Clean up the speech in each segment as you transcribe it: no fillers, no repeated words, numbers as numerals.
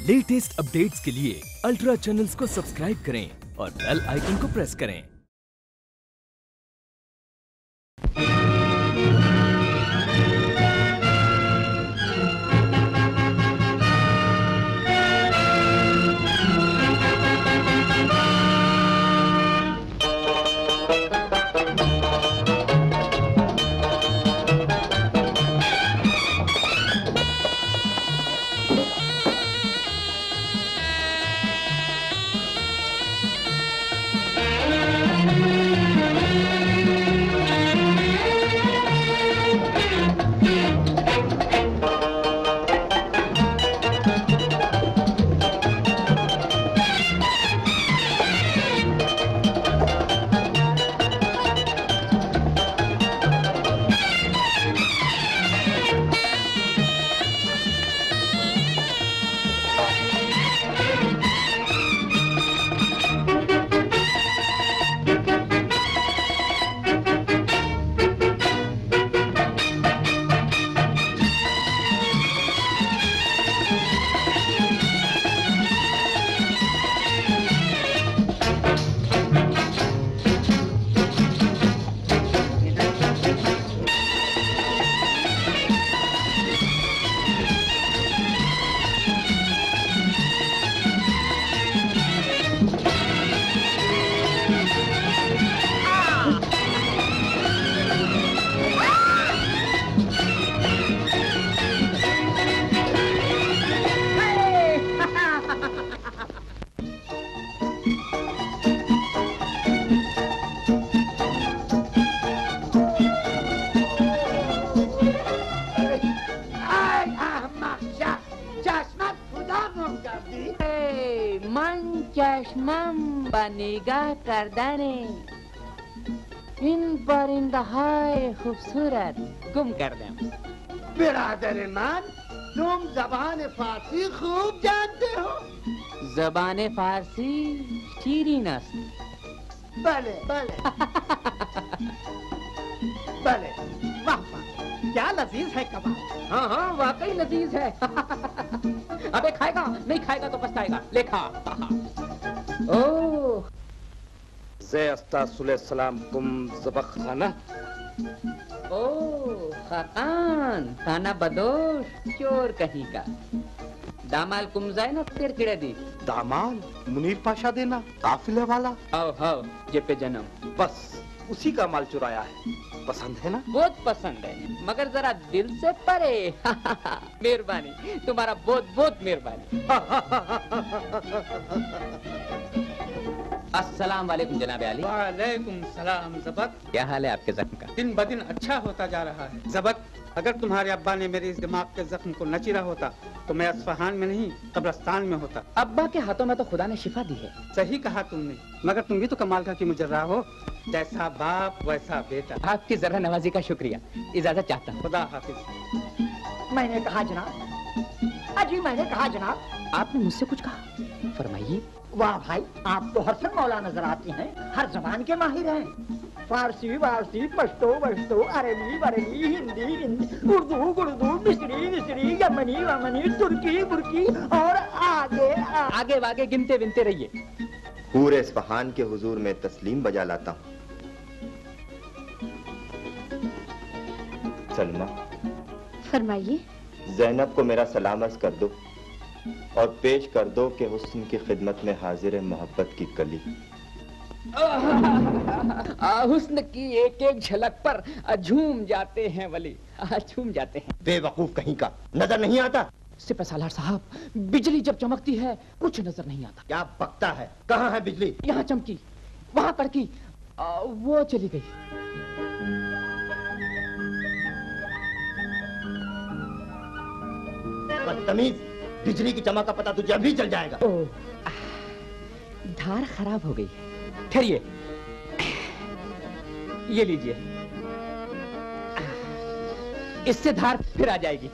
Latest updates के लिए ultra channels को सब्सक्राइब करें और बेल आइकन को प्रेस करें। निगाह करदाने इन परिंदहाय खूबसूरत गुम कर दे। बिरादर मान, तुम ज़बान फारसी खूब जानते हो। ज़बान फारसी शीरीन است। भले भले भले, वाह वाह, क्या लजीज है कबाब। हाँ हाँ वाकई लजीज है। अबे खाएगा नहीं खाएगा तो पछताएगा। ले खा। ओह सलाम कुम ज़बक खाना। ओह खान खाना बदोश चोर कहीं का। दामाल कुम ज़ैनब तेर किड़े दी। दामाल मुनीर पाशा देना काफिले वाला। हाओ जे पे जन्म बस उसी का माल चुराया है। पसंद है ना? बहुत पसंद है, मगर जरा दिल से परे। मेहरबानी, तुम्हारा बहुत बहुत मेहरबानी। अस्सलाम वालेकुम जनाब अली। वालेकुम सलाम ज़बक। क्या हाल है आपके जख्म का? दिन ब दिन अच्छा होता जा रहा है ज़बक। अगर तुम्हारे अब्बा ने मेरे इस दिमाग के जख्म को न चीरा होता तो मैं अस्फहान में नहीं कब्रिस्तान में होता। अब्बा के हाथों में तो खुदा ने शिफा दी है। सही कहा तुमने, मगर तुम भी तो कमाल का की मुजर्रा हो। जैसा बाप वैसा बेटा। आपकी जरा नवाजी का शुक्रिया। इजाजत चाहता हूँ। खुदा हाफिज। मैंने कहा जनाब। अजी मैंने कहा जनाब। आपने मुझसे कुछ कहा? फरमाइए। वाह भाई, आप तो हसन मौला नजर आते हैं। हर जबान के माहिर हैं। फारसी वारसी, पश्तो वश्तो, अरबी वरबी, हिंदी हिंदी, उर्दू मिस्री यमनी वमनी, तुर्की बुर्की और आगे आगे गिनते विनते रहिए। पूरे इस्फहान के हुजूर में तस्लीम बजा लाता हूँ। सलमा, फरमाइए। ज़ैनब को मेरा सलाम अर्ज़ कर दो और पेश कर दो कि हुस्न की खिदमत में हाजिर है मोहब्बत की कली। हुस्न की एक एक झलक पर झूम जाते हैं वली, झूम जाते हैं। बेवकूफ कहीं का, नजर नहीं आता? सिपहसालार साहब, बिजली जब चमकती है कुछ नजर नहीं आता। क्या बकता है? कहाँ है बिजली? यहाँ चमकी, वहाँ कड़की, वो चली गई। बदतमीज, बिजली की चमक का पता तुझे अभी चल जाएगा। धार खराब हो गई। ठहरिए, ये लीजिए, इससे धार फिर आ जाएगी।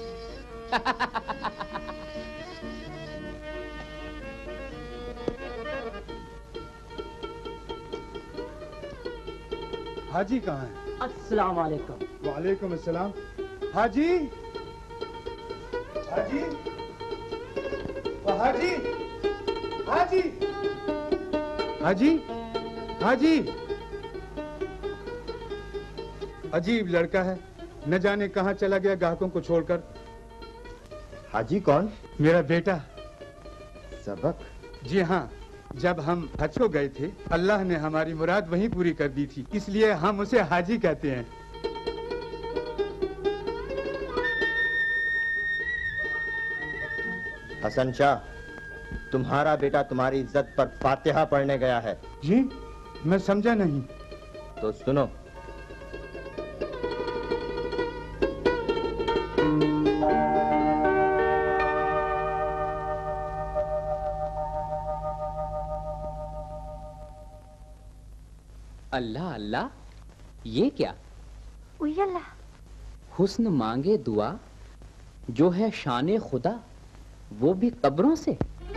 हाजी कहाँ है? अस्सलाम वालेकुम। वालेकुम अस्सलाम। हाजी, हाजी, हाजी, हाजी, हाजी, हाजी। अजीब लड़का है, न जाने कहाँ चला गया ग्राहकों को छोड़कर। हाजी कौन? मेरा बेटा सबक। जी हाँ, जब हम हज को गए थे, अल्लाह ने हमारी मुराद वहीं पूरी कर दी थी, इसलिए हम उसे हाजी कहते हैं। हसनशाह, तुम्हारा बेटा तुम्हारी इज्जत पर फातिहा पढ़ने गया है। जी, मैं समझा नहीं। तो सुनो। अल्लाह अल्लाह, ये क्या? अल्लाह। हुस्न मांगे दुआ, जो है शाने खुदा, वो भी कब्रों से।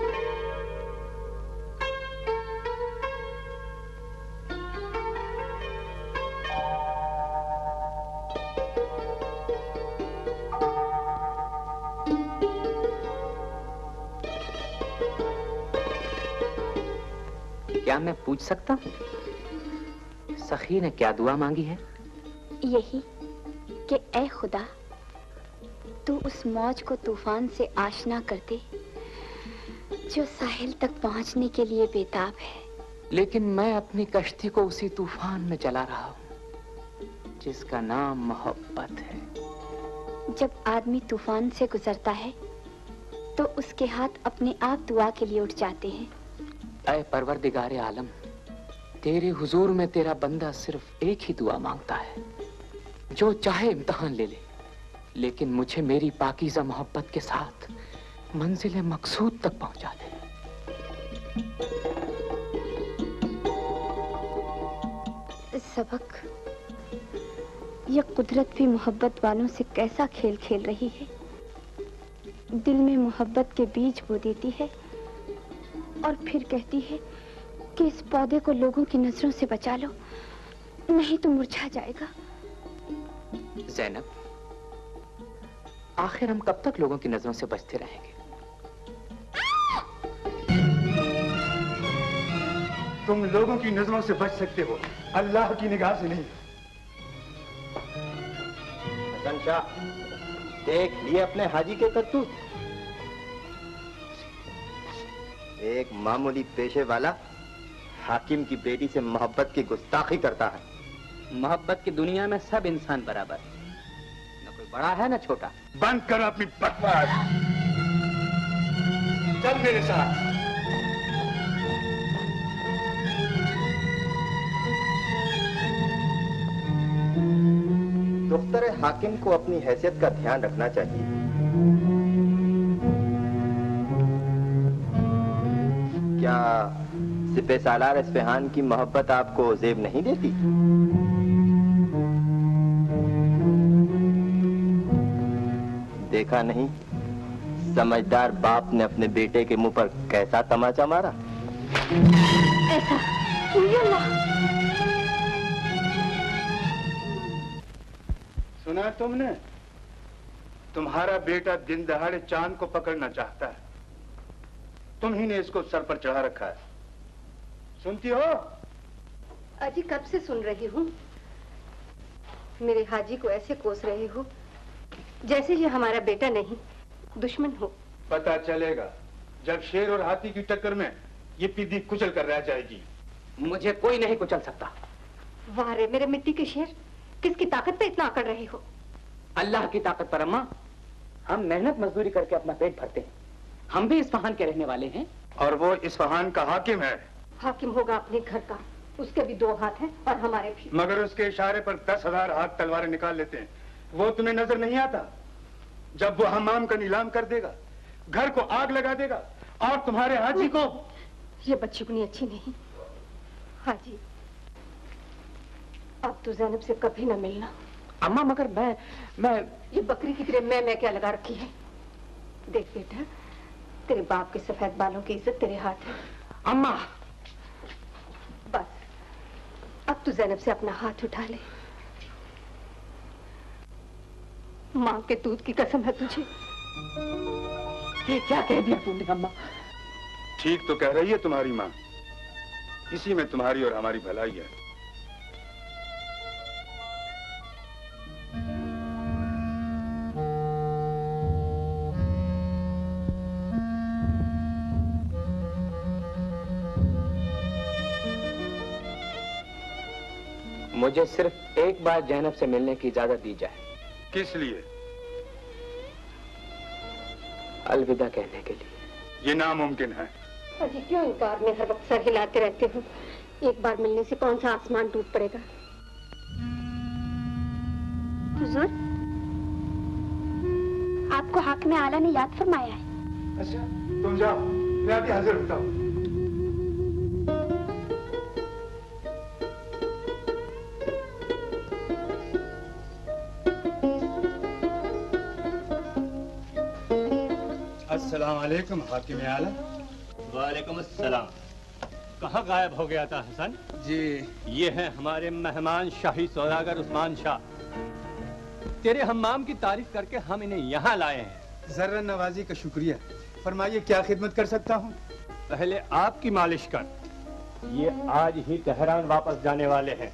क्या मैं पूछ सकता हूँ, सखी ने क्या दुआ मांगी है? यही कि ऐ खुदा, तू उस मौज को तूफान से आशना कर दे जो साहिल तक पहुंचने के लिए बेताब है। लेकिन मैं अपनी कश्ती को उसी तूफान में चला रहा हूँ जिसका नाम मोहब्बत है। जब आदमी तूफान से गुजरता है तो उसके हाथ अपने आप दुआ के लिए उठ जाते हैं। ऐ परवरदिगारे आलम, तेरे हुजूर में तेरा बंदा सिर्फ एक ही दुआ मांगता है, जो चाहे इम्तिहान ले ले, लेकिन मुझे मेरी पाकीज़ा मोहब्बत के साथ मंजिल मकसूद तक पहुंचा दे। सबक, यह कुदरत भी मोहब्बत वालों से कैसा खेल खेल रही है। दिल में मोहब्बत के बीज बो देती है और फिर कहती है कि इस पौधे को लोगों की नजरों से बचा लो, नहीं तो मुरझा जाएगा। ज़ैनब, आखिर हम कब तक लोगों की नजरों से बचते रहेंगे? तुम लोगों की नजरों से बच सकते हो, अल्लाह की निगाह से नहीं। हसनशाह, देख लिए अपने हाजी के करतूत। एक मामूली पेशे वाला हाकिम की बेटी से मोहब्बत की गुस्ताखी करता है। मोहब्बत की दुनिया में सब इंसान बराबर, न कोई बड़ा है न छोटा। बंद करो अपनी बकवास, चल मेरे साथ। दुख्तर हाकिम को अपनी हैसियत का ध्यान रखना चाहिए। क्या सिपह सालार इस्फहान की मोहब्बत आपको जेब नहीं देती? देखा नहीं, समझदार बाप ने अपने बेटे के मुंह पर कैसा तमाचा मारा। ऐसा सुना तुमने? तुम्हारा बेटा दिन दहाड़े चांद को पकड़ना चाहता है, तुम ही ने इसको सर पर चढ़ा रखा है। सुनती हो? अजी कब से सुन रही हूँ। मेरे हाजी को ऐसे कोस रहे हो जैसे ये हमारा बेटा नहीं, दुश्मन हो। पता चलेगा जब शेर और हाथी की टक्कर में ये पिद्दी कुचल कर रह जाएगी। मुझे कोई नहीं कुचल सकता। वाह रे मेरे मिट्टी के शेर, किसकी ताकत पे इतना अकड़ रहे हो? अल्लाह की ताकत पर अम्मा। हम मेहनत मजदूरी करके अपना पेट भरते हैं, हम भी इस्फहान के रहने वाले हैं। और वो इस्फहान का हाकिम है। हाकिम होगा अपने घर का, उसके भी 2 हाथ हैं और हमारे भी। मगर उसके इशारे पर 10,000 हाथ तलवारें निकाल लेते हैं। वो तुम्हें नजर नहीं आता? जब वो हमाम का नीलाम कर देगा, घर को आग लगा देगा और तुम्हारे हाजी को। ये बच्चुगनी अच्छी नहीं। हाजी, अब तो ज़ैनब से कभी न मिलना। अम्मा मगर मैं ये बकरी की तरह मैं क्या लगा रखी है? देख बेटा, तेरे बाप के सफेद बालों की इज्जत तेरे हाथ है। अम्मा बस, अब तू ज़ैनब से अपना हाथ उठा ले। माँ के दूध की कसम है तुझे। ये क्या कह दिया तूने अम्मा? ठीक तो कह रही है तुम्हारी माँ, इसी में तुम्हारी और हमारी भलाई है। मुझे सिर्फ एक बार जैनब से मिलने की इजाजत दी जाए। किस लिए? अलविदा कहने के लिए। ये नामुमकिन है। अजी क्यों इनकार में हर वक्त सर हिलाते रहते हो? एक बार मिलने से कौन सा आसमान टूट पड़ेगा? हुजूर, आपको हाकिम-ए-आला ने याद फरमाया है। अच्छा, तुम जाओ, मैं अभी हाजिर होता हूँ। अस्सलाम वालेकुम हाकिम-ए-आला। वालेकुम अस्सलाम। कहाँ गायब हो गया था हसन? जी ये है हमारे मेहमान शाही सौदागर उस्मान शाह। तेरे हम्माम की तारीफ करके हम इन्हें यहाँ लाए हैं। जर्रा नवाजी का शुक्रिया। फरमाइए क्या खिदमत कर सकता हूँ? पहले आपकी मालिश कर। ये आज ही तेहरान वापस जाने वाले हैं।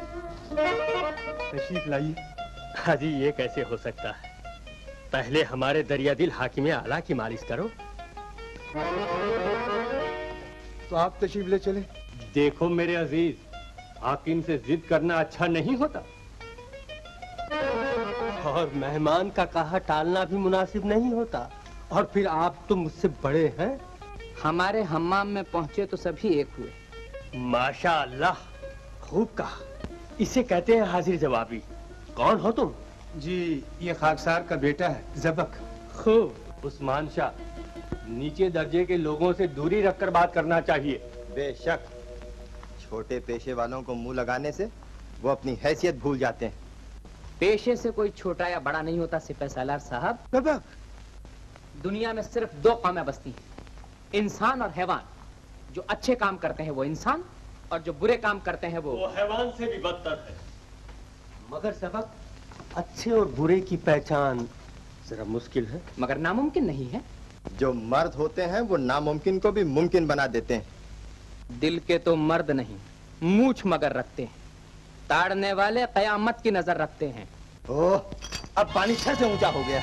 तशरीफ लाइए। हाजी ये कैसे हो सकता है? पहले हमारे दरिया दिल हाकिम-ए-आला की मालिश करो। तो आप तशरीफ ले चले। देखो मेरे अजीज, हाकिम से जिद करना अच्छा नहीं होता और मेहमान का कहा टालना भी मुनासिब नहीं होता। और फिर आप तो मुझसे बड़े हैं। हमारे हम्माम में पहुंचे तो सभी एक हुए। माशाअल्लाह, खूब कहा। इसे कहते हैं हाजिर जवाबी। कौन हो तुम? जी ये खाकसार का बेटा है ज़बक। खूब। उस्मानशाह, नीचे दर्जे के लोगों से दूरी रखकर बात करना चाहिए। बेशक, छोटे पेशे वालों को मुंह लगाने से वो अपनी हैसियत भूल जाते हैं। पेशे से कोई छोटा या बड़ा नहीं होता सिपहसालार साहब। ज़बक, दुनिया में सिर्फ दो कौमें बसती हैं, इंसान और हैवान। जो अच्छे काम करते हैं वो इंसान, और जो बुरे काम करते हैं वो हैवान से भी बदतर है। मगर सबक, अच्छे और बुरे की पहचान जरा मुश्किल है। मगर नामुमकिन नहीं है। जो मर्द होते हैं वो नामुमकिन को भी मुमकिन बना देते हैं। दिल के तो मर्द नहीं, मूछ मगर रखते हैं। ताड़ने वाले कयामत की नजर रखते हैं। ओह, अब पानी छत से ऊंचा हो गया।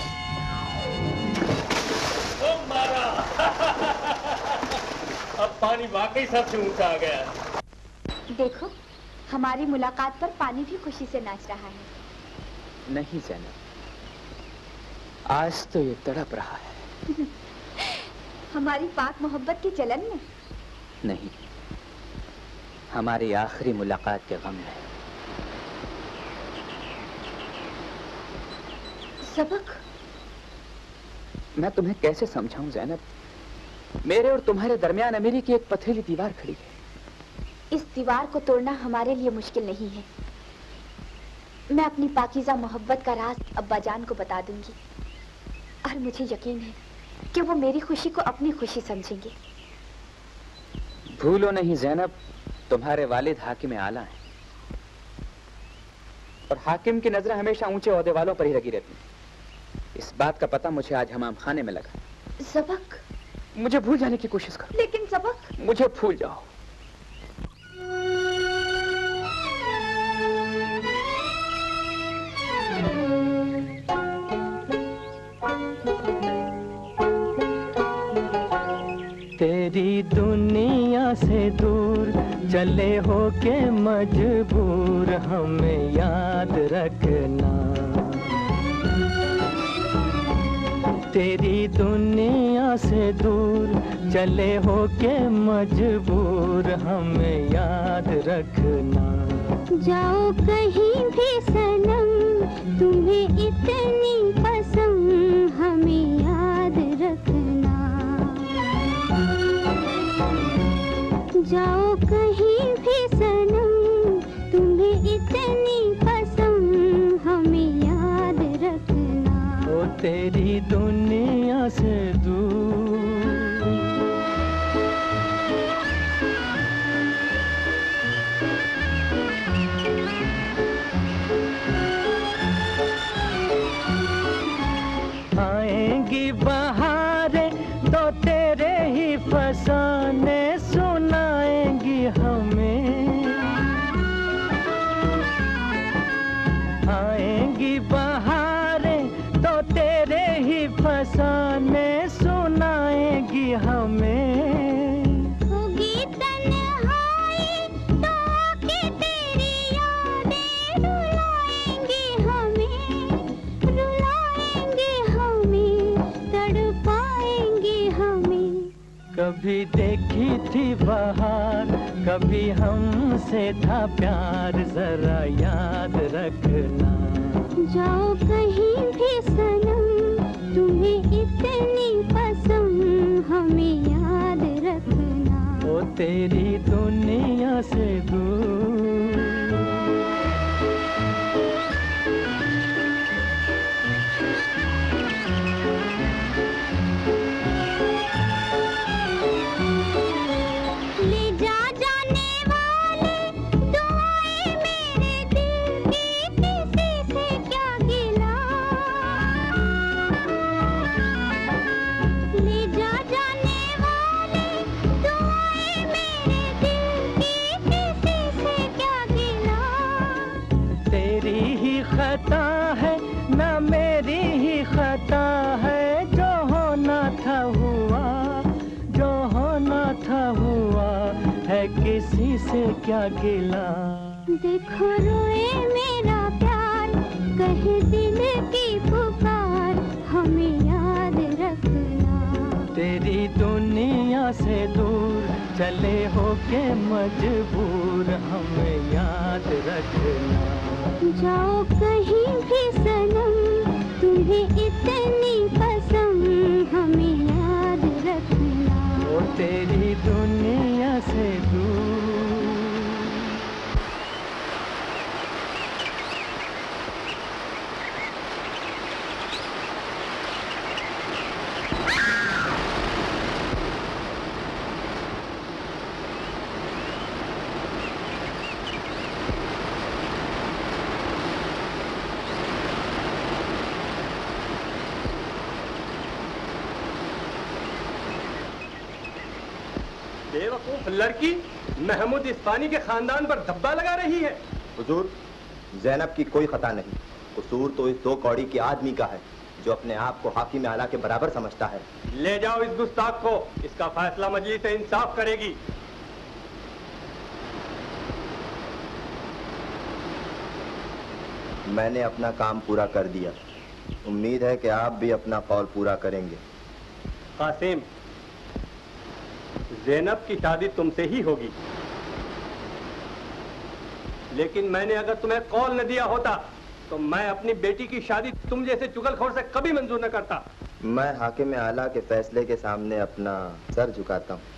अब पानी वाकई सबसे ऊंचा आ गया। देखो, हमारी मुलाकात पर पानी भी खुशी से नाच रहा है। नहीं ज़ैनब, आज तो ये तड़प रहा है। हमारी पाक मोहब्बत की जलन में? नहीं, हमारी आखिरी मुलाकात के गम में। सबक, मैं तुम्हें कैसे समझाऊं ज़ैनब? मेरे और तुम्हारे दरमियान अमीरी की एक पथरीली दीवार खड़ी है। इस दीवार को तोड़ना हमारे लिए मुश्किल नहीं है। मैं अपनी पाकीज़ा मोहब्बत का राज अब्बाजान को बता दूंगी, और मुझे यकीन है कि वो मेरी खुशी को अपनी खुशी समझेंगे। भूलो नहीं ज़ैनब, तुम्हारे वालिद हाकिम-ए-आला हैं, और हाकिम की नजरें हमेशा ऊंचे ओहदे वालों पर ही लगी रहती हैं। इस बात का पता मुझे आज हमाम खाने में लगा। ज़बक, मुझे भूल जाने की कोशिश करो। लेकिन ज़बक, मुझे भूल जाओ। तेरी दुनिया से दूर चले हो के मजबूर हमें याद रखना। तेरी दुनिया से दूर चले हो के मजबूर हमें याद रखना। जाओ कहीं भी सनम तुम्हें इतनी पसंद हमें याद रखना। जाओ कहीं भी सनम तुम्हें इतनी पसंद हमें याद रखना। ओ तेरी दुनिया से दूर। आएंगी बहार आएगी बहारें तो तेरे ही फसाने सुनाएगी हमें। होगी तन्हाई तो आके तेरी यादें रुलाएंगी हमें, तड़पाएंगी हमें। कभी देखी थी बहार, कभी हमसे था प्यार, जरा याद रखना। जाओ कहीं भी सनम, तुम्हें इतनी पसंद, हमें याद रखना। ओ तेरी दुनिया से दूर। किसी से क्या गिला। देखो रोए मेरा प्यार, कहे दिल की पुकार, हमें याद रखना। तेरी दुनिया से दूर चले होके मजबूर, हमें याद रखना। जाओ कहीं भी सनम, तुम्हें इतनी पसंद, हमें याद रखना। ओ तेरी दुनिया से दूर। बेवकूफ लड़की महमूद इस्बानी के खानदान पर धब्बा लगा रही है। हुजूर, ज़ैनब की कोई खता नहीं, कसूर तो इस 2 कौड़ी के आदमी का है जो अपने आप को हाकिम-ए-आला के बराबर समझता है। ले जाओ इस गुस्ताख को, इसका फैसला मजलिस इंसाफ करेगी। मैंने अपना काम पूरा कर दिया, उम्मीद है कि आप भी अपना कौल पूरा करेंगे। कासिम, ज़ैनब की शादी तुमसे ही होगी, लेकिन मैंने अगर तुम्हें कौल न दिया होता तो मैं अपनी बेटी की शादी तुम जैसे चुगलखोर से कभी मंजूर न करता। मैं हाकिम-ए-आला के फैसले के सामने अपना सर झुकाता हूँ।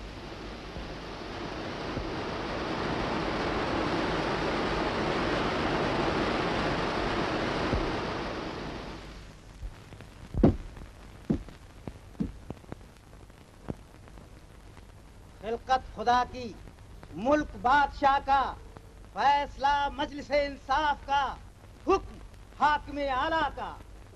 खिलकत खुदा की, मुल्क बादशाह का, फैसला मजलिस इंसाफ का, हुक्म हाकिम-ए-आला का।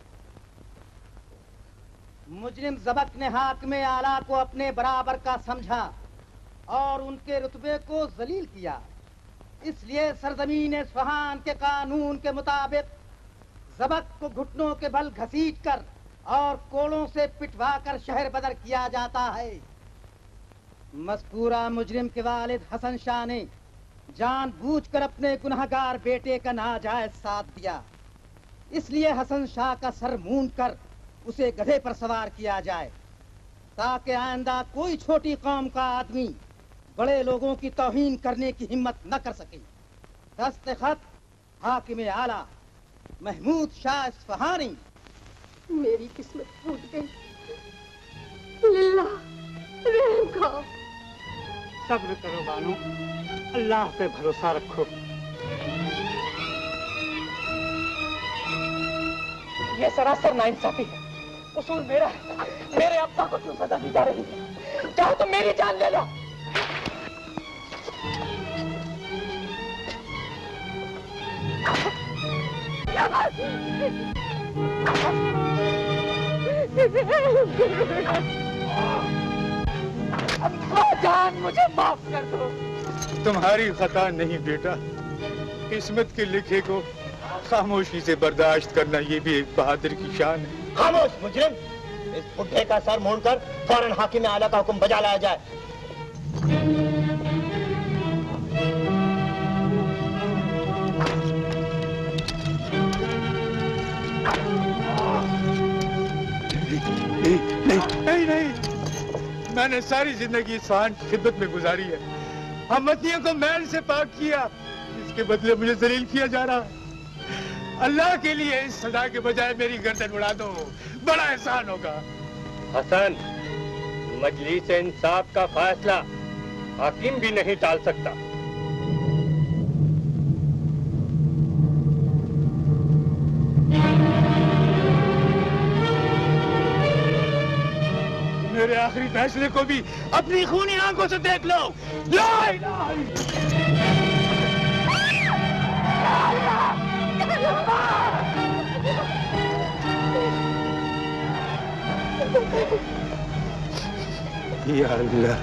मुजरिम ज़बक ने हाकिम-ए-आला को अपने बराबर का समझा और उनके रुतबे को जलील किया। इसलिए सरजमीन इस्फहान के कानून के मुताबिक ज़बक को घुटनों के बल घसीट कर और कोड़ों से पिटवा कर शहर बदर किया जाता है। मज़कूरा मुजरिम के वालिद हसन शाह ने जानबूझकर अपने गुनहगार बेटे का नाजायज साथ दिया, इसलिए हसन शाह का सर मूंद कर उसे गधे पर सवार किया जाए, ताकि आइंदा कोई छोटी कौम का आदमी बड़े लोगों की तौहीन करने की हिम्मत न कर सके। दस्तखत हाकिम-ए-आला महमूद शाह इस्फहानी। मेरी किस्मत फूट गई, लिल्ला रहम करो। सब्र करो बानो, अल्लाह पे भरोसा रखो। ये सरासर नाइंसाफी है, कसूर मेरा है। मेरे अब्बा को क्यों सजा दी जा रही है? चाहो तो मेरी जान ले लो। जान, मुझे माफ कर दो। तुम्हारी खता नहीं बेटा, किस्मत के लिखे को खामोशी से बर्दाश्त करना ये भी एक बहादुर की शान है। खामोश मुजरिम, इस बुढ़े का सर मोड़कर फौरन हाकिम-ए-आला का हुक्म बजा लाया जाए। नहीं, मैंने सारी जिंदगी इस खान की खिदमत में गुजारी है। हमवतनियों को मैल से पाक किया, इसके बदले मुझे जलील किया जा रहा है। अल्लाह के लिए इस सजा के बजाय मेरी गर्दन उड़ा दो, बड़ा एहसान होगा। हसन, मजलिस इंसाफ का फैसला हाकिम भी नहीं टाल सकता। मेरे आखिरी फैसले को भी अपनी खूनी आंखों से देख लो। ला इलाहा या अल्लाह।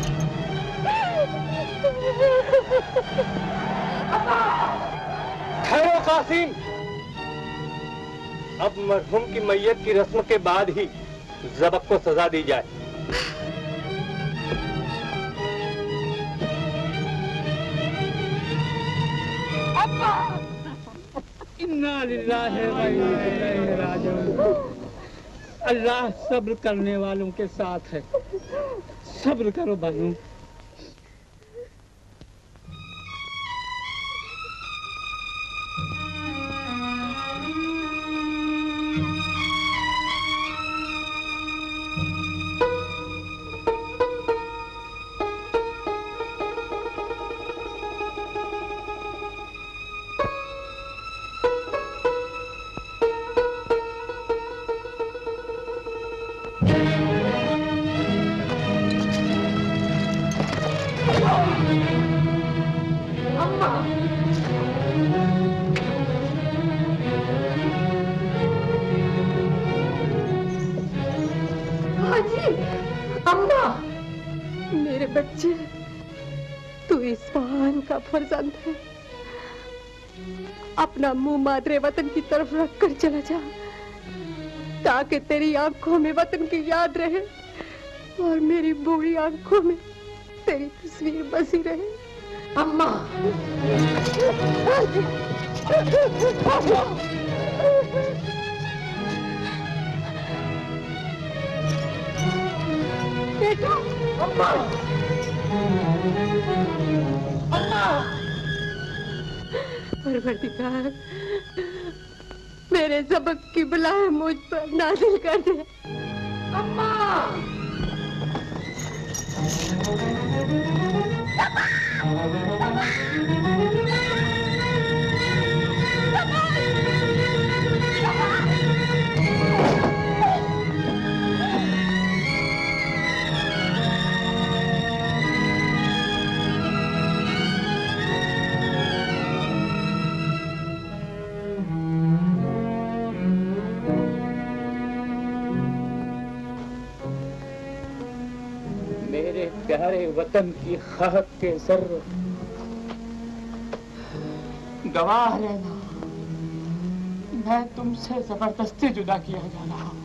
ठहरो कासिम, अब मरहूम की मैयत की रस्म के बाद ही ज़बक को सजा दी जाए। इन्ना लिल्लाहि व इन्ना इलैहि राजिऊन। अल्लाह सब्र करने वालों के साथ है। सब्र करो बानू। फर्जंद है, अपना मुंह मादरे वतन की तरफ रख कर चला जा, ताकि तेरी आंखों में वतन की याद रहे और मेरी बूढ़ी आंखों में तेरी तस्वीर बसी रहे। अम्मा, बेटा, अम्मा, परवरदिगार, मेरे ज़बक की बलाएं मुझ पर नाज़िल कर दे। अम्मा! प्यारे वतन की खाक के जर्र गवाह रहना, मैं तुमसे जबरदस्ती जुदा किया जा रहा हूँ।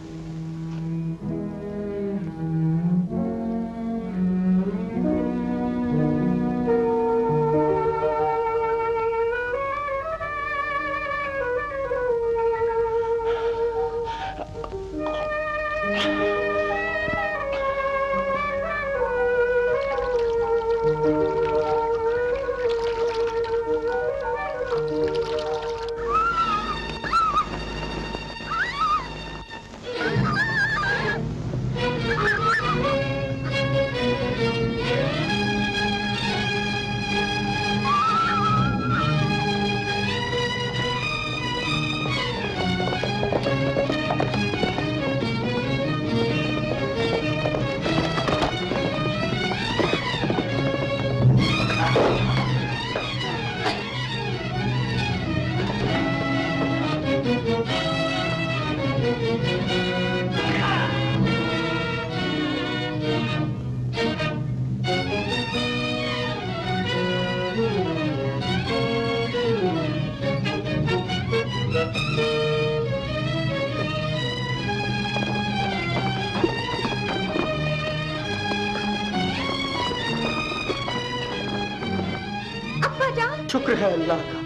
शुक्र है अल्लाह का।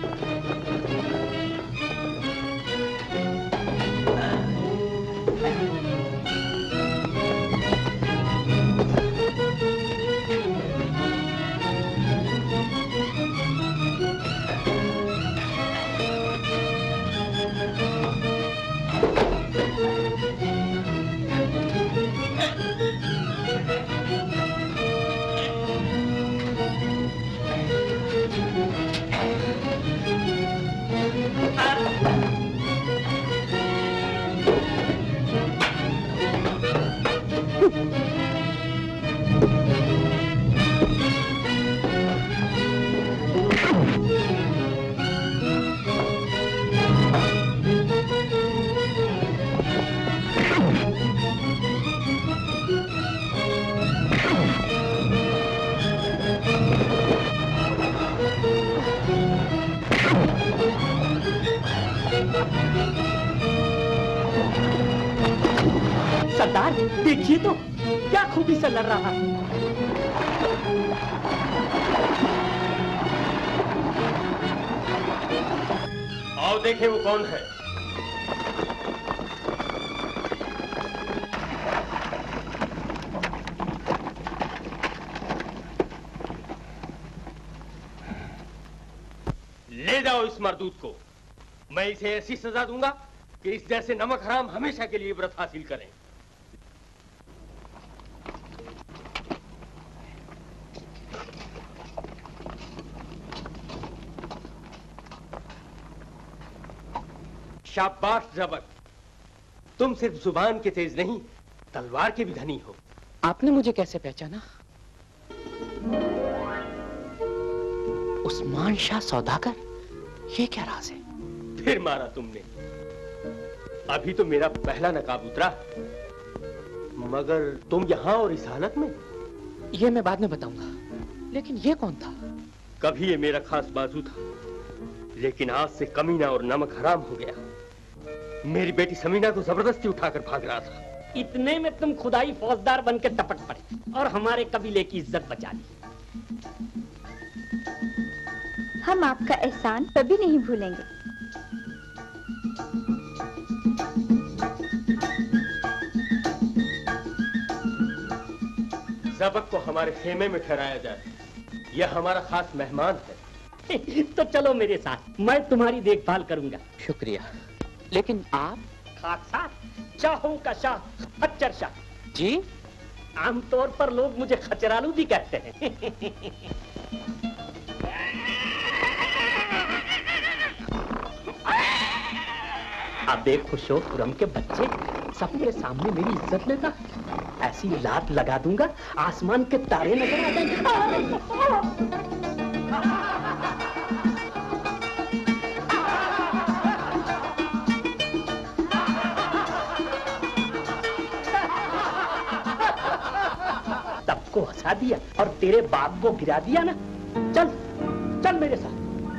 सरदार देखिए तो क्या खूबी से लड़ रहा है। आओ देखें वो कौन है। ले जाओ इस मरदूत को। मैं इसे ऐसी सजा दूंगा कि इस जैसे नमक हराम हमेशा के लिए व्रत हासिल करें। शाबाश जबक, तुम सिर्फ जुबान के तेज नहीं तलवार के भी धनी हो। आपने मुझे कैसे पहचाना? उस्मानशाह सौदागर, ये क्या राज है? फिर मारा तुमने। अभी तो मेरा पहला नकाब उतरा, मगर तुम यहां और इस हालत में? ये मैं बाद में बताऊंगा, लेकिन ये कौन था? कभी ये मेरा खास बाजू था, लेकिन आज से कमीना और नमक हराम हो गया। मेरी बेटी समीना को जबरदस्ती उठाकर भाग रहा था। इतने में तुम खुदाई फौजदार बन के टपट पड़े और हमारे कबीले की इज्जत बचा ली। हम आपका एहसान कभी नहीं भूलेंगे। ज़बक को हमारे खेमे में ठहराया जाए, यह हमारा खास मेहमान है। तो चलो मेरे साथ, मैं तुम्हारी देखभाल करूंगा। शुक्रिया, लेकिन आप? खाकसार, शाहों का शाह, खच्चरशाह। जी? आमतौर पर लोग मुझे खचरालू भी कहते हैं। अब देखो खुशो-खुरम के बच्चे सबके सामने मेरी इज्जत लेता, ऐसी लात लगा दूंगा आसमान के तारे नजर आ जाएंगे। सबको हंसा दिया और तेरे बाप को गिरा दिया ना। चल चल मेरे साथ।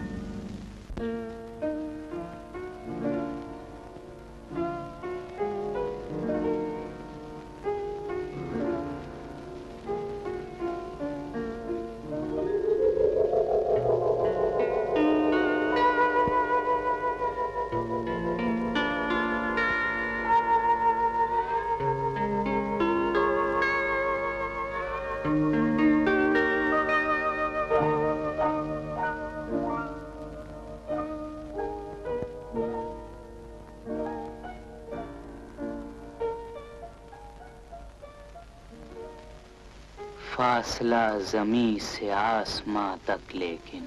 फासला जमीन से आसमां तक, लेकिन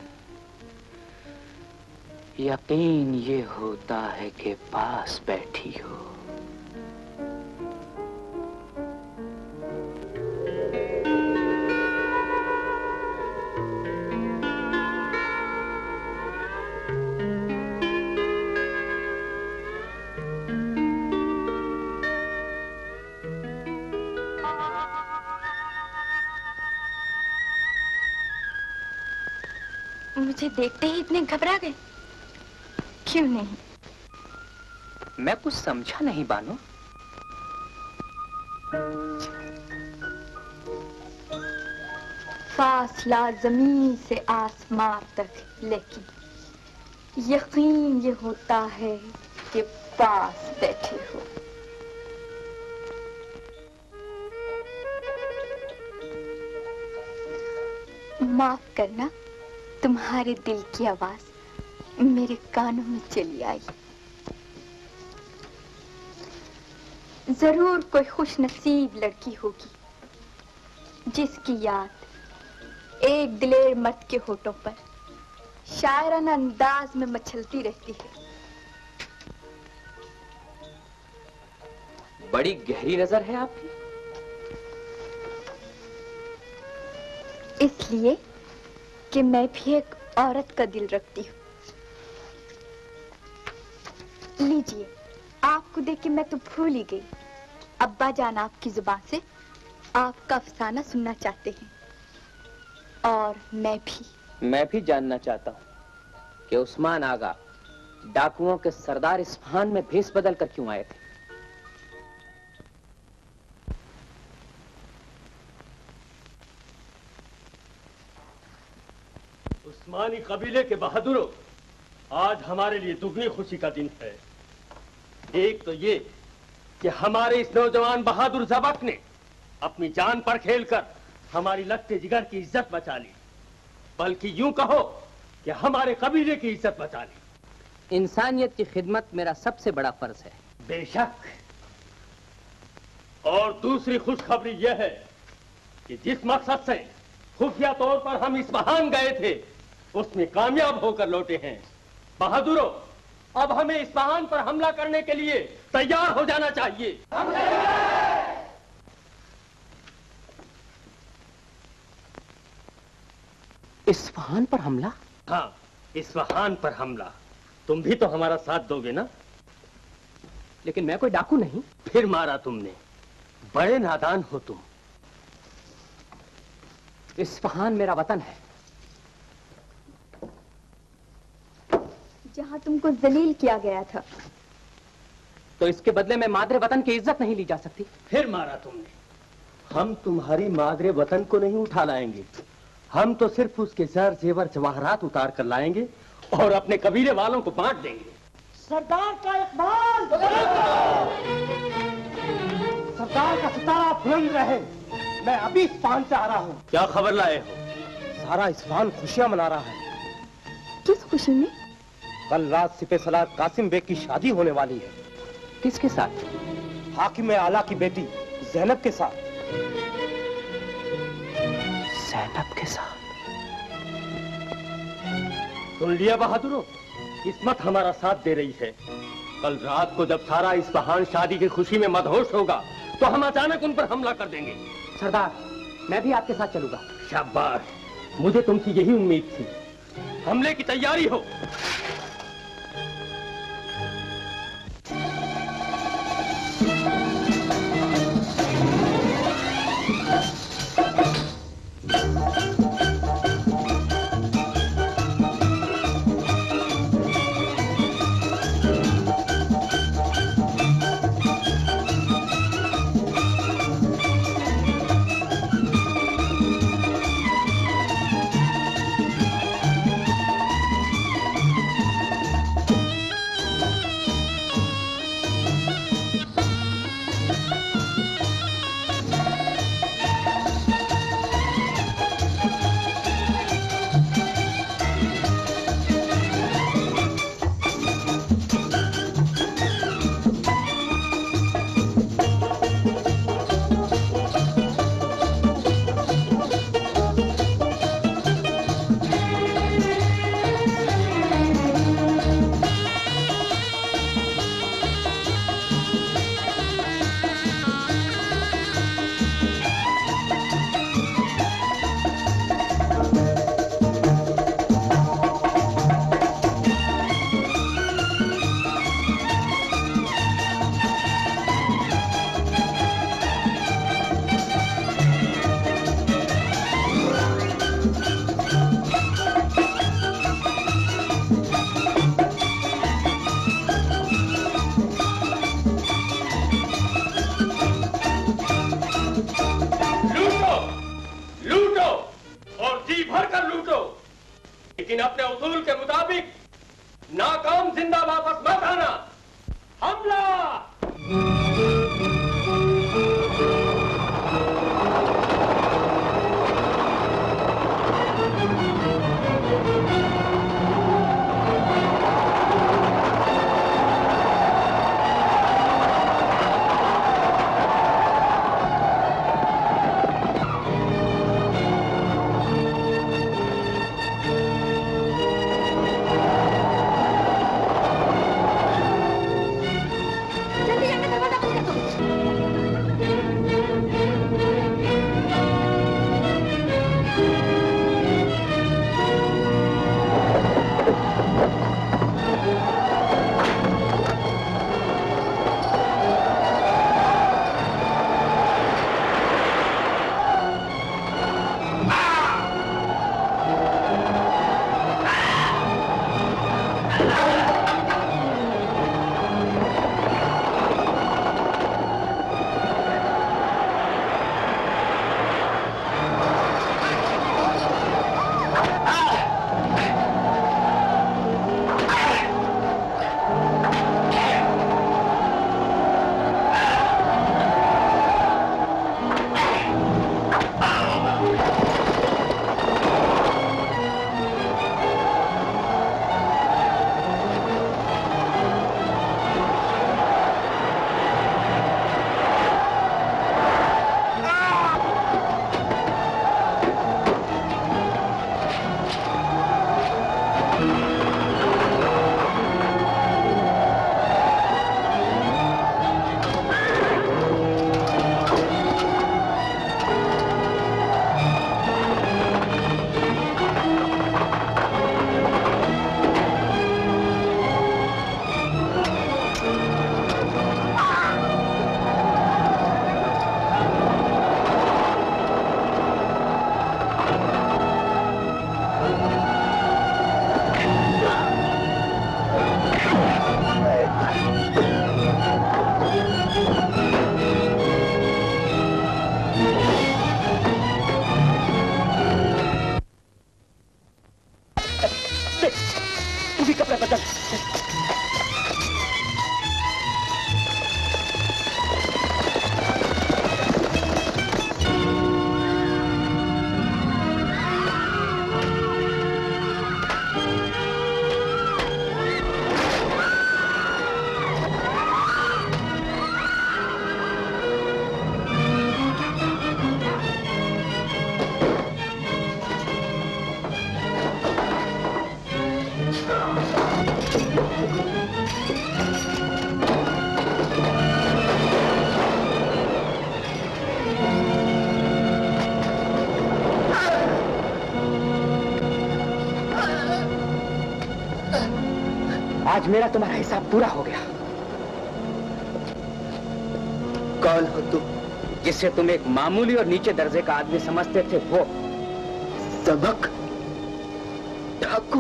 यकीन ये होता है कि पास बैठी हो। मुझे देखते ही इतने घबरा गए? क्यों नहीं? मैं कुछ समझा नहीं बानो। फासला जमीन से आसमां तक, लेकिन यकीन ये होता है कि पास बैठे हो। माफ करना, तुम्हारे दिल की आवाज मेरे कानों में चली आई। जरूर कोई खुश नसीब लड़की होगी जिसकी याद एक दिलेर मर्द के होठों पर शायराना अंदाज में मचलती रहती है। बड़ी गहरी नजर है आपकी। इसलिए कि मैं भी एक औरत का दिल रखती हूँ। लीजिए, आपको देख के मैं तो भूल ही गई। अब्बा जान आपकी जुबान से आपका अफसाना सुनना चाहते हैं, और मैं भी जानना चाहता हूँ कि उस्मान आगा डाकुओं के सरदार इस्फहान में भेस बदल कर क्यों आए थे। उस्मानी कबीले के बहादुरों, आज हमारे लिए दुगनी खुशी का दिन है। एक तो ये कि हमारे इस नौजवान बहादुर ज़बक ने अपनी जान पर खेलकर हमारी लगते जिगर की इज्जत बचा ली, बल्कि यूं कहो कि हमारे कबीले की इज्जत बचा ली। इंसानियत की खिदमत मेरा सबसे बड़ा फर्ज है। बेशक। और दूसरी खुशखबरी यह है कि जिस मकसद से खुफिया तौर पर हम इस्फहान गए थे, उसमें कामयाब होकर लौटे हैं। बहादुरों, अब हमें इस्फहान पर हमला करने के लिए तैयार हो जाना चाहिए। इस्फहान पर हमला? हाँ, इस्फहान पर हमला। तुम भी तो हमारा साथ दोगे ना? लेकिन मैं कोई डाकू नहीं। फिर मारा तुमने। बड़े नादान हो तुम। इस्फहान मेरा वतन है, जहाँ तुमको जलील किया गया था। तो इसके बदले में मादरे वतन की इज्जत नहीं ली जा सकती। फिर मारा तुमने। हम तुम्हारी मादरे वतन को नहीं उठा लाएंगे, हम तो सिर्फ उसके जर जेवर जवाहरात उतार कर लाएंगे और अपने कबीले वालों को बांट देंगे। सरदार का इकबाल, सरदार का सितारा बुलंद रहे। मैं अभी इस्फहान से आ रहा हूँ। क्या खबर लाए हो? सारा इस्फहान खुशियाँ मना रहा है। किस खुशी में? कल रात सिपहसालार कासिम बेग की शादी होने वाली है। किसके साथ? हाकिम-ए-आला की बेटी ज़ैनब के साथ। ज़ैनब के साथ? सुन लिया बहादुरों, किस्मत हमारा साथ दे रही है। कल रात को जब सारा इस्फहान शादी की खुशी में मदहोश होगा, तो हम अचानक उन पर हमला कर देंगे। सरदार, मैं भी आपके साथ चलूंगा। शाबाश, मुझे तुमसे यही उम्मीद थी। हमले की तैयारी हो। आज मेरा तुम्हारा हिसाब पूरा हो गया। कौन हो तुम? जिसे तुम एक मामूली और नीचे दर्जे का आदमी समझते थे वो ज़बक डाकू।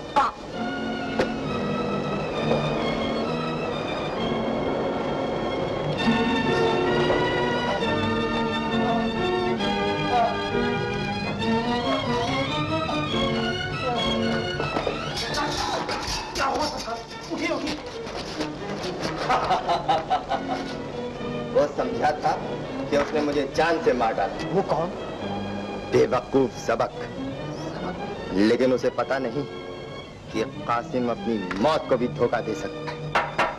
वो समझा था कि उसने मुझे जान से मार डाला। वो कौन? बेवकूफ ज़बक। लेकिन उसे पता नहीं कि कासिम अपनी मौत को भी धोखा दे सकता है।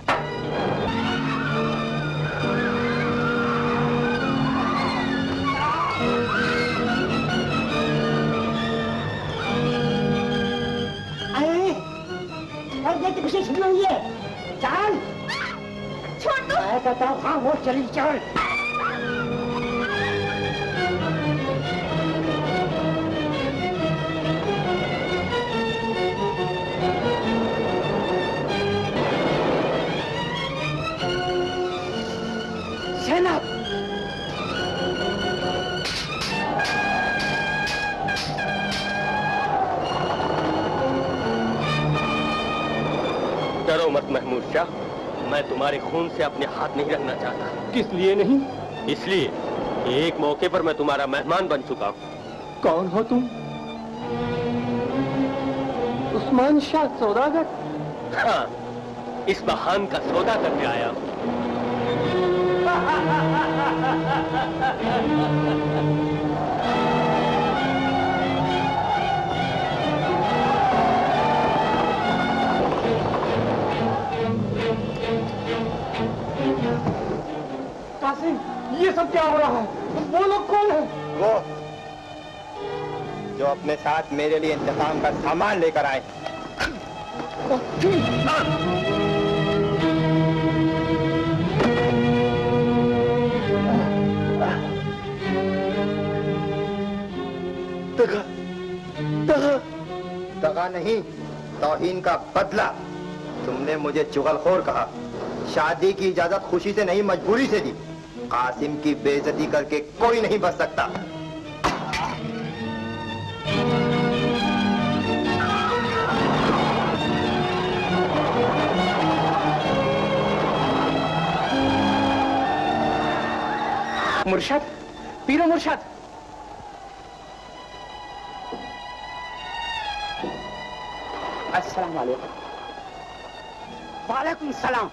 अरे पीछे छुपी हुई है। चल छोड़ दो। मैं कहता हूँ हाँ वो चली चल। ज़ैनब, डरो मत महमूद शाह, मैं तुम्हारे खून से अपने हाथ नहीं रखना चाहता। किस लिए नहीं? इसलिए कि एक मौके पर मैं तुम्हारा मेहमान बन चुका हूँ। कौन हो तुम? उस्मानशाह सौदागर? हाँ, इस बहान का सौदा करने आया हूँ। कासिम, ये सब क्या हो रहा है? वो लोग कौन है? वो जो अपने साथ मेरे लिए इंतकाम का सामान लेकर आए। दगा नहीं, तौहीन का बदला। तुमने मुझे चुगलखोर कहा। शादी की इजाजत खुशी से नहीं मजबूरी से दी। कासिम की बेइज्जती करके कोई नहीं बच सकता। मुर्शद, पीरो मुर्शद। अस्सलाम वालेकुम। वालेकुम सलाम।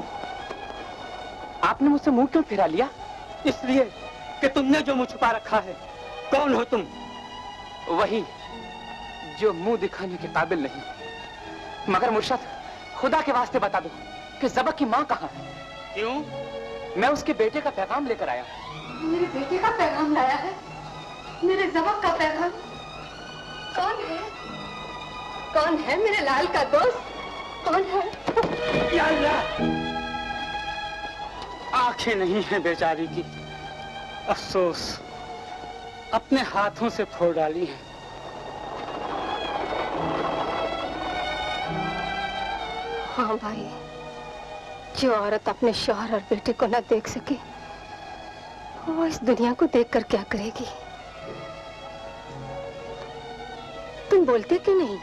आपने मुझसे मुंह क्यों फिरा लिया? इसलिए कि तुमने जो मुंह छुपा रखा है। कौन हो तुम? वही जो मुंह दिखाने के काबिल नहीं। मगर मुर्शद, खुदा के वास्ते बता दो कि ज़बक की माँ कहाँ है? क्यों? मैं उसके बेटे का पैगाम लेकर आया हूँ। मेरे बेटे का पैगाम लाया है? मेरे ज़बक का पैगाम? कौन है? कौन है मेरे लाल का दोस्त? कौन है? या अल्लाह! आंखें नहीं हैं बेचारी की। अफसोस, अपने हाथों से फोड़ डाली है। हाँ भाई, जो औरत अपने शौहर और बेटे को न देख सके, वो इस दुनिया को देखकर क्या करेगी? तुम बोलते क्यों नहीं?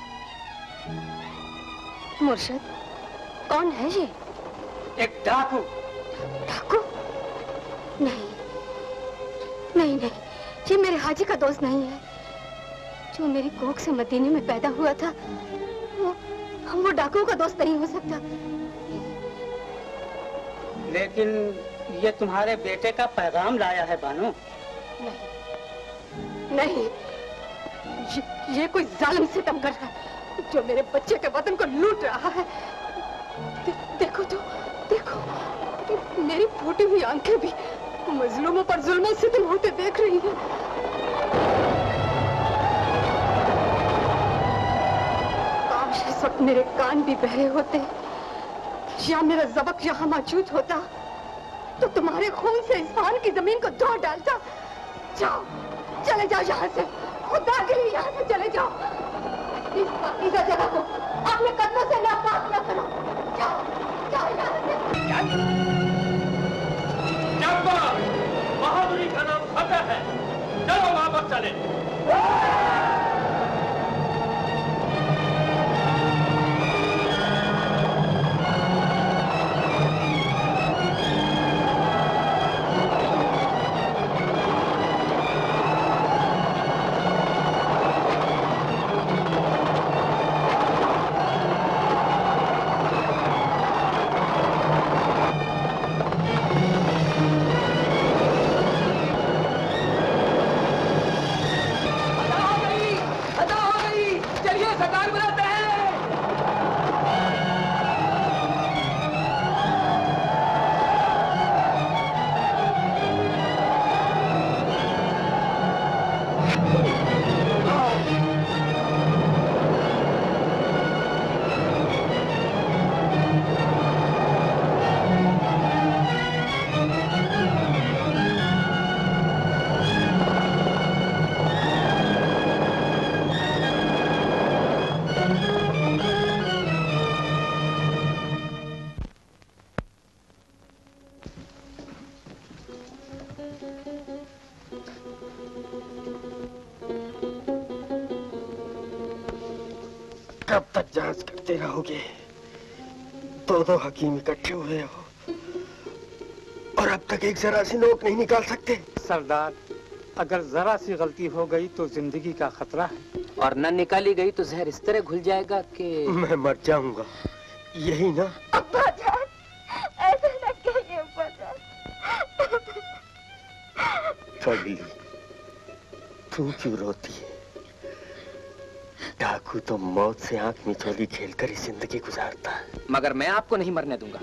मुर्शद, कौन है ये? एक डाकू। डाकू? नहीं, नहीं नहीं, ये मेरे हाजी का दोस्त नहीं है। जो मेरी कोख से मदीने में पैदा हुआ था, वो डाकुओं का दोस्त नहीं हो सकता। लेकिन ये तुम्हारे बेटे का पैगाम लाया है बानो। नहीं, नहीं, ये कोई जालिम सितमगर है जो मेरे बच्चे के वतन को लूट रहा है। देखो तो, देखो, मेरी फूटी हुई आंखें भी मजलूमों पर जुल्म सितम होते देख रही हैं। काश इस वक्त मेरे कान भी बहरे होते, या मेरा ज़बक यहाँ मौजूद होता, तो तुम्हारे खून से इस्फहान की जमीन को धो डालता। जाओ, चले जाओ यहाँ से, खुदा के लिए यहाँ से चले जाओ। इस पाकीज़ा जगह को अपने कदमों से नापाक न करो। जाओ, जाओ यहाँ से। बहादुरी का नाम फतेह है। चलो वापस चले। कब तक जांच करते रहोगे? दो हकीम इकट्ठे हुए हो और अब तक एक जरा सी नोक नहीं निकाल सकते। सरदार, अगर जरा सी गलती हो गई तो जिंदगी का खतरा है, और न निकाली गई तो जहर इस तरह घुल जाएगा कि मैं मर जाऊंगा, यही ना? अब्बा जान, ऐसा न कहिए अब्बा जान। पगली, तू क्यों रोती है? डाकू तो मौत से आंख मिचोली खेलकर ही जिंदगी गुजारता है। मगर मैं आपको नहीं मरने दूंगा।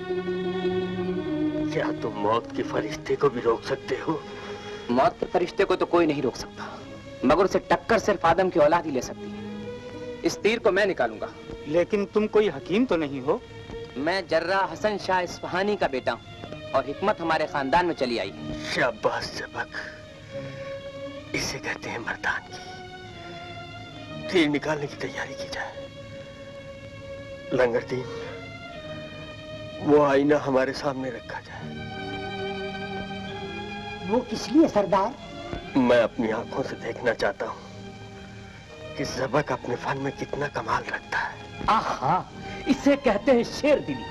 क्या तुम मौत के फरिश्ते को भी रोक सकते हो? मौत के फरिश्ते को तो कोई नहीं रोक सकता, मगर उसे टक्कर सिर्फ आदम की औलाद ही ले सकती है। इस तीर को मैं निकालूंगा। लेकिन तुम कोई हकीम तो नहीं हो? मैं जर्रा हसन शाह इस्फहानी का बेटा हूँ और हिकमत हमारे खानदान में चली आई है। शाबाश जबक, इसे कहते हैं मर्दानगी। तीर निकालने की तैयारी की जाए। लंगरदीन, वो आईना हमारे सामने रखा जाए। वो किस लिए सरदार? मैं अपनी आंखों से देखना चाहता हूँ कि ज़बक अपने फन में कितना कमाल रखता है। आहा, इसे कहते हैं शेर दिली।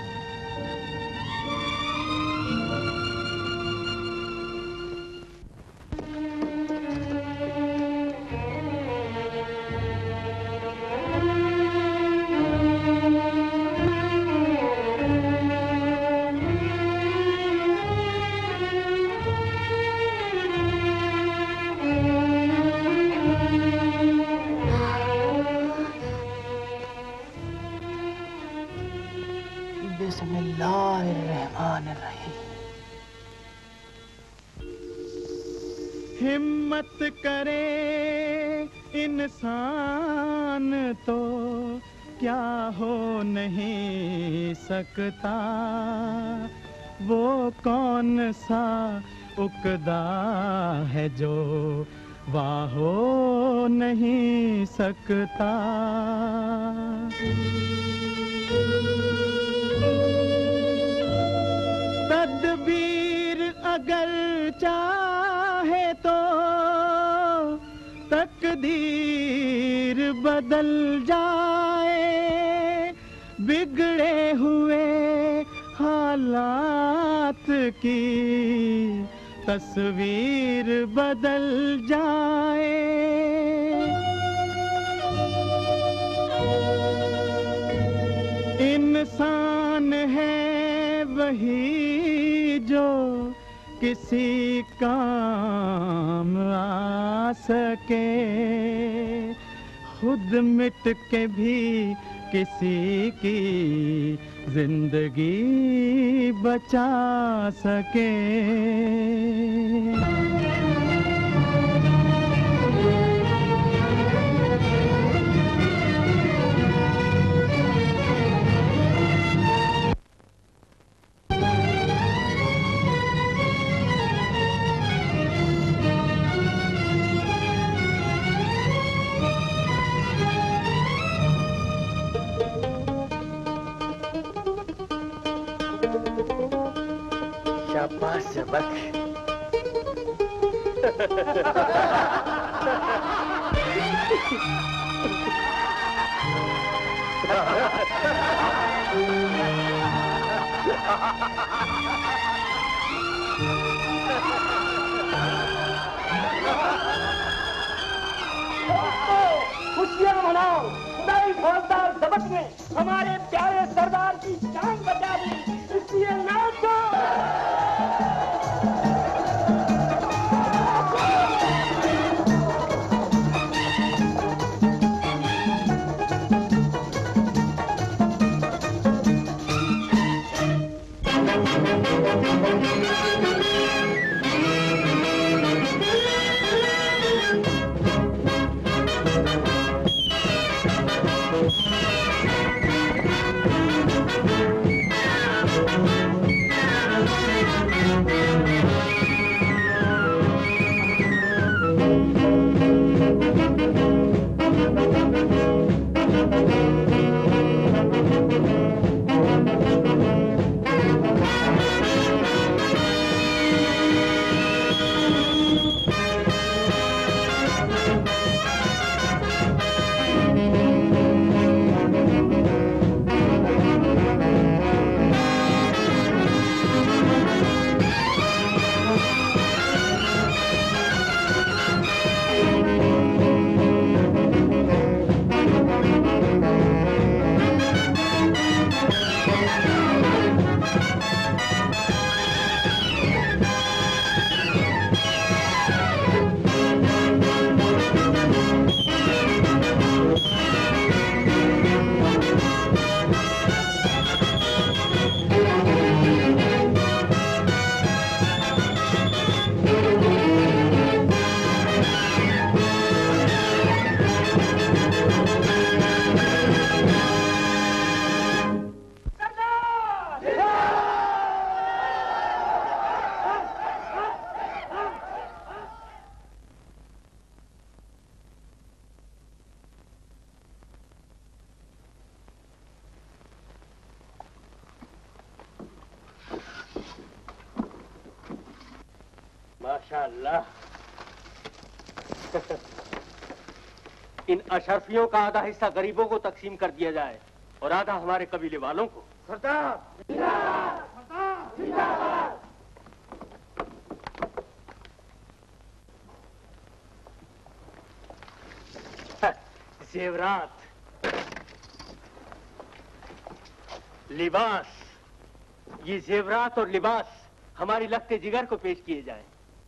हिम्मत करे इंसान तो क्या हो नहीं सकता, वो कौन सा उकदा है जो वाह हो नहीं सकता। तदबीर अगर चाहे तो तकदीर बदल जाए, बिगड़े हुए हालात की तस्वीर बदल जाए। इंसान है वही जो किसी काम आ सके, खुद मिट के भी किसी की जिंदगी बचा सके। शाबाश ज़बक। खुशियां मनाओ, खुदाई फौजदार ज़बक ने हमारे प्यारे सरदार की जान बचा दी, इसलिए नाचो। माशाअल्लाह। इन अशरफियों का आधा हिस्सा गरीबों को तकसीम कर दिया जाए और आधा हमारे कबीले वालों को। सरदार जेवरात, लिबास, ये जेवरात और लिबास हमारी लखते जिगर को पेश किए जाएं।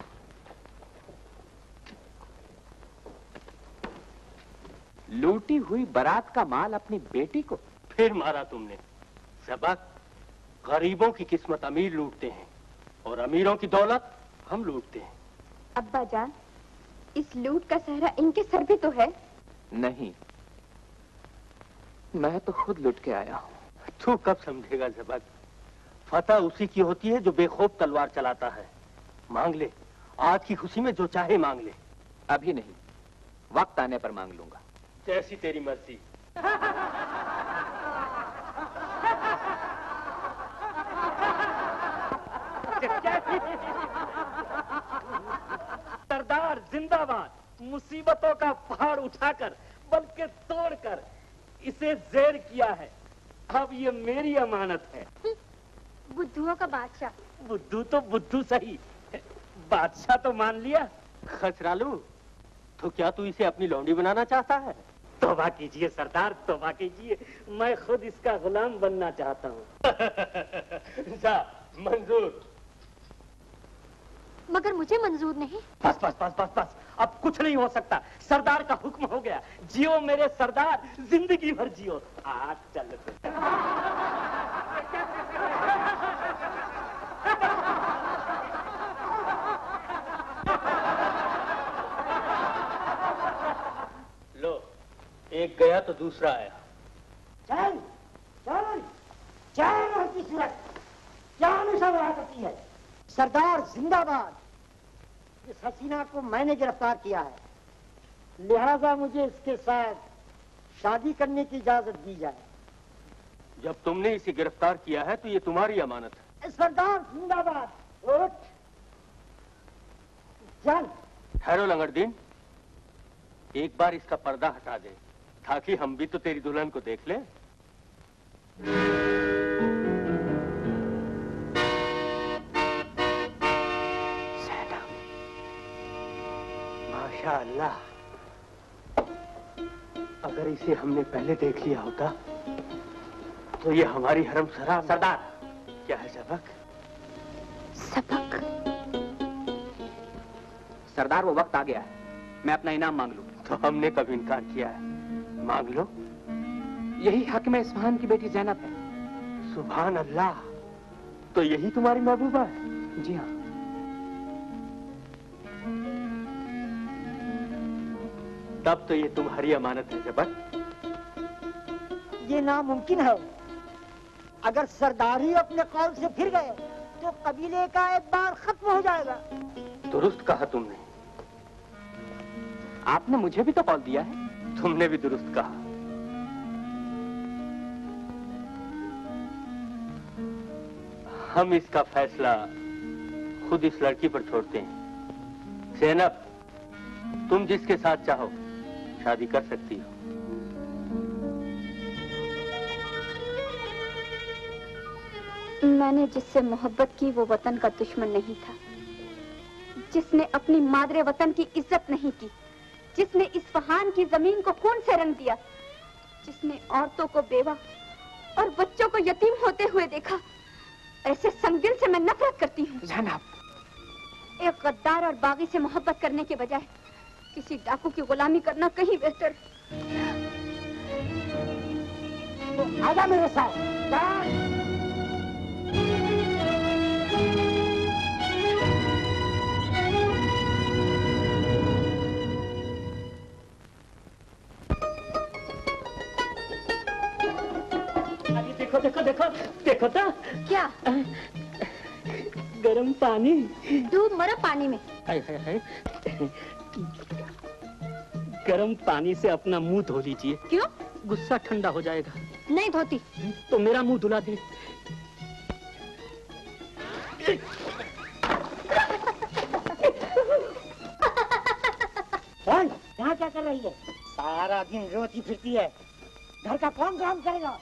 लूटी हुई बारात का माल अपनी बेटी को फिर मारा तुमने। ज़बक, गरीबों की किस्मत अमीर लूटते हैं और अमीरों की दौलत हम लूटते हैं। अब्बा जान, इस लूट का सहरा इनके सर पे तो है। नहीं, मैं तो खुद लुट के आया हूँ। तू कब समझेगा ज़बक? फतह उसी की होती है जो बेखौफ तलवार चलाता है। मांग ले, आज की खुशी में जो चाहे मांग ले। अभी नहीं, वक्त आने पर मांग लूंगा। जैसी तेरी मर्जी। सरदार जिंदाबाद। मुसीबतों का पहाड़ उठाकर बल्कि तोड़कर इसे ज़ेर किया है। अब ये मेरी अमानत है। बुद्धुओं का बादशाह। बुद्धू तो बुद्धू सही, बादशाह तो मान लिया। खचरालू, तो क्या तू इसे अपनी लौंडी बनाना चाहता है? तौबा कीजिए सरदार, तौबा कीजिए। मैं खुद इसका गुलाम बनना चाहता हूँ। जा, मंजूर। मगर मुझे मंजूर नहीं। बस बस बस बस बस, अब कुछ नहीं हो सकता। सरदार का हुक्म हो गया। जियो मेरे सरदार, जिंदगी भर जियो। आज चल लो, एक गया तो दूसरा आया। चल चल चल की सूरत क्या हमेशा बढ़ा सकती है। सरदार जिंदाबाद। इस हसीना को मैंने गिरफ्तार किया है, लिहाजा मुझे इसके साथ शादी करने की इजाजत दी जाए। जब तुमने इसे गिरफ्तार किया है तो ये तुम्हारी अमानत है। सरदार जिंदाबाद। चल। ठहरो लंगड़दीन, एक बार इसका पर्दा हटा दे ताकि हम भी तो तेरी दुल्हन को देख ले। माशाअल्लाह, अगर इसे हमने पहले देख लिया होता तो ये हमारी हरम सराब। सरदार, क्या है सबक? सबक? सरदार, वो वक्त आ गया है, मैं अपना इनाम मांग लूं। तो हमने कभी इनकार किया है? मांग लो। यही हाकिम इस्फहान की बेटी ज़ैनब है। सुभान अल्लाह, तो यही तुम्हारी महबूबा है? जी हाँ। तब तो ये तुम्हारी अमानत है जबक। ये नामुमकिन है। अगर सरदार ही अपने कौल से फिर गए तो कबीले का एतबार खत्म हो जाएगा। दुरुस्त कहा तुमने। आपने मुझे भी तो कॉल दिया है। तुमने भी दुरुस्त कहा। हम इसका फैसला खुद इस लड़की पर छोड़ते हैं। ज़ैनब, तुम जिसके साथ चाहो शादी कर सकती हो। मैंने जिससे मोहब्बत की वो वतन का दुश्मन नहीं था, जिसने अपनी मादरे वतन की इज्जत नहीं की, जिसने इस्फहान की जमीन को खून से रंग दिया, जिसने औरतों को बेवा और बच्चों को यतीम होते हुए देखा, ऐसे संगदिल से मैं नफरत करती हूँ। ज़ैनब, एक गद्दार और बागी से मोहब्बत करने के बजाय किसी डाकू की गुलामी करना कहीं बेहतर। तो आजा मेरे साथ। देखो देखो देखो देखो तो क्या? गरम पानी। डूब मरो पानी में। हाय हाय हाय। गरम पानी से अपना मुंह धो लीजिए। क्यों? गुस्सा ठंडा हो जाएगा। नहीं धोती। तो मेरा मुंह धुला दे। यहाँ क्या कर रही है? सारा दिन रोती फिरती है, घर का कौन काम करेगा?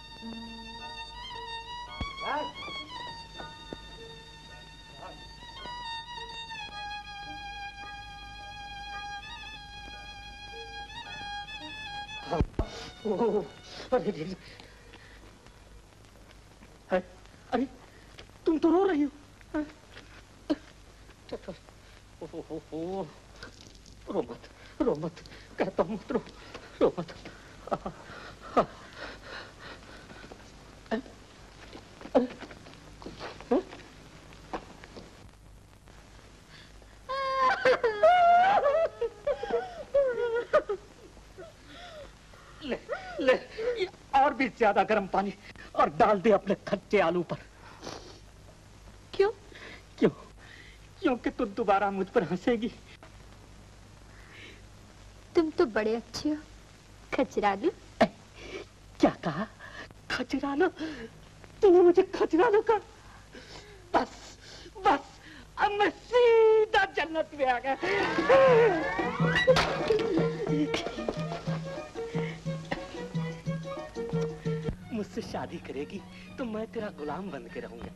अरे तुम तो रो रही हो। रो मत, रो मत, कहता हूँ मत रो, रो मत। ले ले और भी ज्यादा गर्म पानी और डाल दे अपने कच्चे आलू पर। क्यों? क्यों? क्योंकि तू दोबारा मुझ पर हंसेगी। तुम तो बड़े अच्छे हो, खचरालू। क्या कहा? खचरालू? तूने मुझे खचरालू कहा? बस बस, अब मैं सीधा जन्नत में आ गया। मुझसे शादी करेगी तो मैं तेरा गुलाम बन के रहूंगा।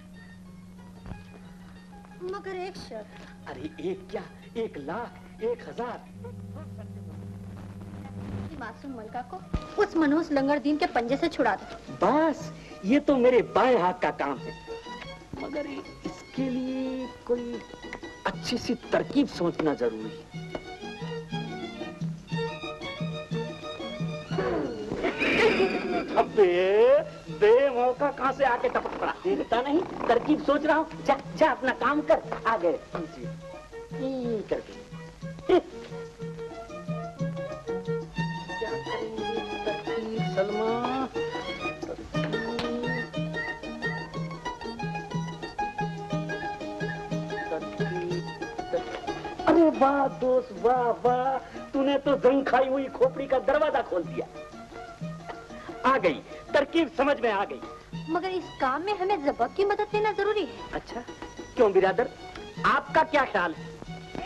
मगर एक शर्त। अरे एक क्या, 1 लाख, 1000। मासूम मलका को उस मनहूस लंगड़दीन के पंजे से छुड़ा दो। बस ये तो मेरे बाएं हाथ का काम है, मगर इसके लिए कोई अच्छी सी तरकीब सोचना जरूरी है। अबे बे मौका कहाँ से आके टपक पड़ा, देखता नहीं तरकीब सोच रहा हूँ। जा जा अपना काम कर। आ गए करके क्या करेंगे तरकीब सलमा। अरे वाह दोस्त, वाह वाह, तूने तो जंग खाई हुई खोपड़ी का दरवाजा खोल दिया। आ गई तरकीब, समझ में आ गई। मगर इस काम में हमें ज़बक की मदद लेना जरूरी है। अच्छा क्यों बिरादर, आपका क्या ख्याल है?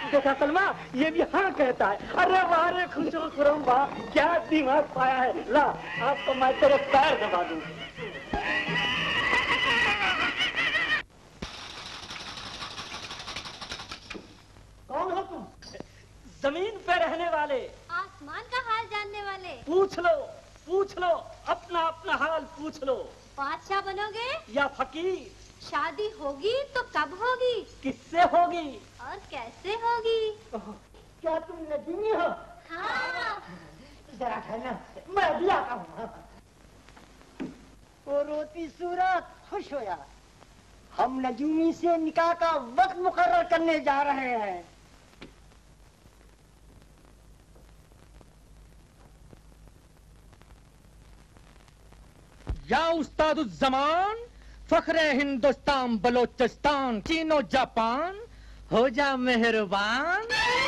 देखा सलमा, ये भी हाँ कहता है। अरे वाह रे खुशो खुरम वाह, क्या दिमाग पाया है। ला आपको मैं तेरे पैर दबा दूं। कौन हो तुम? जमीन पे रहने वाले, आसमान का हाल जानने वाले। पूछ लो, अपना अपना हाल पूछ लो। बादशाह बनोगे या फकीर? शादी होगी तो कब होगी? किससे होगी और कैसे होगी? क्या तुम नजूमी हो? हाँ। जरा ठहरना, मैं भी आता हूँ। वो रोती सूरत खुश हो यार, हम नजूमी से निकाह का वक्त मुकर्रर करने जा रहे हैं। या उस्तादुज़्ज़मान, फख्रे हिंदुस्तान बलोचिस्तान चीनो जापान, हो जा मेहरबान।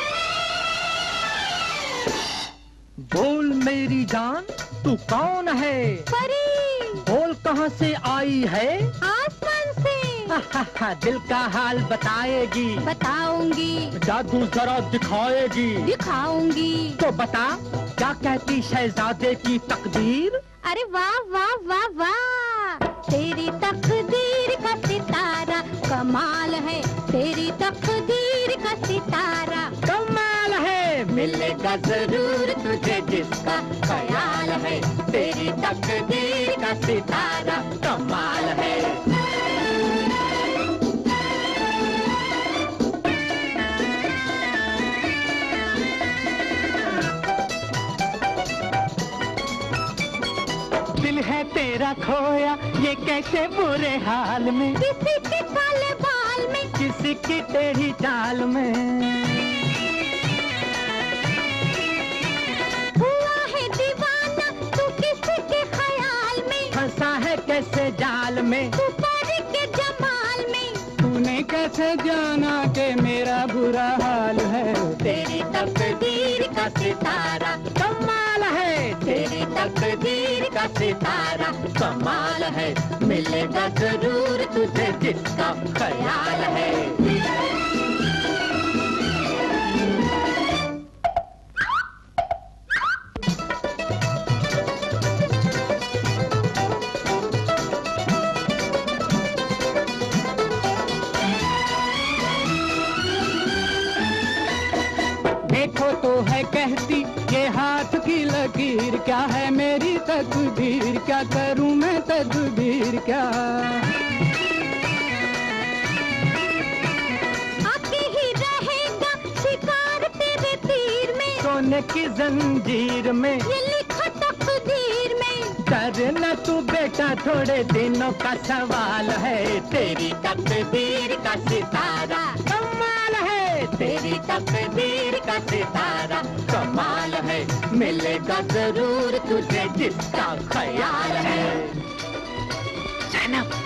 बोल मेरी जान, तू कौन है? परी। बोल कहाँ से आई है? आसमान से। दिल का हाल बताएगी? बताऊंगी। जादू जरा दिखाएगी? दिखाऊंगी। तो बता, क्या कहती शहजादे की तकदीर? अरे वाह वाह वाह वाह, तेरी तकदीर का सितारा कमाल है, तेरी तकदीर का सितारा कमाल है। मिलेगा जरूर तुझे जिसका ख्याल है, तेरी तकदीर का सितारा कमाल है। दिल है तेरा खोया ये कैसे बुरे हाल में, किसी के काले बाल में, किसी की टेढ़ी चाल में। हुआ है दीवाना तू किसी के ख्याल में, फंसा है कैसे जाल में, तू परी के जमाल में। तूने कैसे जाना कि मेरा बुरा हाल है। तेरी तकदीर का सितारा कमाल है, तेरी तकदीर का सितारा कमाल है। मिलेगा जरूर तुझे जिसका ख्याल है। देखो तो है कहती ये हाथ की लकीर, क्या है मेरी तकदीर, क्या करूं मैं तकदीर क्या। आके ही रहेगा शिकार तेरे तीर में, सोने की जंजीर में, ये लिखा तकदीर में। डरना तू बेटा थोड़े दिनों का सवाल है, तेरी तकदीर का सितारा कमाल है, तेरी तकदीर का सितारा कमाल है। मिलेगा जरूर तुझे जिसका ख्याल है। ज़ैनब,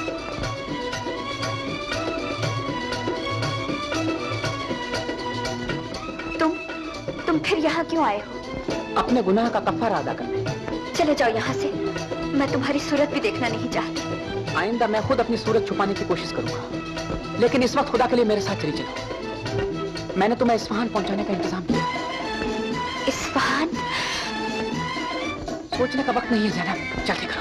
तुम फिर यहाँ क्यों आए हो? अपने गुनाह का कफ़ारा अदा करने। चले जाओ यहाँ से, मैं तुम्हारी सूरत भी देखना नहीं चाहती। आइंदा मैं खुद अपनी सूरत छुपाने की कोशिश करूंगा, लेकिन इस वक्त खुदा के लिए मेरे साथ चली चलो। मैंने तुम्हें इस्फहान पहुंचाने का इंतजाम किया। इस्फहान? सोचने का वक्त नहीं है ज़ैनब, जल्दी करो।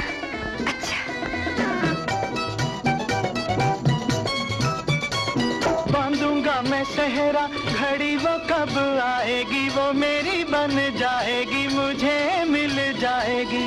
बांधूंगा मैं सहरा, घड़ी वो कब आएगी, वो मेरी बन जाएगी, मुझे मिल जाएगी।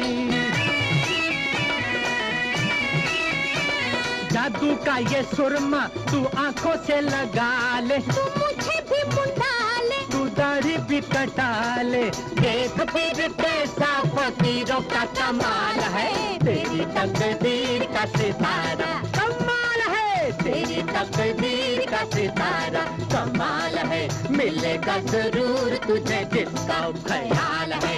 जादू का ये सुरमा तू आंखों से लगा ले, तू मुझे भी मुंडा ले, तू दाढ़ी भी कटा ले। देख फिर कैसा फकीरों का कमाल है, तेरी तकदीर का सितारा कमाल है, तेरी तकदीर का सितारा कमाल है। मिलेगा जरूर तुझे जिसका ख्याल है।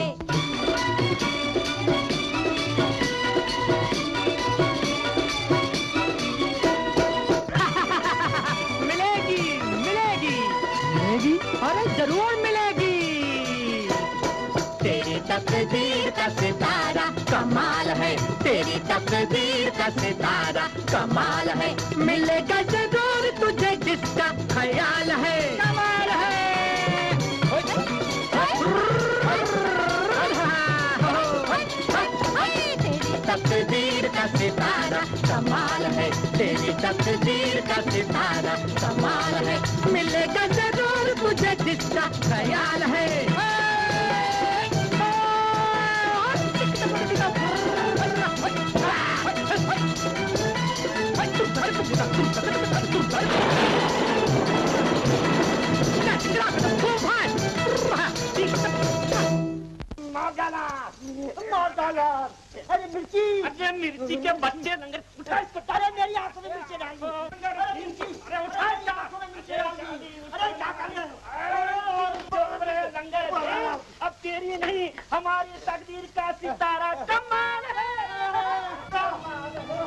अरे जरूर मिलेगी, तेरी तकदीर का सितारा कमाल है। है तेरी तकदीर का सितारा कमाल है, मिलेगा जरूर तुझे जिसका ख्याल है, कमाल है। तकदीर का सितारा कमाल है, तेरी तकदीर का सितारा कमाल है, मिलेगा जरूर तुझे जिसका ख्याल है। अरे मिर्ची, अरे मिर्ची के बच्चे लंगर उठा इसको, अरे मेरी आंखों में मिर्ची डाल दी, अरे मिर्ची, अरे उठा इसकी आंखों में मिर्ची डाल दी, अरे क्या कर रहे हो? लंगर अब तेरी नहीं हमारी तकदीर का सितारा कमाल है, कमाल है।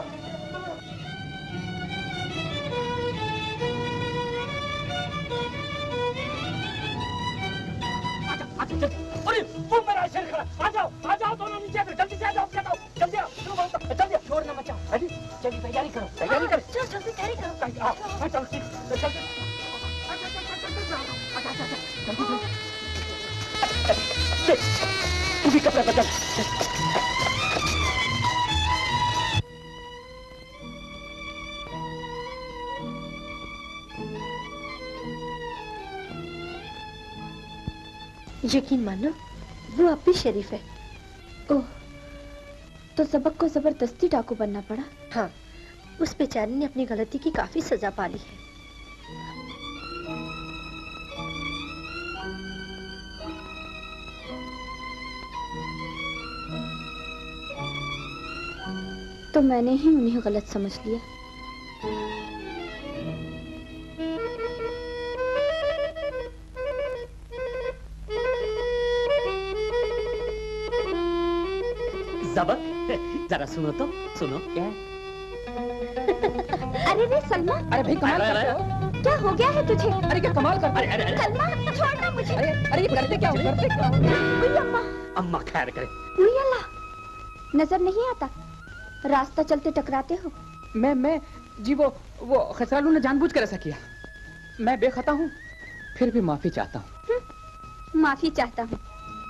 अरे तुम मेरा ऐसे खड़ा, आ जाओ दोनों नीचे, जल्दी से आ जाओ, जल्दी आओ, जल्दी शोर न मचाओ, अरे चलिए तैयारी करो, जल्दी तैयारी करो, तू भी कपड़ा बदल। यकीन मानो वो अब भी शरीफ है। ओह, तो सबक को जबरदस्ती डाकू बनना पड़ा? हाँ, उस बेचारे ने अपनी गलती की काफी सजा पाली है। तो मैंने ही उन्हें गलत समझ लिया। ज़बक, जरा सुनो तो, सुनो क्या है? अरे रे सलमा, अरे भाई कमाल करते हो, क्या हो गया है तुझे? अरे क्या कमाल करते हो? अरे सलमा छोड़ना मुझे। अरे ये करते क्या हो, करते क्या हो? उई अम्मा, अम्मा खैर करे। उई अल्लाह, नजर नहीं आता, रास्ता चलते टकराते हो। मैं जी वो खसरालू ने जानबूझकर ऐसा किया, मैं बेखता हूँ, फिर भी माफी चाहता हूँ। माफी चाहता हूँ,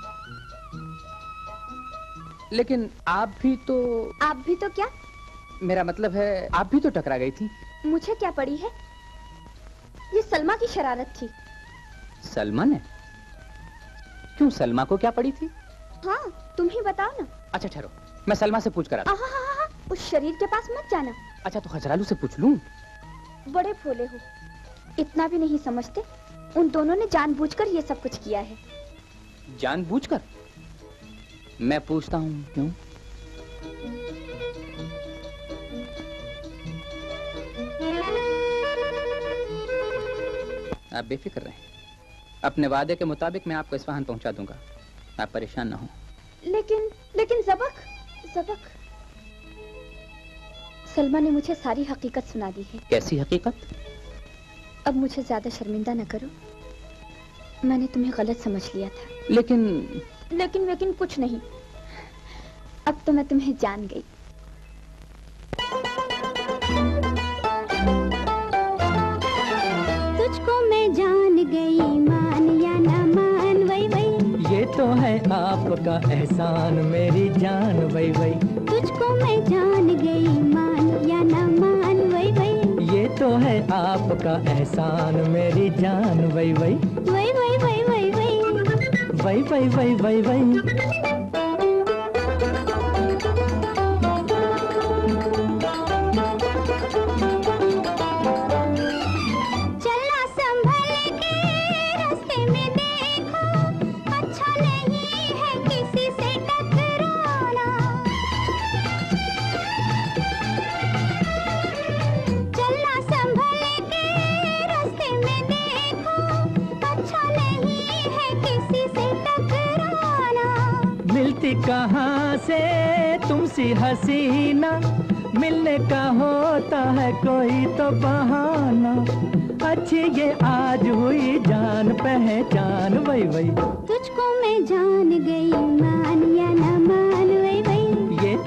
लेकिन आप भी तो क्या? मेरा मतलब है आप भी तो टकरा गई थी। मुझे क्या पड़ी है? ये सलमा की शरारत थी। सलमा ने? क्यों, सलमा को क्या पड़ी थी? हाँ, तुम ही बताओ ना। अच्छा ठहरो, मैं सलमा से पूछ कर आता हूँ। उस शरीर के पास मत जाना। अच्छा तो खचरालू से पूछ लूं? बड़े भोले हो, इतना भी नहीं समझते। उन दोनों ने जानबूझकर ये सब कुछ किया है। जानबूझकर? मैं पूछता हूँ क्यों? आप बेफिक्र रहें, अपने वादे के मुताबिक मैं आपको इस्फहान पहुंचा दूंगा, आप परेशान ना हो। लेकिन ज़बक, सलमा ने मुझे सारी हकीकत सुना दी है। कैसी हकीकत? अब मुझे ज्यादा शर्मिंदा न करो, मैंने तुम्हें गलत समझ लिया था। लेकिन कुछ नहीं, अब तो मैं तुम्हें जान गई। तुझको मैं जान गई, मान या ना मान वही वही। ये तो है आपका एहसान मेरी जान वही वही। तुझको मैं जान गई, मान या ना मान वही वही। ये तो है आपका एहसान मेरी जान वही वही। वही वही वही वही वही वही वही वही वही वही। कहाँ से तुमसी हसीना, मिलने का होता है कोई तो बहाना। अच्छी ये आज हुई जान पहचान वही वही। तुझको मैं जान गई, मान या ना मान वही वही। ये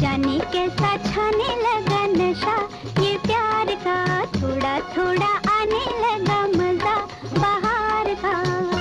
जाने कैसा छाने लगा नशा ये प्यार का, थोड़ा थोड़ा आने लगा मजा बाहर का।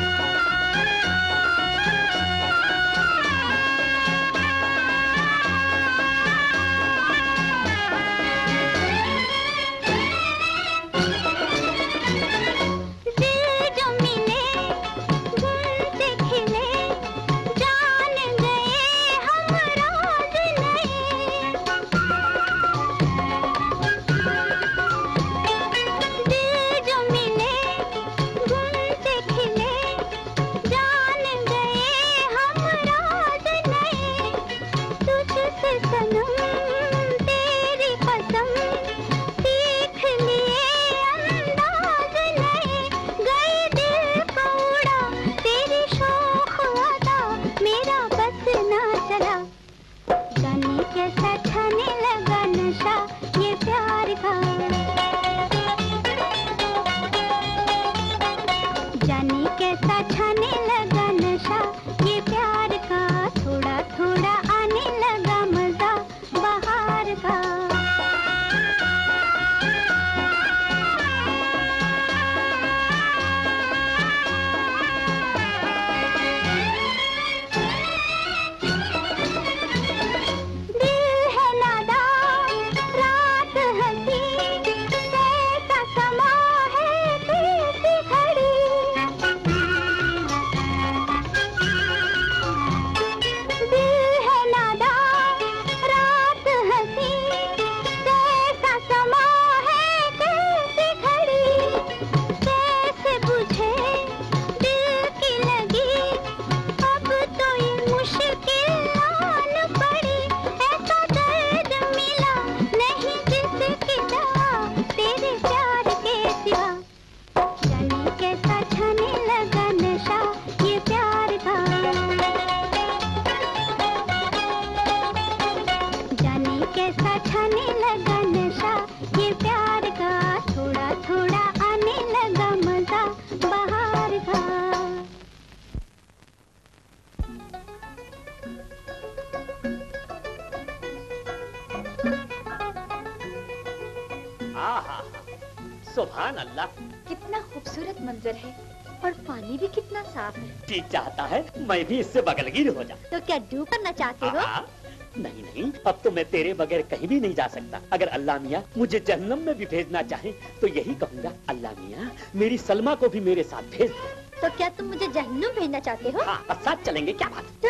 सुभान अल्लाह, कितना खूबसूरत मंजर है और पानी भी कितना साफ है। जी चाहता है मैं भी इससे बगलगीर हो जाऊं। तो क्या डूब करना चाहते हो? नहीं नहीं, अब तो मैं तेरे बगैर कहीं भी नहीं जा सकता। अगर अल्लाह मियाँ मुझे जहन्नम में भी भेजना चाहे तो यही कहूँगा, अल्लाह मियाँ मेरी सलमा को भी मेरे साथ भेज दो। तो क्या तुम मुझे जहन्नुम भेजना चाहते हो? हाँ, बस साथ चलेंगे, क्या बात?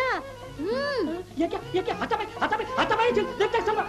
ये क्या हटा भाई देख सलमा,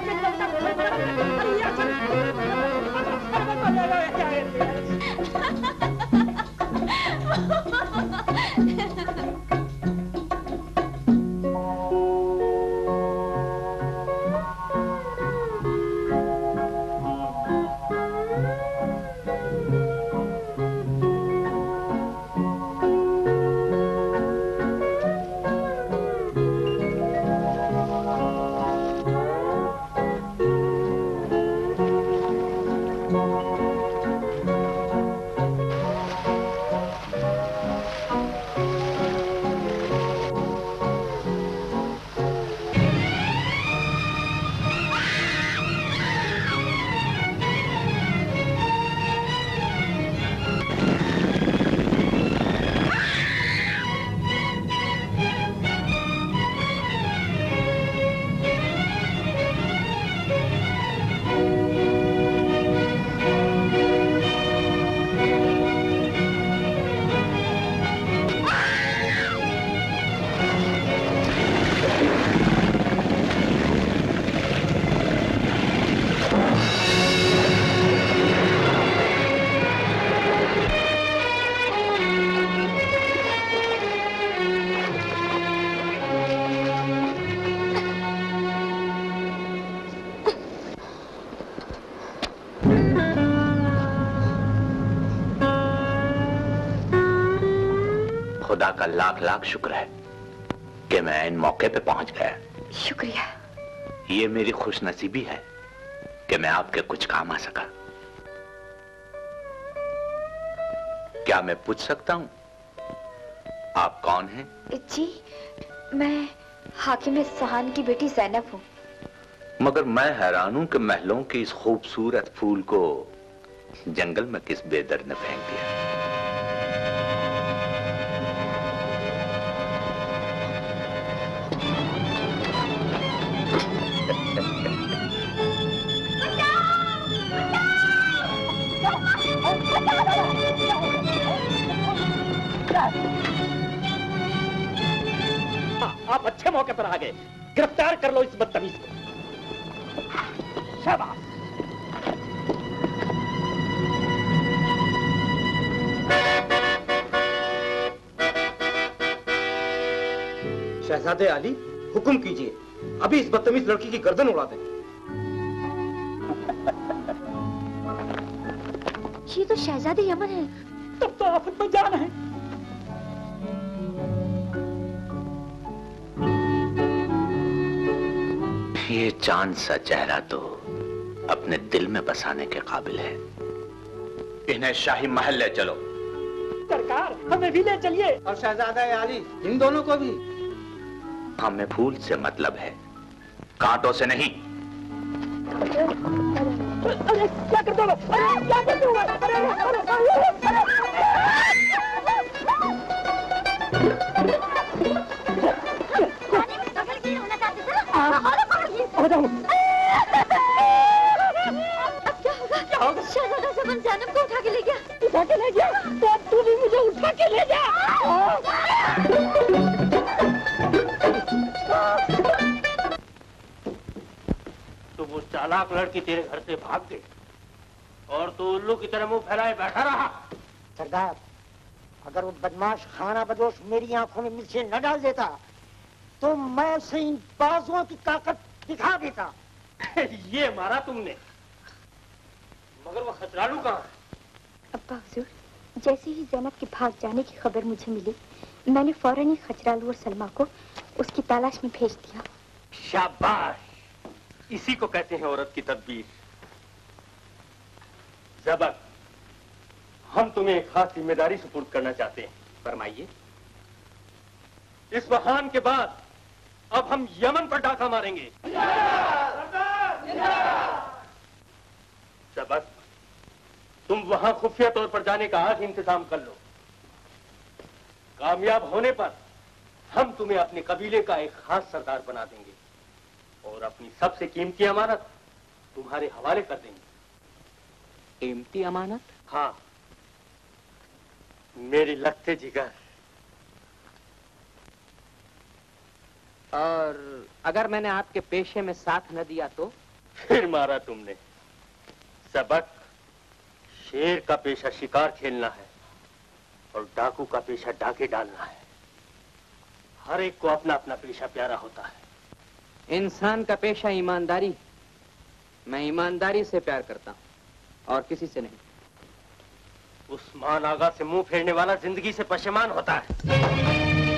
खुदा का लाख लाख शुक्र है कि मैं इन मौके पे पहुंच गया। शुक्रिया। ये मेरी खुशनसीबी है कि मैं आपके कुछ काम आ सका। क्या मैं पूछ सकता हूं आप कौन हैं? जी, मैं हाकिम-ए-सहान की बेटी ज़ैनब हूँ। मगर मैं हैरान हूं कि महलों के इस खूबसूरत फूल को जंगल में किस बेदर्द ने फेंक दिया। आप अच्छे मौके पर आ गए। गिरफ्तार कर लो इस बदतमीज को। शाबाश। शहजादे आली, हुक्म कीजिए, अभी इस बदतमीज लड़की की गर्दन उड़ा दें। ये तो शहजादे यमन है। तब तो आफत में जान है। ये चांद सा चेहरा तो अपने दिल में बसाने के काबिल है। इन्हें शाही महल ले चलो। सरकार, हमें भी ले चलिए। और शहजादा आली, इन दोनों को भी। हमें फूल से मतलब है, कांटों से नहीं। अरे क्या करते हो? अरे क्या करते हो? क्या होगा? शहजादा ज़ैनब ज़ैनब को उठा के ले गया। उठा के ले गया? तो अब तू भी मुझे उठा के ले जा। तो वो चालाक लड़की तेरे घर से भाग गई और तू उल्लू की तरह मुंह फैलाए बैठा रहा। सरदार, अगर वो बदमाश खाना बदोश मेरी आंखों में मिर्चें न डाल देता तो मैं उसे इन बाजुओं की ताकत दिखा देता। ये मारा तुमने, मगर वो खतरालू कहाँ है? अब्बा हुजूर, जैसे ही ज़ैनब के भाग जाने की खबर मुझे मिली, मैंने फौरन ही खचरालू और सलमा को उसकी तलाश में भेज दिया। शाबाश, इसी को कहते हैं औरत की तदबीर। ज़बक, हम तुम्हें एक खास जिम्मेदारी सुपुर्द करना चाहते हैं। फरमाइए। इस बहान के बाद अब हम यमन पर डाका मारेंगे। ज़बक, तुम वहां खुफिया तौर पर जाने का आज इंतजाम कर लो। कामयाब होने पर हम तुम्हें अपने कबीले का एक खास सरदार बना देंगे और अपनी सबसे कीमती अमानत तुम्हारे हवाले कर देंगे। कीमती अमानत? हाँ, मेरी लगते जिगर। और अगर मैंने आपके पेशे में साथ न दिया तो? फिर मारा तुमने। सबक, शेर का पेशा शिकार खेलना है और डाकू का पेशा डाके डालना है। हर एक को अपना अपना पेशा प्यारा होता है। इंसान का पेशा ईमानदारी। मैं ईमानदारी से प्यार करता हूं और किसी से नहीं। उस्मान आगा से मुंह फेरने वाला जिंदगी से पशेमान होता है।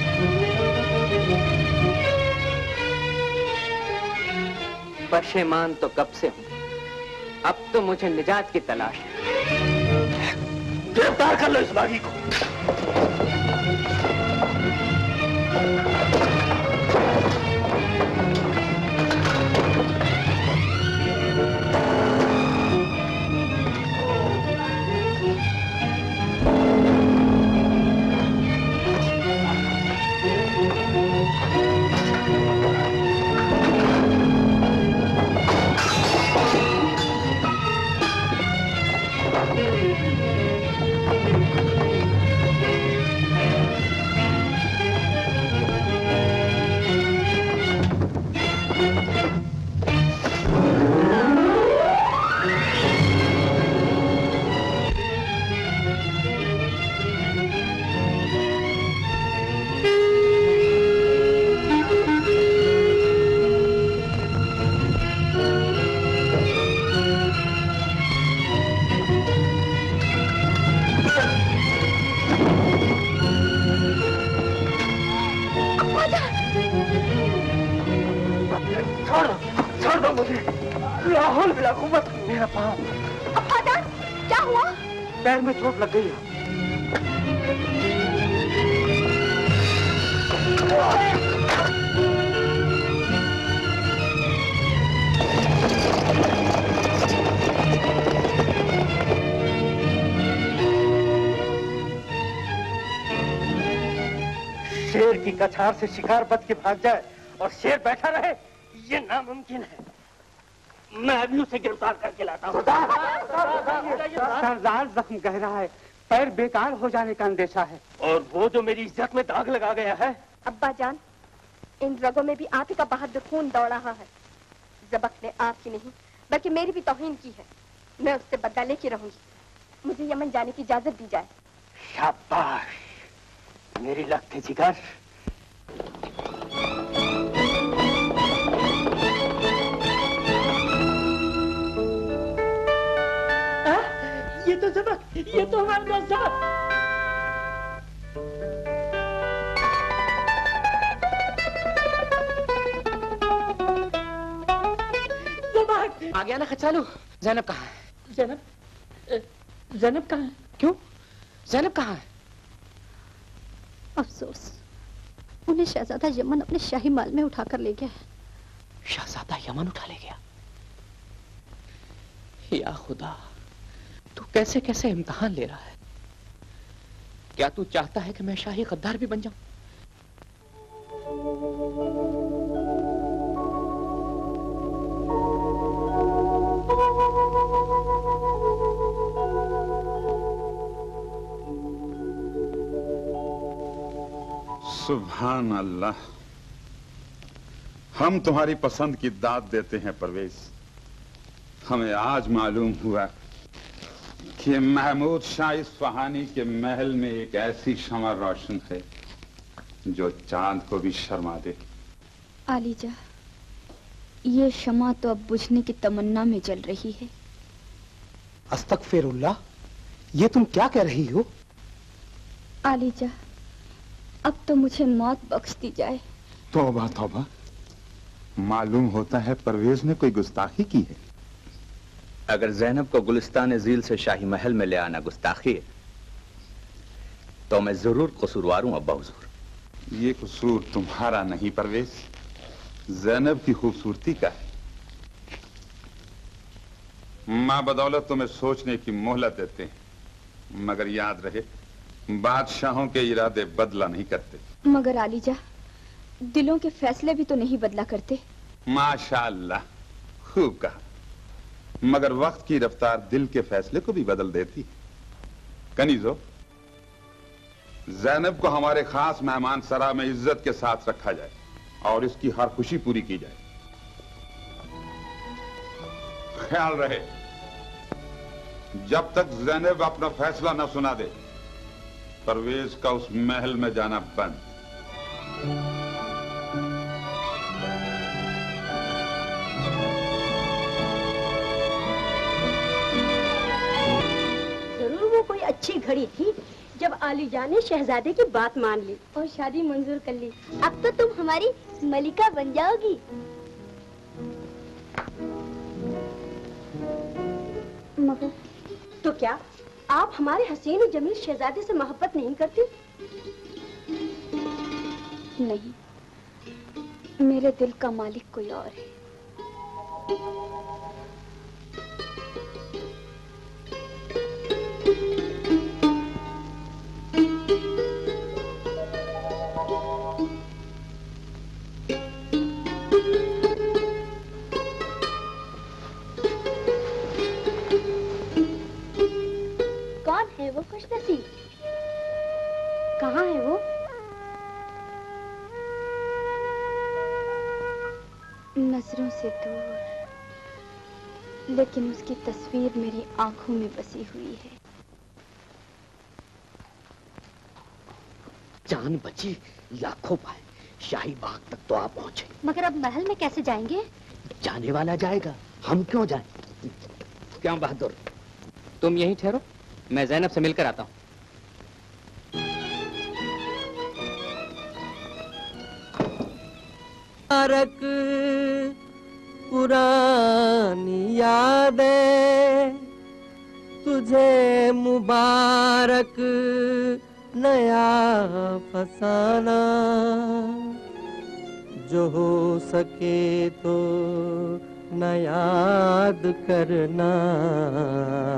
पशेमान तो कब से हूं, अब तो मुझे निजात की तलाश है। गिरफ्तार कर लो इस बागी को। पैर में चोट लग गई है। की कछार से शिकार बच के भाग जाए और शेर बैठा रहे, ये नामुमकिन है। मैं अभी उसे गिरफ्तार करके लाता हूँ। सरदार जख्म गहरा है, पैर बेकार हो जाने का अंदेशा है। और वो जो मेरी इज्जत में दाग लगा गया है। अब्बा जान, इन रगों में भी आप ही का बहादुर खून दौड़ रहा है। ज़बक ने आपकी नहीं बल्कि मेरी भी तौहीन की है। मैं उससे बदला लेके रहूंगी। मुझे यमन जाने की इजाजत दी जाए। शाबाश, मेरी लगते जिगर। ये तो ज़बक, ये तो हमारे दोस्त ज़बक। आ गया ना खचालू? ज़ैनब कहाँ है? ज़ैनब कहाँ है? क्यों? ज़ैनब कहाँ है? अफसोस, उन्हें शहजादा यमन अपने शाही माल में उठाकर ले गया है। शहजादा यमन उठा ले गया? या खुदा, तू कैसे कैसे इम्तिहान ले रहा है? क्या तू चाहता है कि मैं शाही गद्दार भी बन जाऊं? सुभान अल्लाह, हम तुम्हारी पसंद की दाद देते हैं परवेज। हमें आज मालूम हुआ कि महमूद शाह इस्फहानी के महल में एक ऐसी शमा रोशन है जो चांद को भी शर्मा दे। आलीजा, ये शमा तो अब बुझने की तमन्ना में जल रही है। अस्तगफिरुल्लाह, ये तुम क्या कह रही हो? आलीजा, अब तो मुझे मौत बख्श दी जाए। तौबा तौबा, मालूम होता है परवेज ने कोई गुस्ताखी की है। अगर ज़ैनब को गुलिस्तान झील से शाही महल में ले आना गुस्ताखी है तो मैं जरूर कसूरवार हूं अब्बा हुजूर। ये कसूर तुम्हारा नहीं परवेज, ज़ैनब की खूबसूरती का है। मां बदौलत तुम्हें सोचने की मोहलत देते हैं, मगर याद रहे बादशाहों के इरादे बदला नहीं करते। मगर आलीजा, दिलों के फैसले भी तो नहीं बदला करते। माशाअल्लाह, खूब कहा। मगर वक्त की रफ्तार दिल के फैसले को भी बदल देती। कनीजो, ज़ैनब को हमारे खास मेहमान सरा में इज्जत के साथ रखा जाए और इसकी हर खुशी पूरी की जाए। ख्याल रहे, जब तक ज़ैनब अपना फैसला न सुना दे, परवेज का उस महल में जाना बंद। जरूर वो कोई अच्छी घड़ी थी जब आलीजा ने शहजादे की बात मान ली और शादी मंजूर कर ली। अब तो तुम हमारी मलिका बन जाओगी। मगर तो क्या आप हमारे हसीन और जमील शहजादे से मोहब्बत नहीं करती? नहीं, मेरे दिल का मालिक कोई और है। कौन है वो खुशनसीब? कहाँ है वो? नजरों से दूर, लेकिन उसकी तस्वीर मेरी आंखों में बसी हुई है। जान बची लाखों पाए, शाही बाग तक तो आप पहुंचे। मगर अब महल में कैसे जाएंगे? जाने वाला जाएगा, हम क्यों जाएं? क्यों बहादुर, तुम यहीं ठहरो, मैं ज़ैनब से मिलकर आता हूँ। मुबारक पुरानी यादें, तुझे मुबारक नया फसाना, जो हो सके तो न याद करना,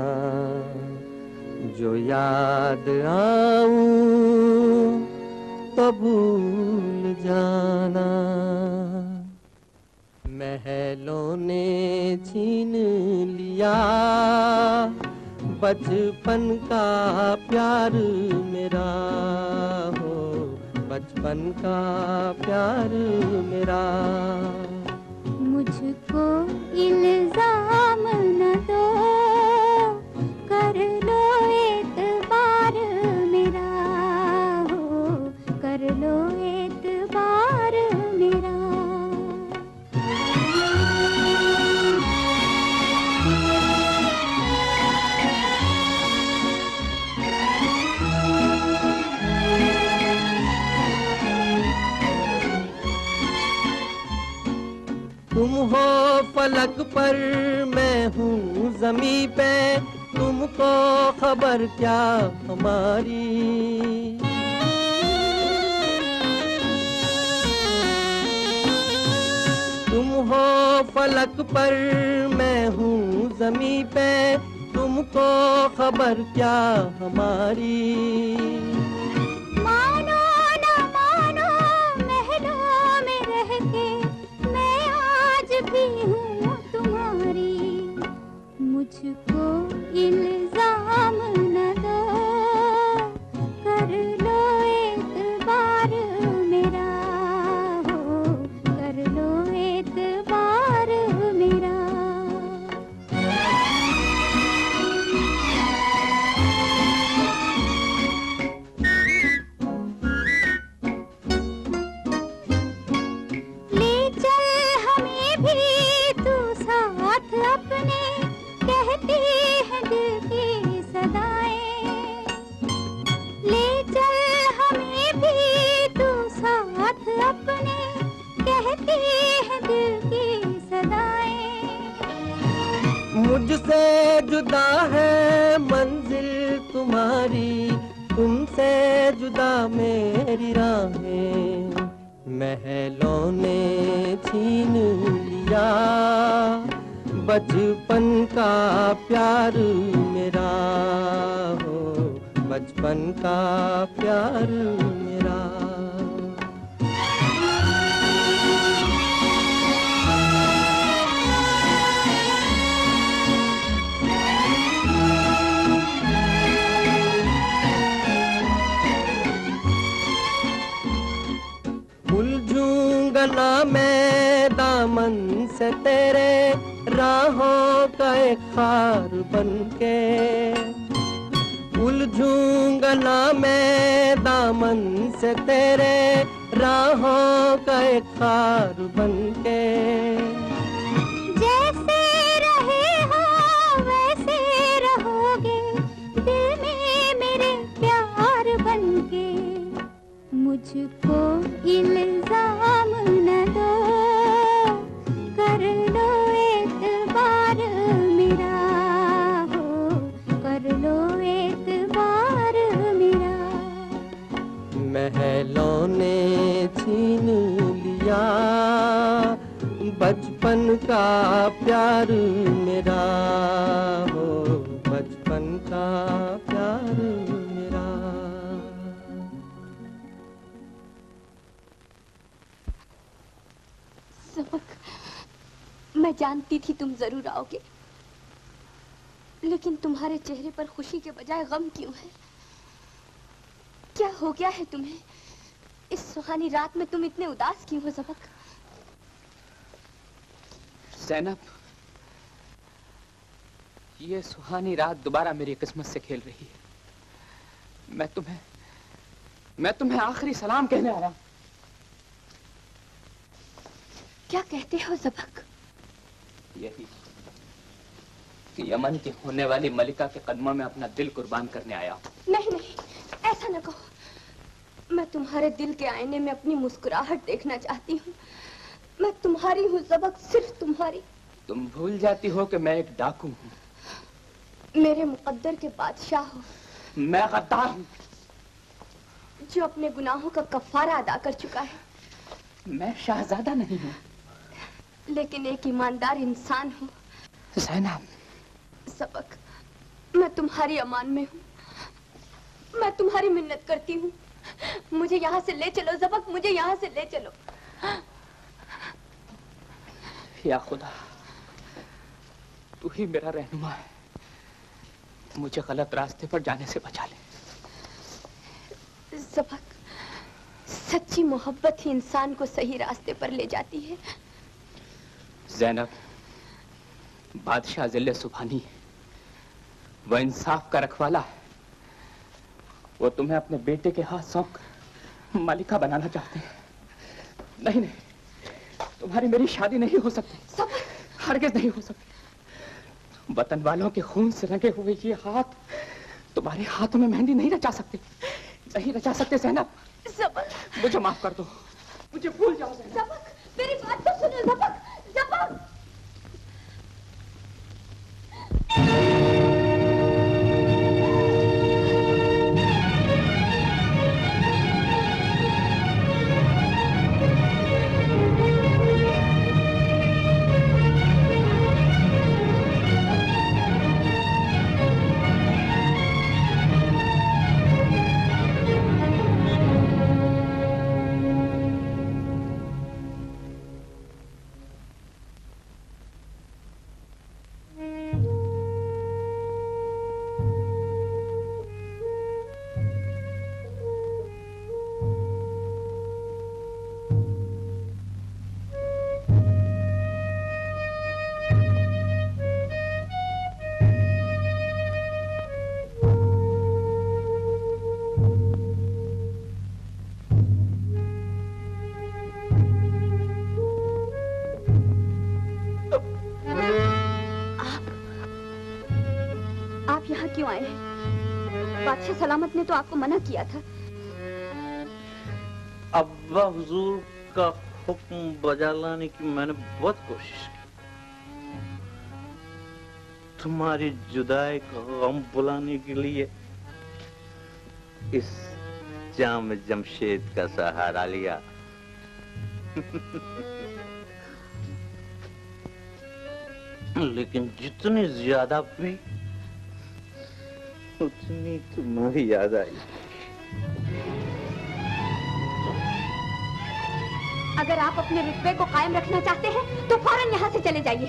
जो याद आऊं तो भूल जाना। महलों ने छीन लिया बचपन का प्यार मेरा हो, बचपन का प्यार मेरा। मुझको इल्जाम न दो, कर लो एतबार मेरा हो, कर लो एतबार मेरा। तुम हो फलक पर मैं हूँ ज़मीं पे, तुमको खबर क्या हमारी। तुम हो फलक पर मैं हूँ ज़मीं पे, तुमको खबर क्या हमारी। मानो न मानो महलों में रह के मैं आज भी हूँ तुम्हारी। मुझको इल्जाम न दो, कर लो एतबार मेरा हो, कर लो एतबार मेरा। ले चल हमें भी तू साथ अपने, कहती है दिल की सदाएं। ले चल हमें भी तू साथ अपने, कहती है दिल की सदाएं। मुझसे जुदा है मंजिल तुम्हारी, तुमसे जुदा मेरी राहें। महलों ने छीन लिया बचपन का प्यार मेरा हो, बचपन का प्यार मेरा। उलझूंगा ना मैं दामन से तेरे, राहों का एक खार बनके। उलझूंगा ना मैं दामन से तेरे, राहों का एक खार बनके। जैसे रहे हो वैसे रहोगे, दिल में मेरे प्यार बनके। मुझको इल्जाम न दो, कर लो एतबार मेरा हो, कर लो एतबार मेरा। महलों ने छीन लिया बचपन का प्यार मेरा हो, बचपन का प्यार मेरा। सबक, मैं जानती थी तुम जरूर आओगे, लेकिन तुम्हारे चेहरे पर खुशी के बजाय गम क्यों है? क्या हो गया है तुम्हें? इस सुहानी रात में तुम इतने उदास क्यों हो सबक? ज़ैनब, ये सुहानी रात दोबारा मेरी किस्मत से खेल रही है। मैं तुम्हें आखिरी सलाम कहने आ रहा हूं। क्या कहते हो सबक? यही यमन की होने वाली मलिका के कदमों में अपना दिल कुर्बान करने आया हूं। नहीं नहीं, ऐसा न कहो। मैं तुम्हारे दिल के आईने में अपनी मुस्कुराहट देखना चाहती हूँ। मैं तुम्हारी हूँ सबक, सिर्फ तुम्हारी। तुम भूल जाती हो कि मैं एक डाकू हूँ। मेरे मुकद्दर के बादशाह हो। मैं गद्दार हूँ जो अपने गुनाहों का कफारा अदा कर चुका है। मैं शहजादा नहीं हूँ, लेकिन एक ईमानदार इंसान हूँ। ज़ैनब, सबक, मैं तुम्हारी अमान में हूँ। मैं तुम्हारी मिन्नत करती हूँ। मुझे यहाँ से ले चलो ज़बक, मुझे यहाँ से ले चलो। या खुदा, तू ही मेरा रहनुमा है, मुझे गलत रास्ते पर जाने से बचा ले। ज़बक, सच्ची मोहब्बत ही इंसान को सही रास्ते पर ले जाती है। ज़ैनब, बादशाह ज़िले सुभानी वह इंसाफ का रखवाला है। वो तुम्हें अपने बेटे के हाथ सौंप कर मालिका बनाना चाहते हैं। नहीं नहीं, तुम्हारी मेरी शादी नहीं हो सकती, हरगिज़ नहीं हो सकती। वतन वालों के खून से रंगे हुए ये हाथ तुम्हारे हाथों में मेहंदी नहीं रचा सकते, नहीं रचा सकते ज़ैनब। मुझे माफ कर दो, मुझे भूल जाओ ज़ैनब। मेरी बात तो सुनो ज़बक, ज़बक। क्यों आए हैं? बादशाह सलामत ने तो आपको मना किया था। अब्बा हुजूर का हुक्म बजा लाने की मैंने बहुत कोशिश की। तुम्हारी जुदाई का गम बुलाने के लिए इस जाम जमशेद का सहारा लिया। लेकिन जितनी ज्यादा पी उतनी तुम्हारी याद आई। अगर आप अपने रुतबे को कायम रखना चाहते हैं तो फौरन यहाँ से चले जाइए।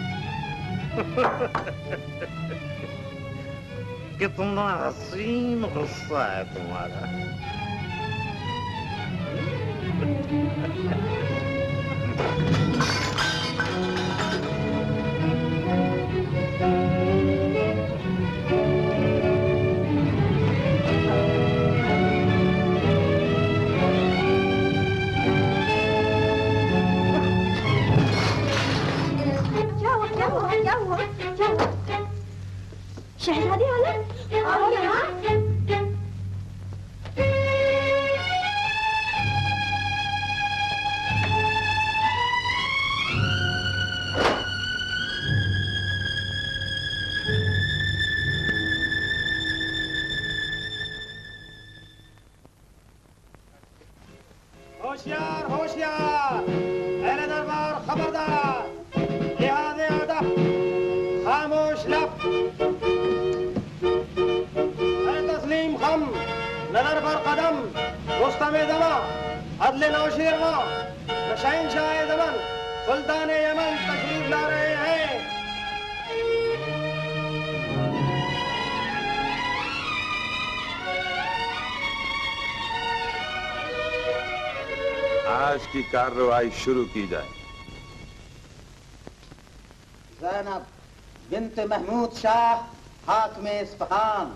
कितना हसीन गुस्सा है तुम्हारा। शहजादी आलम, आओ यहाँ। होशियार होशियार, अहले दरबार खबरदार, लिहाज़े अदब, खामोश लब, तस्लीम खम, नजर पर कदम, रुस्तम ज़मा, अदले नौशीरवा, शहंशाह ज़मन, सुल्तान-ए-यमन तशरीफ ला रहे हैं। आज की कार्रवाई शुरू की जाए। ज़ैनब बिन्त महमूद शाह, हाकिम-ए-इस्फहान।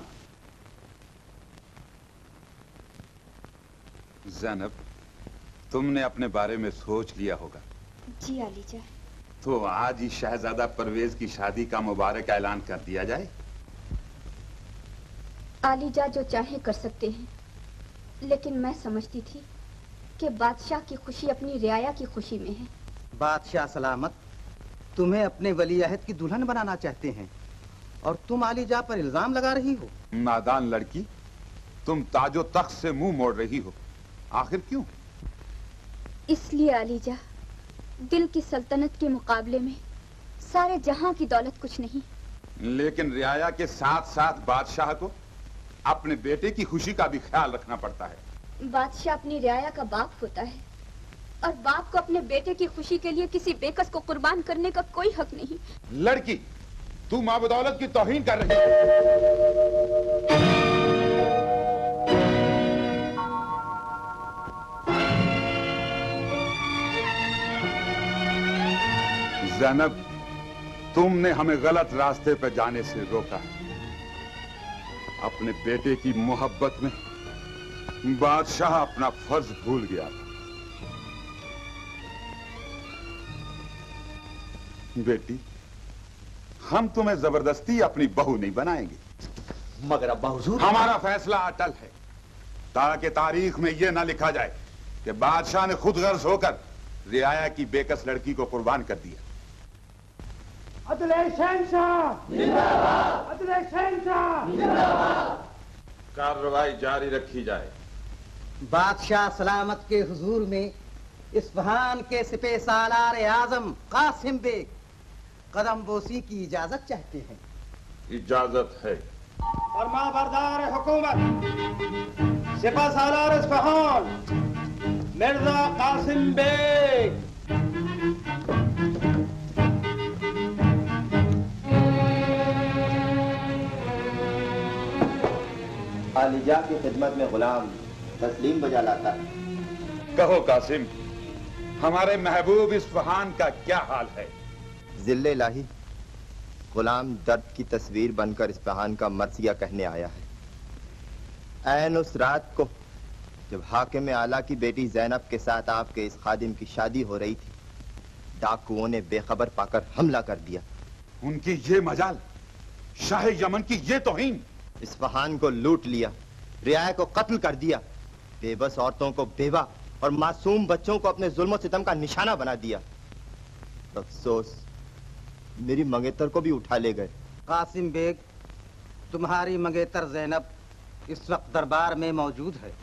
ज़ैनब, तुमने अपने बारे में सोच लिया होगा। जी आलीजा। तो आज ही शहजादा परवेज की शादी का मुबारक ऐलान कर दिया जाए। आलीजा जो चाहे कर सकते हैं, लेकिन मैं समझती थी कि बादशाह की खुशी अपनी रियाया की खुशी में है। बादशाह सलामत तुम्हें अपने वली अहद की दुल्हन बनाना चाहते हैं और तुम आलीजा पर इल्जाम लगा रही हो। नादान लड़की, तुम ताजो तख्त से मुंह मोड़ रही हो। आखिर क्यों? इसलिए आलीजा, दिल की सल्तनत के मुकाबले में सारे जहां की दौलत कुछ नहीं। लेकिन रियाया के साथ साथ बादशाह को अपने बेटे की खुशी का भी ख्याल रखना पड़ता है। बादशाह अपनी रियाया का बाप होता है और बाप को अपने बेटे की खुशी के लिए किसी बेकस को कुर्बान करने का कोई हक नहीं। लड़की, तू माँ बदौलत की तौहीन कर रही है। ज़ैनब, तुमने हमें गलत रास्ते पर जाने से रोका। अपने बेटे की मोहब्बत में बादशाह अपना फर्ज भूल गया था। बेटी, हम तुम्हें जबरदस्ती अपनी बहू नहीं बनाएंगे, मगर अब्बा हुजूर, हमारा फैसला अटल है ताकि तारीख में यह ना लिखा जाए कि बादशाह ने खुद गर्ज होकर रियाया की बेकस लड़की को कुर्बान कर दिया। अदले शहंशाह जिंदाबाद, अदले शहंशाह जिंदाबाद। कार्रवाई जारी रखी जाए। बादशाह सलामत के हुजूर में इस्फहान के सिपह सालार आजम कासिम बेग कदम बोसी की इजाजत चाहते हैं। इजाजत है। फरमा बरदार हुकूमत सिपह सालार इस्फहान मिर्जा कासिम बेग। आलिजा की खिदमत में गुलाम तस्लीम बजा लाता है। कहो कासिम, हमारे महबूब इस्फहान का क्या हाल है? जिल्ले लाही, गुलाम दर्द की तस्वीर बनकर इस्फहान का मर्सिया कहने आया है। ऐन उस रात को जब हाकिम-ए-आला की बेटी ज़ैनब के साथ आपके इस खादिम की शादी हो रही थी, डाकुओं ने बेखबर पाकर हमला कर दिया। उनकी ये मजाल, शाह यमन की ये तौहीन। इस्फहान को लूट लिया, रियाया को कत्ल कर दिया, बेबस औरतों को बेवा और मासूम बच्चों को अपने जुल्म सितम का निशाना बना दिया। अफसोस, मेरी मंगेतर को भी उठा ले गए। कासिम बेग, तुम्हारी मंगेतर ज़ैनब इस वक्त दरबार में मौजूद है।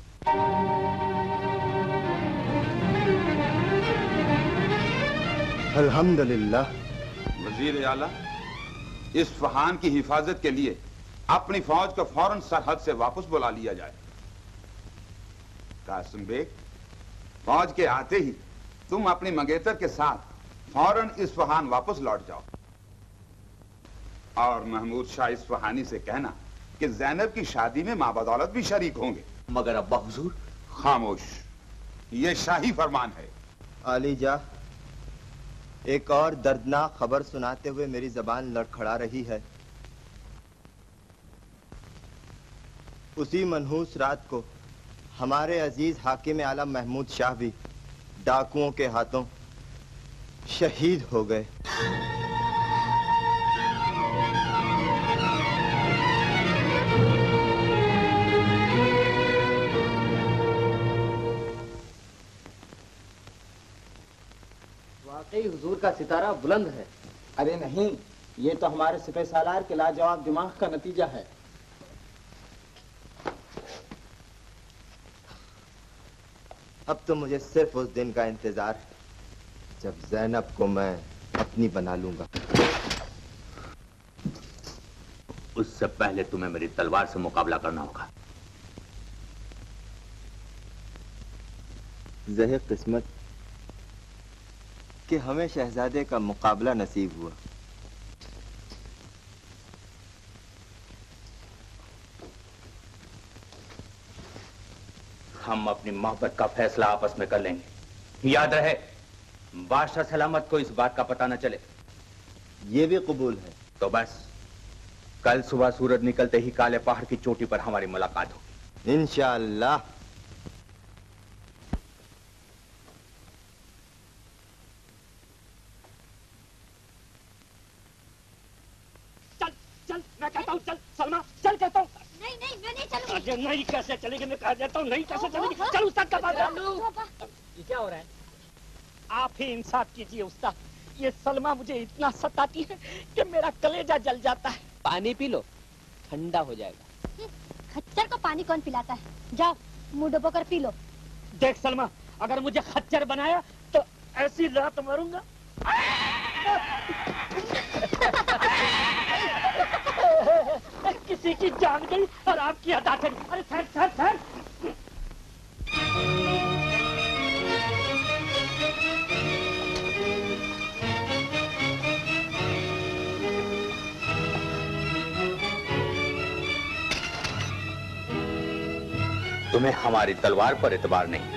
अल्हम्दुलिल्लाह। वजीर आला, इस्फहान की हिफाजत के लिए अपनी फौज को फौरन सरहद से वापस बुला लिया जाए। कासिम बेग, फौज के आते ही तुम अपनी मंगेतर के साथ फौरन इस्फहान वापस लौट जाओ और महमूद शाह इस्फहानी से कहना कि ज़ैनब की शादी में माँ बदौलत भी शरीक होंगे। मगर अब्बा हुजूर। खामोश, ये शाही फरमान है। आलिजा, एक और दर्दनाक खबर सुनाते हुए मेरी जबान लड़खड़ा रही है। उसी मनहूस रात को हमारे अजीज हाकिम-ए-आला महमूद शाह भी डाकुओं के हाथों शहीद हो गए। वाकई हुजूर का सितारा बुलंद है। अरे नहीं, ये तो हमारे सिपह सालार के लाजवाब दिमाग का नतीजा है। अब तो मुझे सिर्फ उस दिन का इंतजार है जब ज़ैनब को मैं अपनी बना लूंगा। उससे पहले तुम्हें मेरी तलवार से मुकाबला करना होगा। ज़हे किस्मत कि हमें शहजादे का मुकाबला नसीब हुआ। हम अपनी मोहब्बत का फैसला आपस में कर लेंगे। याद रहे, बादशाह सलामत को इस बात का पता न चले। ये भी कबूल है। तो बस कल सुबह सूरज निकलते ही काले पहाड़ की चोटी पर हमारी मुलाकात होगी। इंशाअल्लाह। चल चल, मैं कहता हूँ चल सलमा, चल कहता हूँ। नहीं नहीं, मैं नहीं चलूंगी। अरे नहीं, कैसे चलेगी? मैं कह देता हूँ नहीं कैसे चलेगी। चल उस्ताद का पास। ये क्या हो रहा है? आप ही इंसाफ कीजिए उस्ताद, ये सलमा मुझे इतना सताती है कि मेरा कलेजा जल जाता है। पानी पी लो, ठंडा हो जाएगा। खच्चर को पानी कौन पिलाता है? जाओ मुंह डुबो कर पी लो। देख सलमा, अगर मुझे खच्चर बनाया तो ऐसी लात मारूंगा। किसी की जान गई और आपकी अदा चली। अरे ठहर ठहर ठहर। तुम्हें हमारी तलवार पर एतबार नहीं।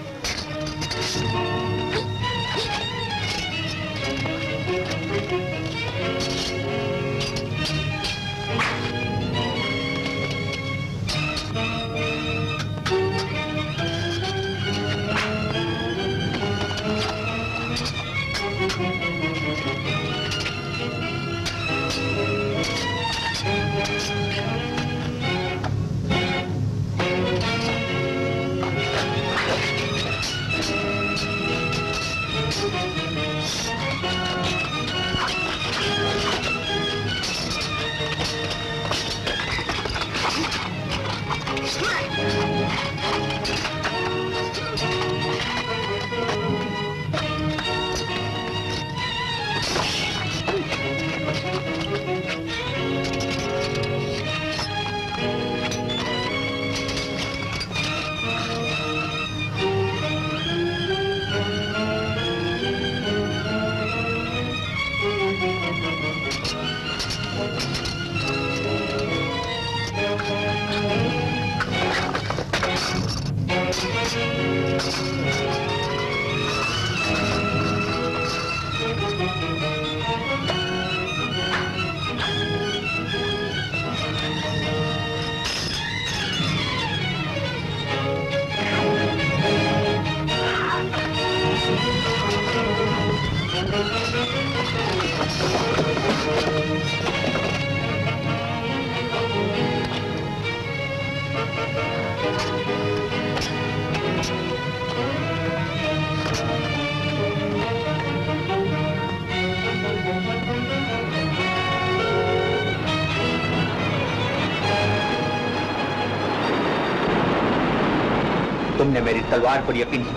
तुमने मेरी तलवार पर यकीन नहीं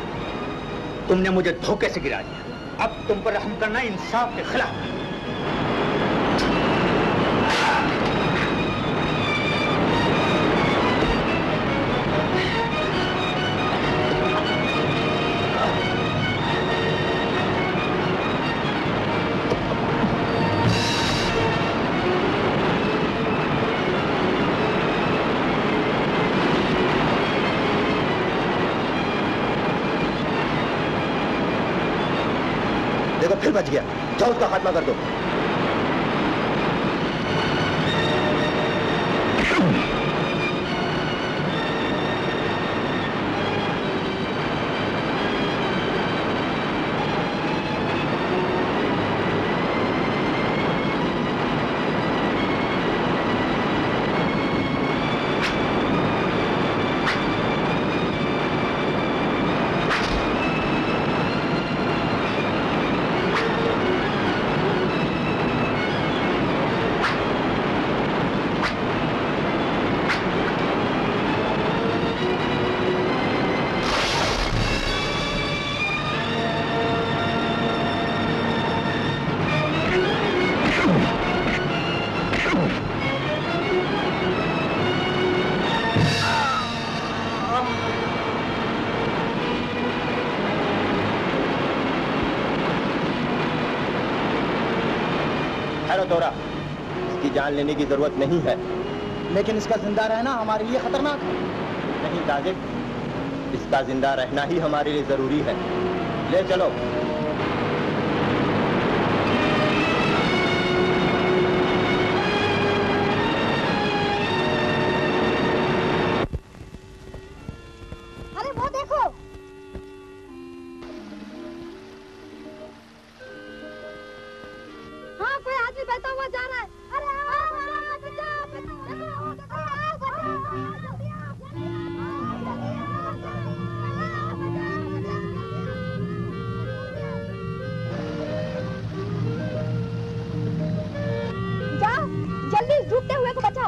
किया, तुमने मुझे धोखे से गिरा दिया। अब तुम पर रहम करना इंसाफ के खिलाफ है। देखो फिर बच गया, जाओ उसका खात्मा कर दो। दौरा, इसकी जान लेने की जरूरत नहीं है। लेकिन इसका जिंदा रहना हमारे लिए खतरनाक है। नहीं ताजिब, इसका जिंदा रहना ही हमारे लिए जरूरी है। ले चलो। अरे वो देखो, हाँ कोई आदमी बैठा हुआ जा रहा है। अरे जाओ जल्दी, डूबते हुए को बचाओ।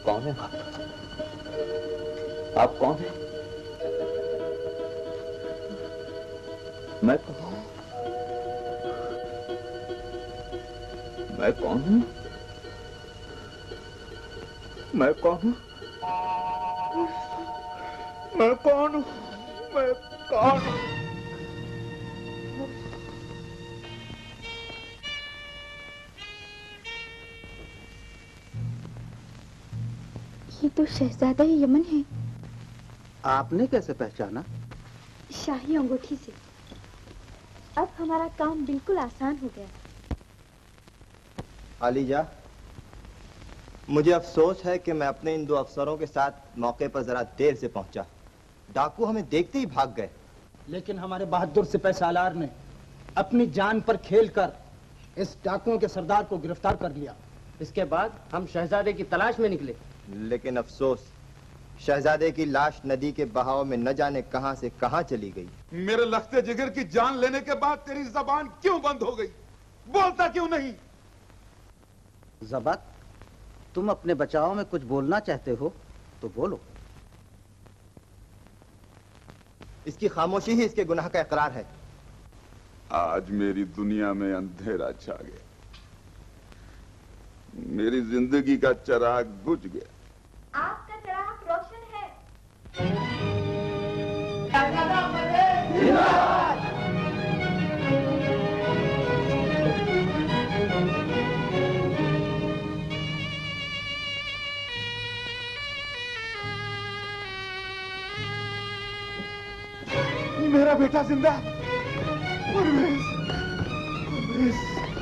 कौन है आप कौन है? मैं कौन हूं? मैं कौन हूं? मैं कौन हूं? मैं कौन हूं? मैं कौन हूं? ये तो शहजादा यमन है। आपने कैसे पहचाना? शाही अंगूठी से। अब हमारा काम बिल्कुल आसान हो गया। आलीजा, मुझे अफसोस है कि मैं अपने इन दो अफसरों के साथ मौके पर जरा देर से पहुंचा। डाकू हमें देखते ही भाग गए। लेकिन हमारे बहादुर सिपाही सालार ने अपनी जान पर खेलकर इस डाकुओं के सरदार को गिरफ्तार कर लिया। इसके बाद हम शहजादे की तलाश में निकले। लेकिन अफसोस, शहजादे की लाश नदी के बहाव में न जाने कहां से कहां चली गई। मेरे लख्ते जिगर की जान लेने के बाद तेरी जबान क्यों बंद हो गई? बोलता क्यों नहीं? ज़बक, तुम अपने बचाव में कुछ बोलना चाहते हो तो बोलो। इसकी खामोशी ही इसके गुनाह का इकरार है। आज मेरी दुनिया में अंधेरा छा गया, मेरी जिंदगी का चिराग बुझ गया। आपका चिराग रोशन है। मेरा बेटा जिंदा। परवेज, परवेज,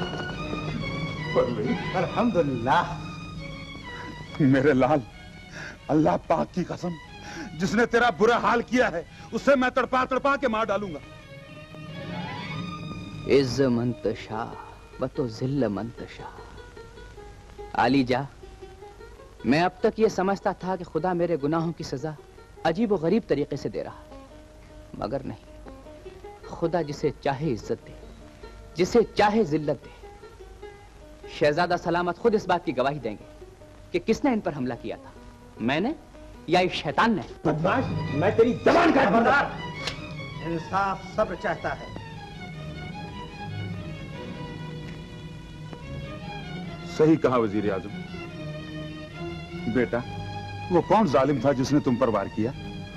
परवेज। अल्हम्दुलिल्लाह। मेरे लाल, अल्लाह पाक की कसम, जिसने तेरा बुरा हाल किया है उसे मैं तड़पा तड़पा के मार डालूंगा। इज्ज मंतशा व तो जिल्ल मंतशा। आलीजा, मैं अब तक ये समझता था कि खुदा मेरे गुनाहों की सजा अजीब व गरीब तरीके से दे रहा, मगर नहीं। खुदा जिसे चाहे इज्जत दे, जिसे चाहे जिल्लत दे। शहजादा सलामत खुद इस बात की गवाही देंगे कि किसने इन पर हमला किया था, मैंने या इस शैतान ने। बदमाश, मैं तेरी जबान का खबरदार। इंसाफ सब्र चाहता है। सही कहा वजीर आजम। बेटा, वो कौन जालिम था जिसने तुम पर वार किया?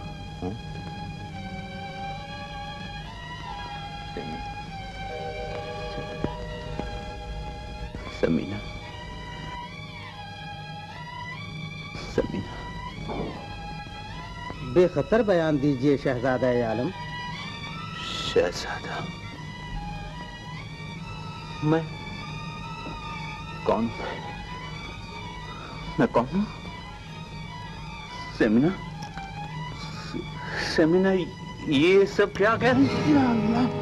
समीना, समीना। बेखतर बयान दीजिए शहजादा आलम। शहजादा, मैं कौन? मैं कौन हूं? समीना, समीना, ये सब क्या कह रही है?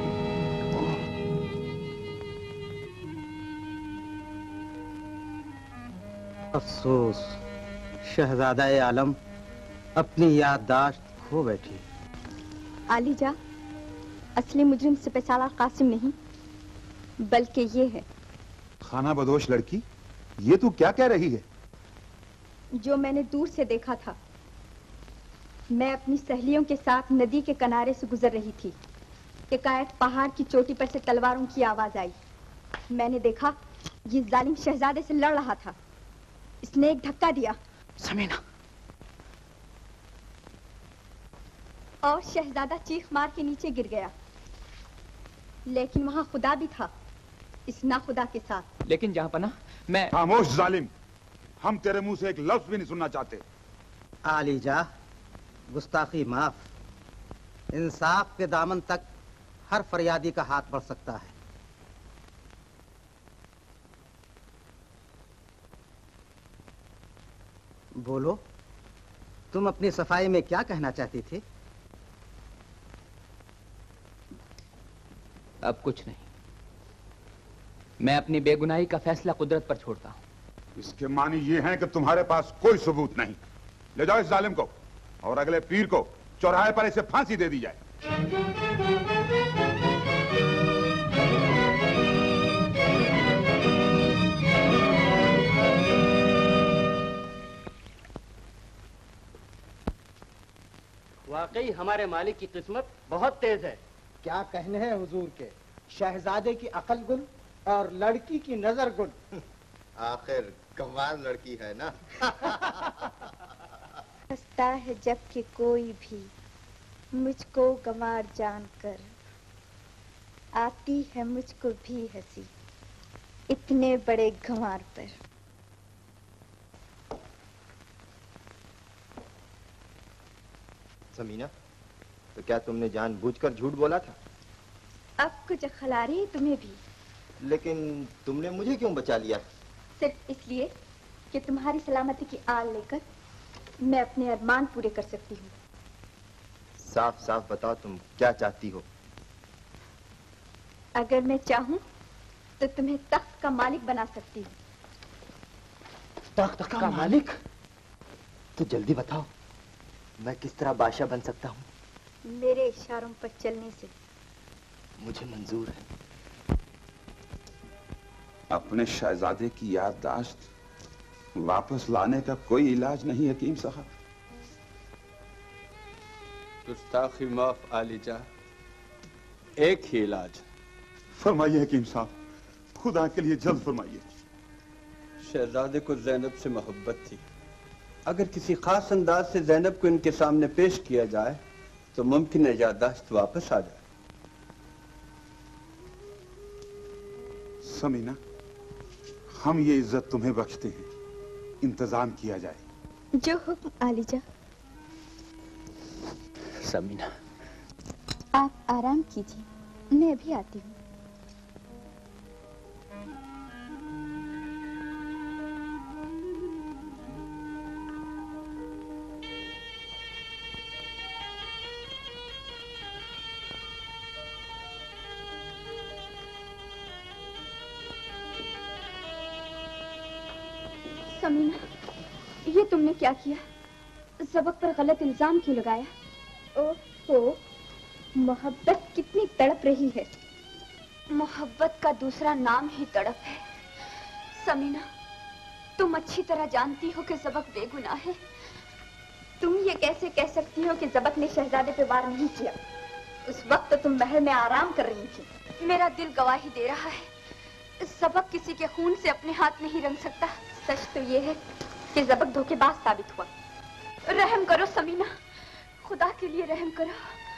अफसोस, शहजादा आलम अपनी याददाश्त खो बैठी। आलीजा, असली मुजरिम सिपाही सालार कासिम नहीं, बल्कि ये है। खाना बदोश लड़की, ये तू क्या कह रही है? जो मैंने दूर से देखा था। मैं अपनी सहेलियों के साथ नदी के किनारे से गुजर रही थी। एकाएक पहाड़ की चोटी पर से तलवारों की आवाज आई। मैंने देखा ये जालिम शहजादे से लड़ रहा था। इसने एक धक्का दिया। समीना। और शहजादा चीख मार के नीचे गिर गया। लेकिन वहां खुदा भी था, इस नाखुदा के साथ। लेकिन जहां पना मैं। खामोश जालिम, हम तेरे मुंह से एक लफ्ज भी नहीं सुनना चाहते। आलीजा, गुस्ताखी माफ। इंसाफ के दामन तक हर फरियादी का हाथ बढ़ सकता है। बोलो, तुम अपनी सफाई में क्या कहना चाहती थी? अब कुछ नहीं। मैं अपनी बेगुनाही का फैसला कुदरत पर छोड़ता हूं। इसके मानी ये हैं कि तुम्हारे पास कोई सबूत नहीं। ले जाओ इस जालिम को और अगले पीर को चौराहे पर इसे फांसी दे दी जाए। वाकई हमारे मालिक की किस्मत बहुत तेज है। क्या कहने हैं हुजूर के, शहजादे की अकल गुल और लड़की की नजर गुल। आखिर गंवार लड़की है ना। हंसता है जबकि कोई भी मुझको गंवार जानकर, आती है मुझको भी हंसी इतने बड़े गंवार पर। समीना, तो क्या तुमने जानबूझकर झूठ बोला था? अब कुछ अक्ल आ रही है तुम्हें भी। लेकिन तुमने मुझे क्यों बचा लिया? सिर्फ इसलिए कि तुम्हारी सलामती की आल लेकर मैं अपने अरमान पूरे कर सकती हूँ। साफ साफ बताओ तुम क्या चाहती हो? अगर मैं चाहूँ तो तुम्हें तख्त का मालिक बना सकती हूँ। तख्त का मालिक? तो जल्दी बताओ, मैं किस तरह बादशाह बन सकता हूँ? मेरे इशारों पर चलने से। मुझे मंजूर है। अपने शहजादे की याददाश्त वापस लाने का कोई इलाज नहीं हकीम साहब? गुस्ताखी माफ आलिजा, एक ही इलाज। फरमाइए हकीम साहब, खुदा के लिए जल्द फरमाइए। शहजादे को जैनब से मोहब्बत थी। अगर किसी खास अंदाज से जैनब को इनके सामने पेश किया जाए तो मुमकिन है याददाश्त वापस आ जाए। समीना, हम ये इज्जत तुम्हें बख्शते हैं, इंतजाम किया जाए। जो हुक्म आलिजा। समीना, आप आराम कीजिए, मैं अभी आती हूँ। समीना, ये तुमने क्या किया? ज़बक पर गलत इल्जाम क्यों लगाया? ओहो, मोहब्बत कितनी तड़प रही है। मोहब्बत का दूसरा नाम ही तड़प है। समीना, तुम अच्छी तरह जानती हो कि ज़बक बेगुनाह है। तुम ये कैसे कह सकती हो कि ज़बक ने शहजादे पे वार नहीं किया? उस वक्त तो तुम महल में आराम कर रही थी। मेरा दिल गवाही दे रहा है, ज़बक किसी के खून से अपने हाथ नहीं रंग सकता। सच तो ये है कि ज़बक धोखेबाज साबित हुआ। रहम करो समीना, खुदा के लिए रहम करो।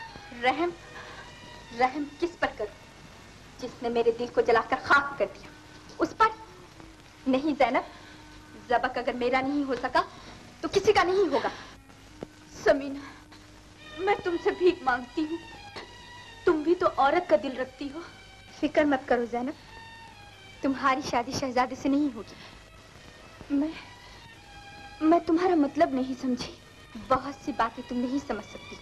रहम किस पर करो? जिसने मेरे दिल को जलाकर खाक कर दिया, उस पर? नहीं ज़ैनब, ज़बक अगर मेरा नहीं हो सका तो किसी का नहीं होगा। समीना, मैं तुमसे भीख मांगती हूँ। तुम भी तो औरत का दिल रखती हो। फिक्र मत करो ज़ैनब, तुम्हारी शादी शहजादे से नहीं होगी। मैं तुम्हारा मतलब नहीं समझी। बहुत सी बातें तुम नहीं समझ सकती।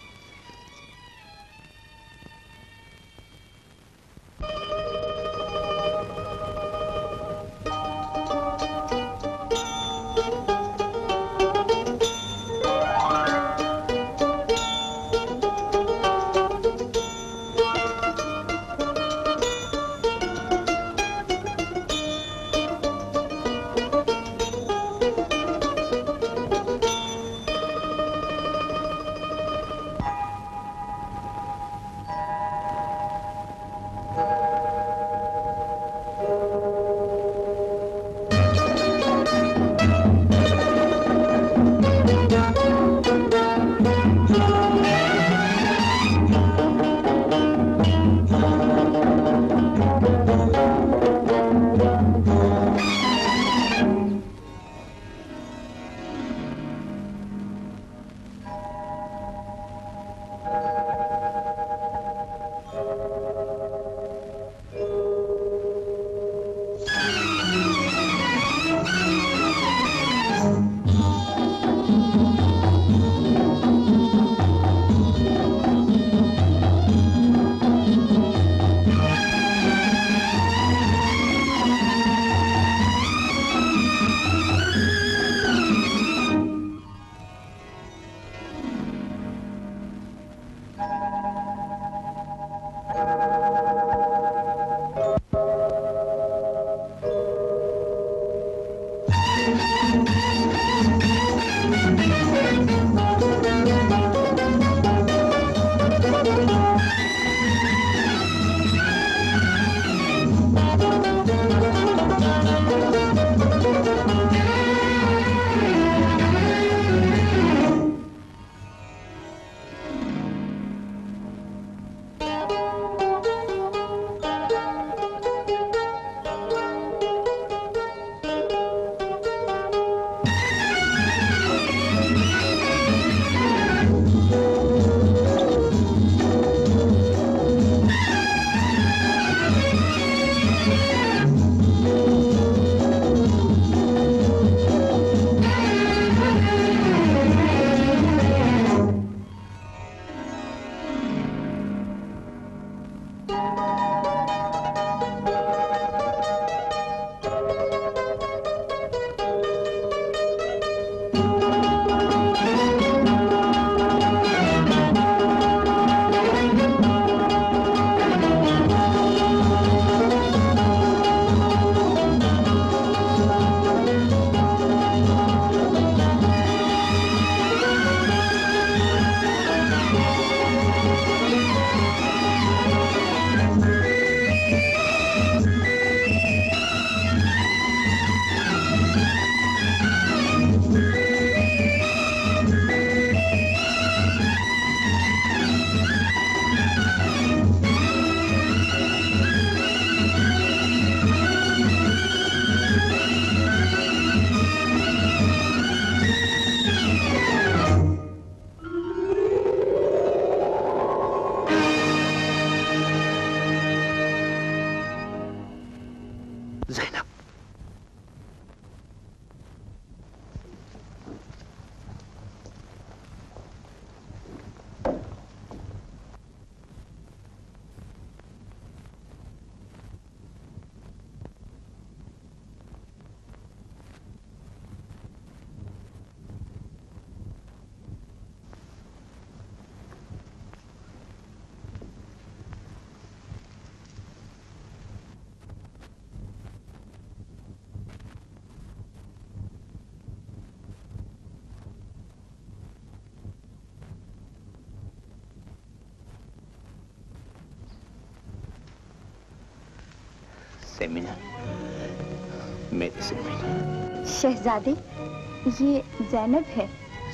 सेमिना, मेरी सेमिना। शहजादे, ये जैनब है।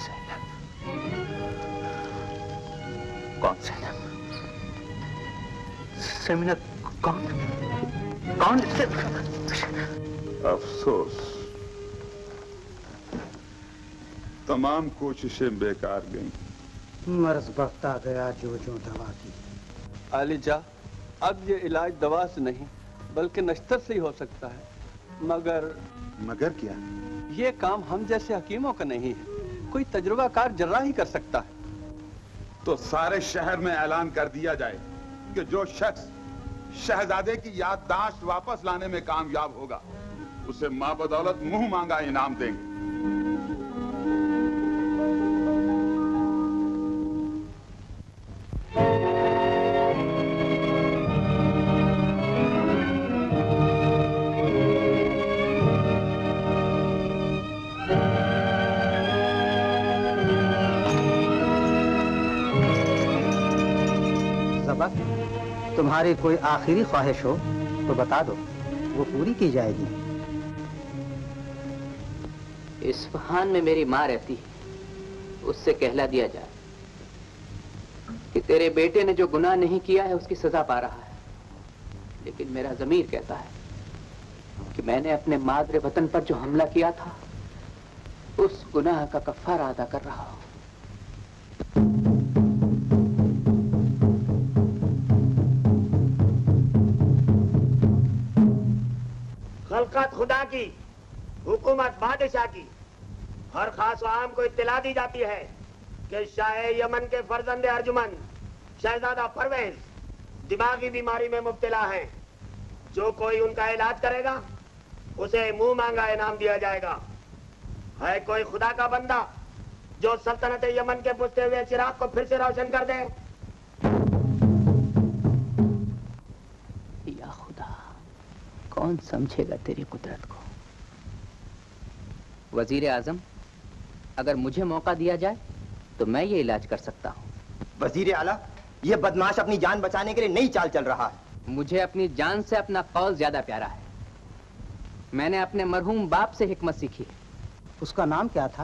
कौन सेमिना? सेमिना कौन? कौन? अफसोस, तमाम कोशिशें बेकार गईं। मर्ज बढ़ता गया जो दवा की। आलिजा, अब ये इलाज दवा से नहीं बल्कि नश्तर से ही हो सकता है। मगर क्या? ये काम हम जैसे हकीमों का नहीं है, कोई तजुर्बाकार जर्राह ही कर सकता है। तो सारे शहर में ऐलान कर दिया जाए कि जो शख्स शहजादे की याददाश्त वापस लाने में कामयाब होगा उसे मां बदौलत मुंह मांगा इनाम देंगे। तुम्हारी कोई आखिरी ख्वाहिश हो तो बता दो, वो पूरी की जाएगी। इस्फहान में मेरी माँ रहती है, उससे कहला दिया जाए कि तेरे बेटे ने जो गुनाह नहीं किया है उसकी सजा पा रहा है, लेकिन मेरा ज़मीर कहता है कि मैंने अपने मादरे वतन पर जो हमला किया था उस गुनाह का कफ़ारा अदा कर रहा हूं। खलकत खुदा की, हुकूमत बादशाह की, हर खास आम को इत्तला दी जाती है कि शाह यमन के फर्जंदे अर्जुमन शहजादा परवेज दिमागी बीमारी में मुब्तला हैं। जो कोई उनका इलाज करेगा उसे मुंह मांगा इनाम दिया जाएगा। है कोई खुदा का बंदा जो सल्तनत-ए-यमन के बुझते हुए चिराग को फिर से रोशन कर दे? या खुदा, कौन समझेगा तेरी कुदरत को? वजीर आजम, अगर मुझे मौका दिया जाए तो मैं ये इलाज कर सकता हूँ। वजीर आला, ये बदमाश अपनी जान बचाने के लिए नई चाल चल रहा है। मुझे अपनी जान से अपना कौल ज्यादा प्यारा है। मैंने अपने मरहूम बाप से हिकमत सीखी है। उसका नाम क्या था?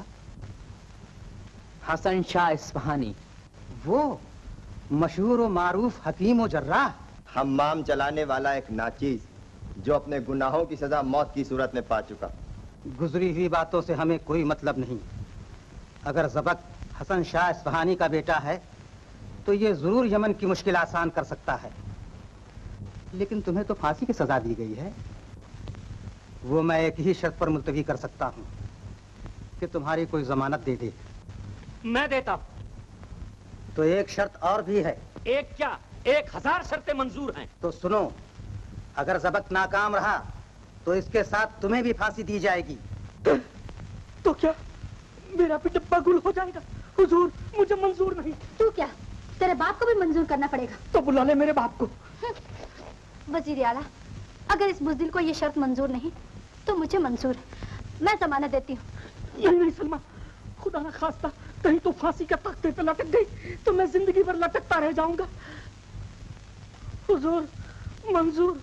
हसनशाह इस्फहानी। वो मशहूर व मारूफ हकीम व जर्राह, हम्माम चलाने वाला एक नाचीज जो अपने गुनाहों की सजा मौत की सूरत में पा चुका। गुजरी हुई बातों से हमें कोई मतलब नहीं। अगर ज़बक हसनशाह इस्फहानी का बेटा है तो ये जरूर यमन की मुश्किल आसान कर सकता है, लेकिन तुम्हें तो फांसी की सजा दी गई है। वो मैं एक ही शर्त पर मुलतवी कर सकता हूँ कि तुम्हारी कोई जमानत दे दे। मैं देता हूँ। तो एक शर्त और भी है। एक क्या, 1000 शर्तें मंजूर हैं। तो सुनो, अगर ज़बक नाकाम रहा तो इसके साथ तुम्हें भी फांसी दी जाएगी। तो क्या मेरा भी डब्बा गुल हो जाएगा? हुजूर, मुझे मंजूर नहीं। तू क्या, तेरे बाप को भी मंजूर करना पड़ेगा। तो बुला ले मेरे बाप को। वजीर आला, अगर इस बुज़दिल को ये शर्त मंजूर नहीं तो मुझे मंजूर है। मैं जमानत देती हूँ। नहीं नहीं सलमा, खुदा ना खास्ता कहीं तो फांसी का तख्ते पे लटक गई तो मैं जिंदगी भर लटकता रह जाऊंगा। हुजूर, मंजूर।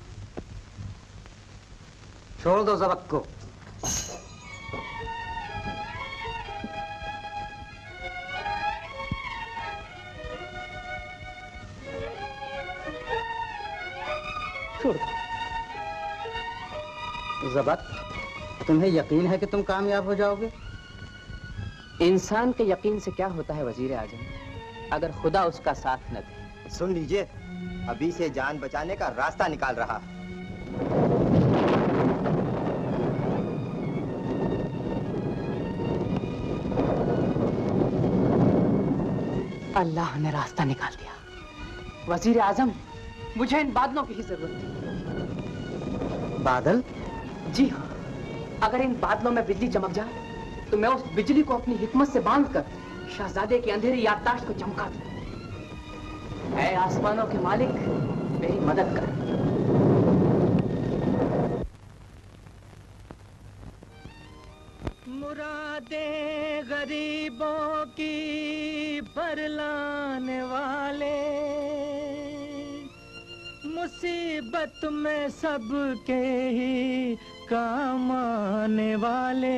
छोड़ दो ज़बक को। छोड़। ज़बक, तुम्हें यकीन है कि तुम कामयाब हो जाओगे? इंसान के यकीन से क्या होता है वजीर आजम, अगर खुदा उसका साथ न दे। सुन लीजिए, अभी से जान बचाने का रास्ता निकाल रहा। अल्लाह ने रास्ता निकाल दिया। वजीर आजम, मुझे इन बादलों की ही जरूरत थी। बादल? जी हाँ, अगर इन बादलों में बिजली चमक जाए तो मैं उस बिजली को अपनी हिकमत से बांधकर शहजादे की अंधेरी याददाश्त को चमका दूं। ऐ आसमानों के मालिक, मेरी मदद कर। मुरादे गरीबों की बरलाने वाले, मुझसे मुसीबत में सबके ही काम आने वाले,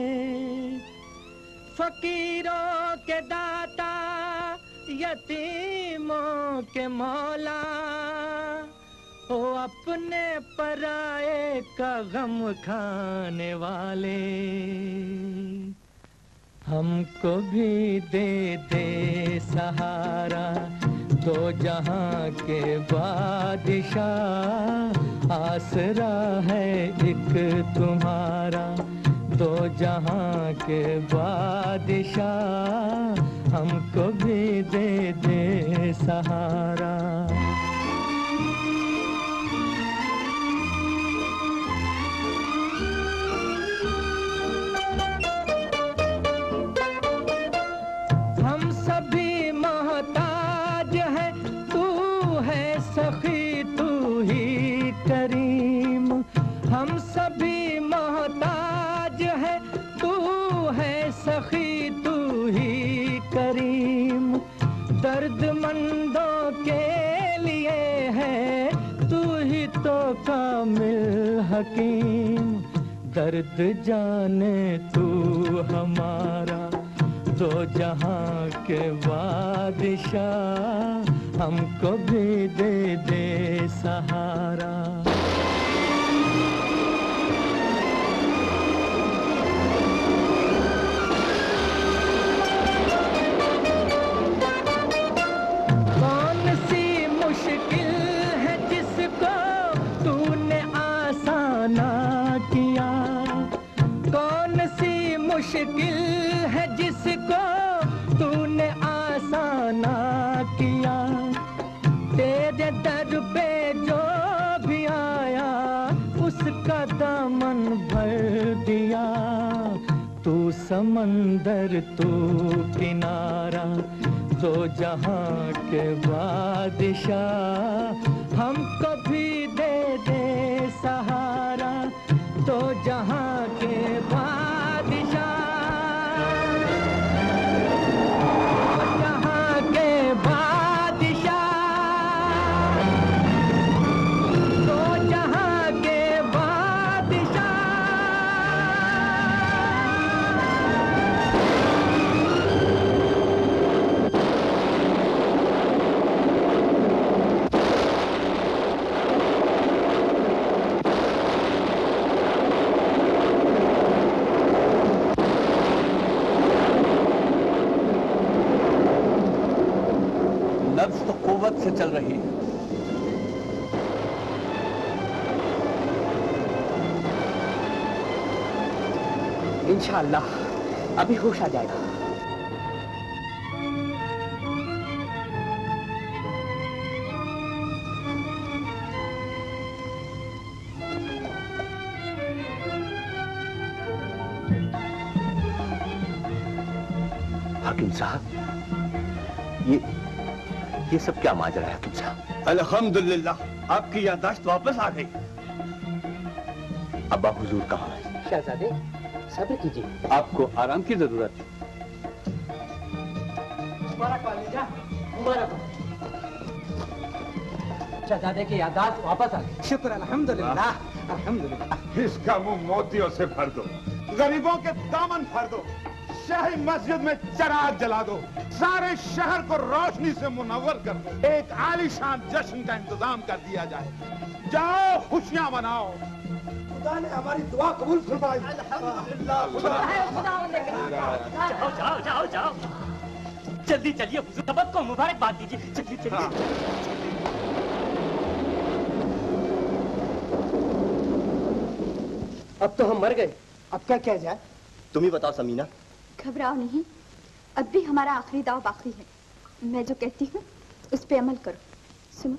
फकीरों के दाता यतीमों के मौला, ओ अपने पराए का गम खाने वाले, हमको भी दे दे सहारा दो जहां के बादशाह, आसरा है एक तुम्हारा दो जहां के बादशाह, हमको भी दे दे सहारा। हम सभी मोहताज हैं, तू है सखी तू ही करीम, हम सभी मोहताज है, तू है सखी तू ही करीम, दर्दमंदों के लिए है तू ही तो कामिल हकीम, दर्द जाने तू हमारा दो जहां के बादशाह, हमको भी दे दे सहारा। मुश्किल है जिसको तूने आसाना किया, तेरे दर पे जो भी आया उसका दामन भर दिया, तू समंदर तू किनारा दो जहां के बादशाह, हमको भी दे दे सहारा दो जहां के बादशाह, जहां के बादशाह, दो जहां के बादशाह। नब्ज तो कुव्वत से चल रही है। इंशाअल्लाह अभी होश आ जाएगा। हाकिम साहब, ये सब क्या माजरा है हाकिम साहब? अल्हम्दुलिल्लाह आपकी याददाश्त वापस आ गई। अब्बा हुजूर कहाँ है? शहजादे सब्र कीजिए, आपको आराम की जरूरत है। मुबारक वालिदा, मुबारक। शहजादे की याददाश्त वापस आ गई। शुक्र अल्हम्दुलिल्लाह, अल्हम्दुलिल्लाह। इसका मुंह मोतियों से भर दो, गरीबों के दामन भर दो, शाही मस्जिद में चिराग जला दो, सारे शहर को रोशनी से मुनव्वर कर दो, एक आलीशान जश्न का इंतजाम कर दिया जाए। जाओ खुशियां मनाओ। खुदा ने हमारी दुआ कबूल फरमाई। जाओ जाओ जाओ जाओ, जल्दी चलिए, सबक को मुबारकबाद दीजिए। चलिए चलिए। अब तो हम मर गए, अब क्या किया जाए? तुम ही बताओ समीना। घबराओ नहीं, अब भी हमारा आखिरी दाव बाकी है। मैं जो कहती हूँ उस पे अमल करो। सुनो।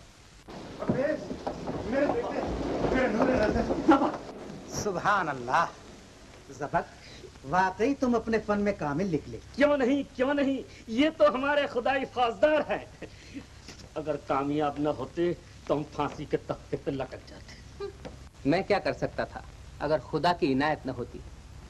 सुभान अल्लाह। ज़बक, वाकई तुम अपने फन में कामिल निकले। क्यों नहीं, क्यों नहीं, ये तो हमारे खुदाई फौजदार हैं। अगर कामयाब न होते तो हम फांसी के तख्ते पे लटक जाते। मैं क्या कर सकता था अगर खुदा की इनायत न होती।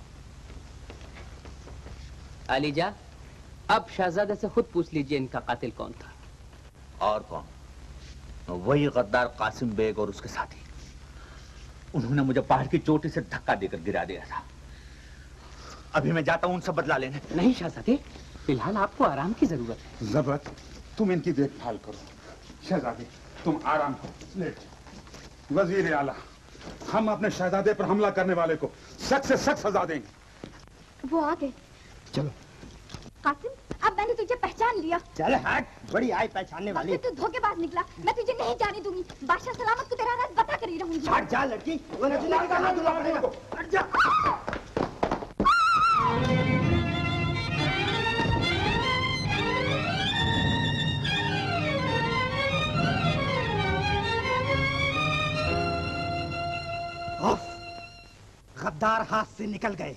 आलीजा, अब शहजादे से खुद पूछ लीजिए इनका कातिल कौन था। और कौन? वही गद्दार कासिम बेग और उसके साथी। उन्होंने मुझे पहाड़ की चोटी से धक्का देकर गिरा दिया था। अभी मैं जाता हूं उनसे बदला लेने। नहीं शहजादे, फिलहाल आपको आराम की जरूरत है। ज़बक, तुम इनकी देखभाल करो। शहजादे, तुम आराम करो, लेट। वजीर आला, हम अपने शहजादे पर हमला करने वाले को सख्त से सख्त सजा देंगे। वो आ गए। चलो। कासिम, अब मैंने तुझे पहचान लिया। चल हट, बड़ी आई पहचानने वाली। तू धोखेबाज निकला। मैं तुझे नहीं जाने दूंगी। बादशाह सलामत को तेरा राज बता कर ही रहूंगी। हट जा लड़की, वो नचने का हाथ धुला पड़ेगा। हट जा। गद्दार हाथ से निकल गए।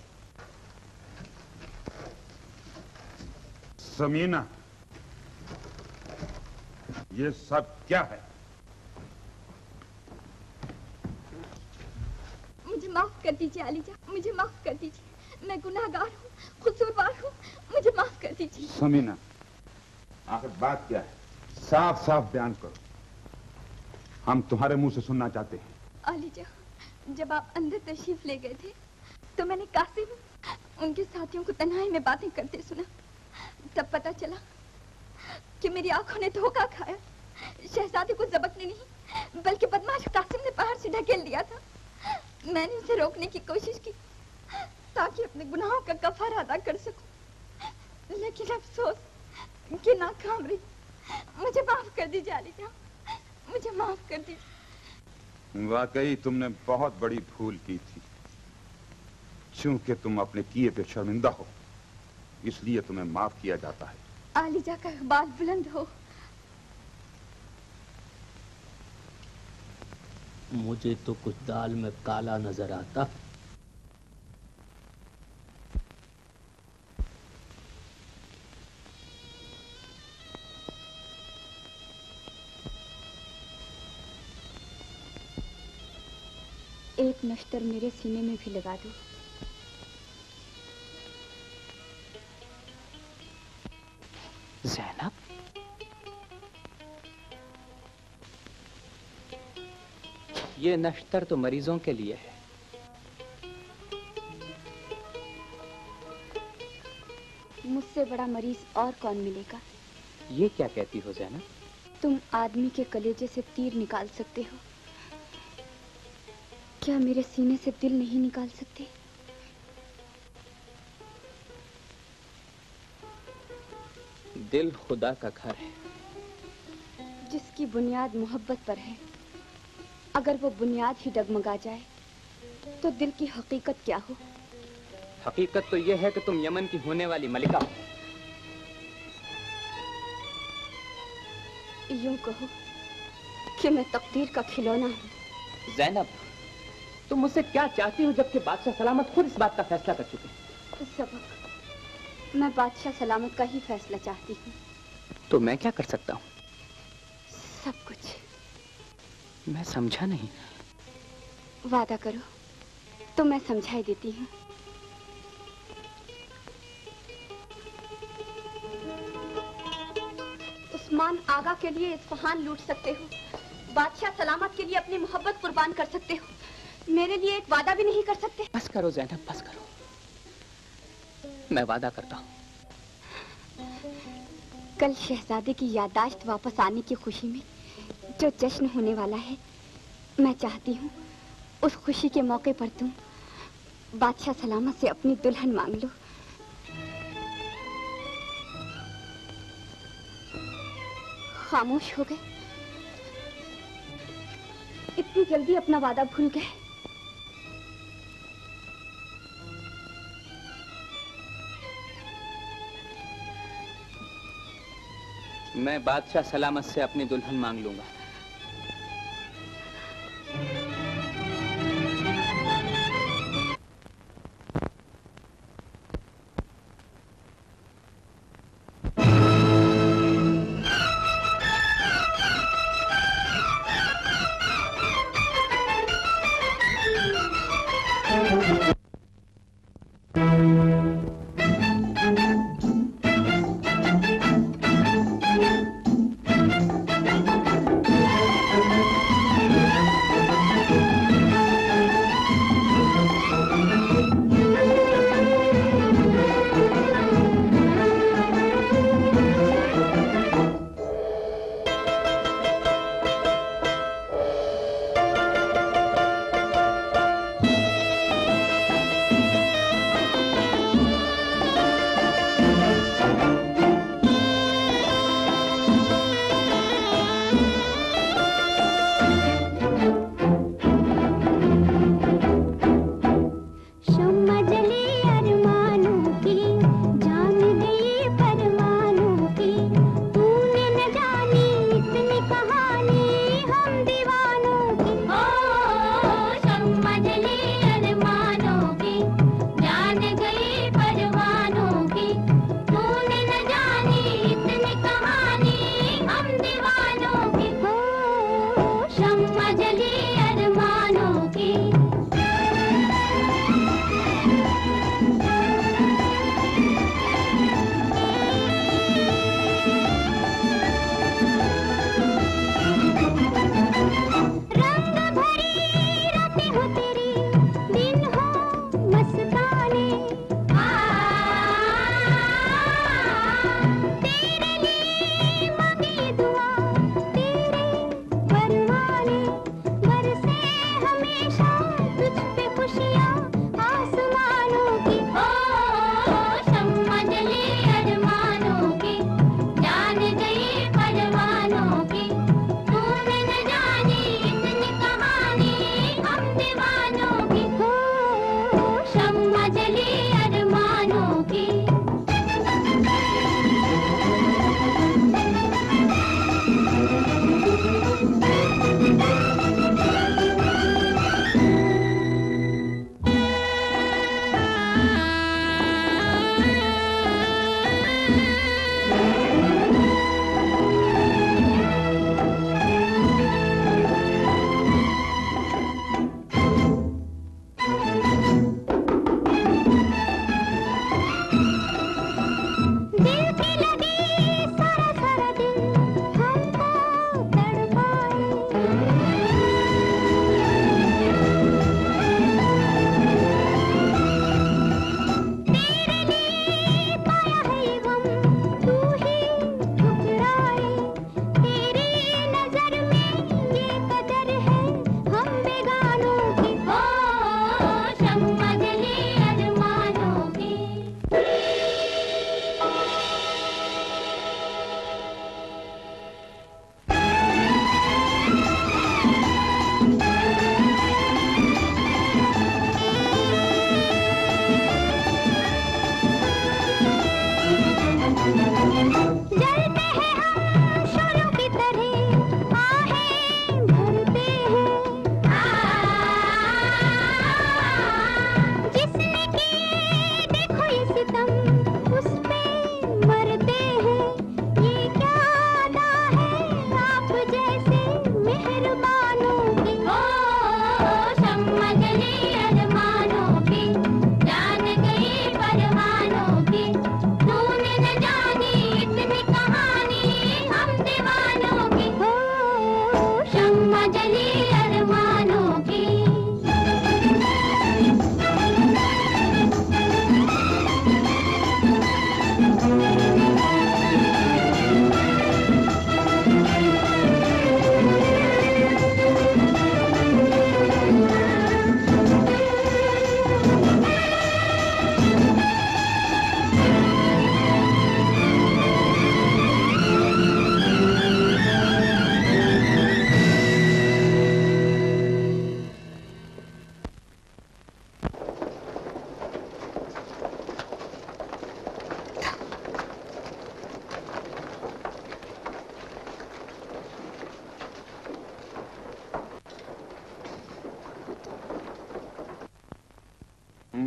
समीना, ये सब क्या है? मुझे माफ कर दीजिए आलीजा, मुझे माफ कर दीजिए। मैं गुनाहगार हूँ, कसूरवार हूँ, मुझे माफ कर दीजिए। समीना, आखिर बात क्या है? साफ साफ बयान करो, हम तुम्हारे मुंह से सुनना चाहते हैं। आलीजा, जब आप अंदर तशरीफ ले गए थे तो मैंने कासिम उनके साथियों को तन्हाई में बातें करते सुना। तब पता चला कि मेरी आंखों ने धोखा खाया। शहजादे को ज़बक ने नहीं बल्कि बदमाश कासिम ने पहाड़ से ढकेल दिया था। मैंने उसे रोकने की कोशिश की ताकि अपने गुनाहों का कफारा अदा कर सकूं, लेकिन अफसोस कि नाकाम रही। मुझे माफ कर दीजिए आलीजा, मुझे माफ कर दीजिए। वाकई तुमने बहुत बड़ी भूल की थी। चूंकि तुम अपने किए पे शर्मिंदा हो, इसलिए तुम्हें माफ किया जाता है। आलीजा का इकबाल बुलंद हो। मुझे तो कुछ दाल में काला नजर आता। एक नश्तर मेरे सीने में भी लगा दो। ज़ैनब, ये नश्तर तो मरीजों के लिए है। मुझसे बड़ा मरीज और कौन मिलेगा? ये क्या कहती हो ज़ैनब? तुम आदमी के कलेजे से तीर निकाल सकते हो, क्या मेरे सीने से दिल नहीं निकाल सकते? दिल खुदा का घर है, जिसकी बुनियाद मोहब्बत पर है। अगर वो बुनियाद ही डगमगा जाए तो दिल की हकीकत क्या हो? हकीकत तो यह है कि तुम यमन की होने वाली मलिका हो। यूं कहो कि मैं तकदीर का खिलौना हूँ। ज़ैनब, तुम मुझसे क्या चाहती हो जबकि बादशाह सलामत खुद इस बात का फैसला कर चुके हैं? सबक, मैं बादशाह सलामत का ही फैसला चाहती हूँ। तो मैं क्या कर सकता हूँ? सब कुछ। मैं समझा नहीं। वादा करो तो मैं समझाई देती हूँ। उस्मान आगा के लिए इस्फहान लूट सकते हो, बादशाह सलामत के लिए अपनी मोहब्बत कुर्बान कर सकते हो, मेरे लिए एक वादा भी नहीं कर सकते? बस करो ज़ैनब, बस करो। मैं वादा करता हूँ। कल शहजादे की याददाश्त वापस आने की खुशी में जो जश्न होने वाला है, मैं चाहती हूँ उस खुशी के मौके पर तुम बादशाह सलामत से अपनी दुल्हन मांग लो। खामोश हो गए, इतनी जल्दी अपना वादा भूल गए। मैं बादशाह सलामत से अपनी दुल्हन मांग लूंगा।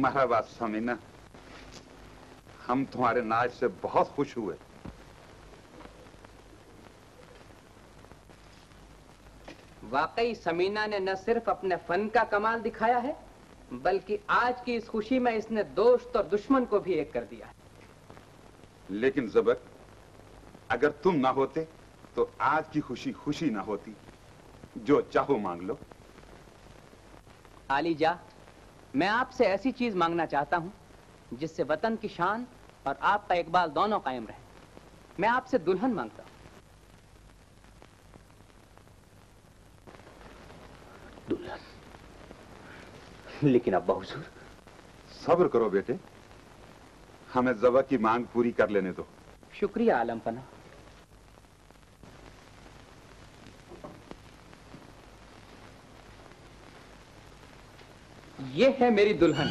मरहबा समीना, हम तुम्हारे नाच से बहुत खुश हुए। वाकई समीना ने न सिर्फ अपने फन का कमाल दिखाया है, बल्कि आज की इस खुशी में इसने दोस्त और दुश्मन को भी एक कर दिया है। लेकिन ज़बक, अगर तुम ना होते तो आज की खुशी खुशी ना होती। जो चाहो मांग लो। आली जा, मैं आपसे ऐसी चीज मांगना चाहता हूं जिससे वतन की शान और आपका इकबाल दोनों कायम रहे। मैं आपसे दुल्हन मांगता हूं। दुल्हन? लेकिन अब्बा हुजूर। सब्र करो बेटे, हमें ज़बक की मांग पूरी कर लेने दो। शुक्रिया आलम पना। ये है मेरी दुल्हन।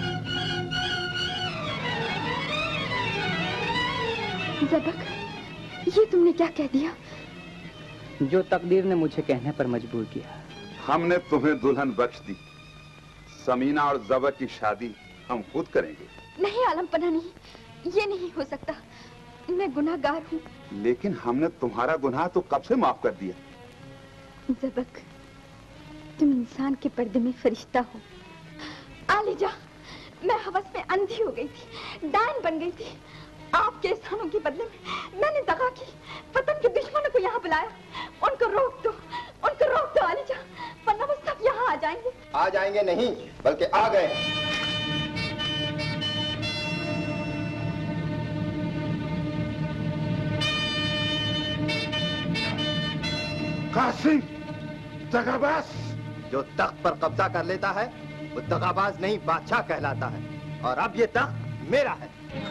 ज़बक, ये तुमने क्या कह दिया? जो तकदीर ने मुझे कहने पर मजबूर किया। हमने तुम्हें दुल्हन बख्श दी। समीना और ज़बक की शादी हम खुद करेंगे। नहीं आलम पना, नहीं, ये नहीं हो सकता। मैं गुनाहगार हूँ। लेकिन हमने तुम्हारा गुनाह तो कब से माफ कर दिया। ज़बक, तुम इंसान के पर्दे में फरिश्ता हो। आली जा, मैं हवस में अंधी हो गई थी, डायन बन गई थी। आपके एहसानों के बदले में मैंने दगा की, वतन के दुश्मनों को यहाँ बुलाया। उनको रोक दो, उनको रोक दो आली जा, वरना वो सब यहाँ आ जाएंगे। आ जाएंगे नहीं, बल्कि आ गए। कासिम, दगाबाज। जो तख्त पर कब्जा कर लेता है वो दगाबाज नहीं, बादशाह कहलाता है। और अब ये तख्त मेरा है।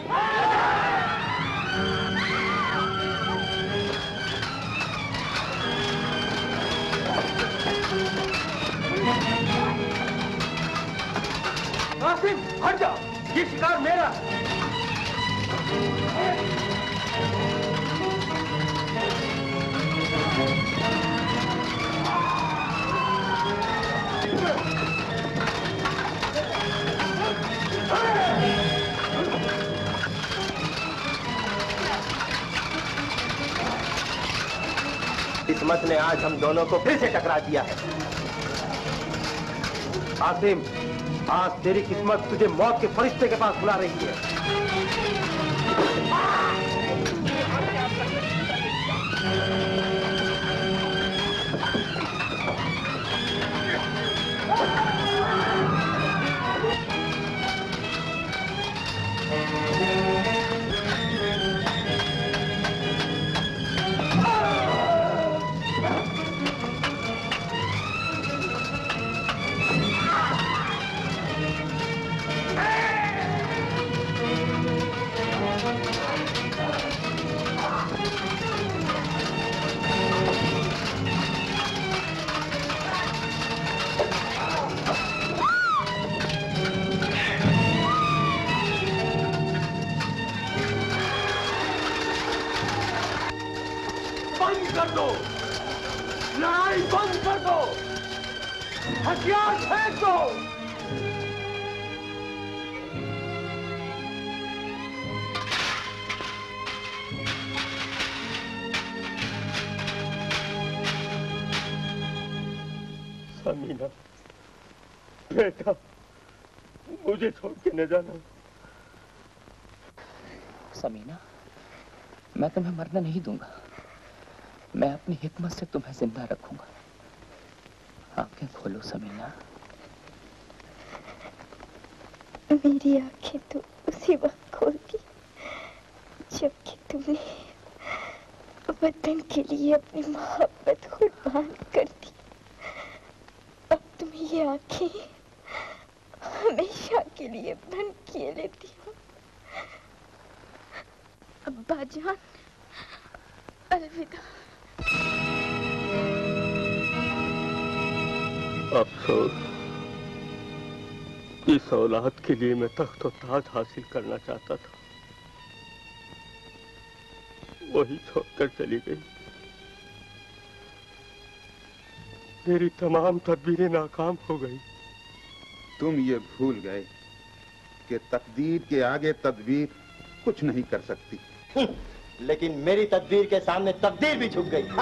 कासिम, हट जाओ, ये शिकार मेरा है। किस्मत ने आज हम दोनों को फिर से टकरा दिया है। कासिम, आज तेरी किस्मत तुझे मौत के फरिश्ते के पास बुला रही है। हथियार फेंक दो। समीना, बेटा, मुझे छोड़ के न जाना। समीना, मैं तुम्हें मरने नहीं दूंगा। मैं अपनी हिकमत से तुम्हें जिंदा रखूंगा। आंखें खोलो समीना। मेरी आंखें तो उसी वक्त खोलती जबकि तुमने वतन के लिए अपनी मोहब्बत कुर्बान कर दी। अब तुम ये आंखें हमेशा के लिए बंद किए लेती हो। अब्बा जान, अलविदा। अफसोस, इस औलाद के लिए मैं तख्त और ताज हासिल करना चाहता था, वही छोड़कर चली गई। मेरी तमाम तदबीरें नाकाम हो गई। तुम ये भूल गए कि तकदीर के आगे तदबीर कुछ नहीं कर सकती। लेकिन मेरी तदबीर के सामने तकदीर भी झुक गई।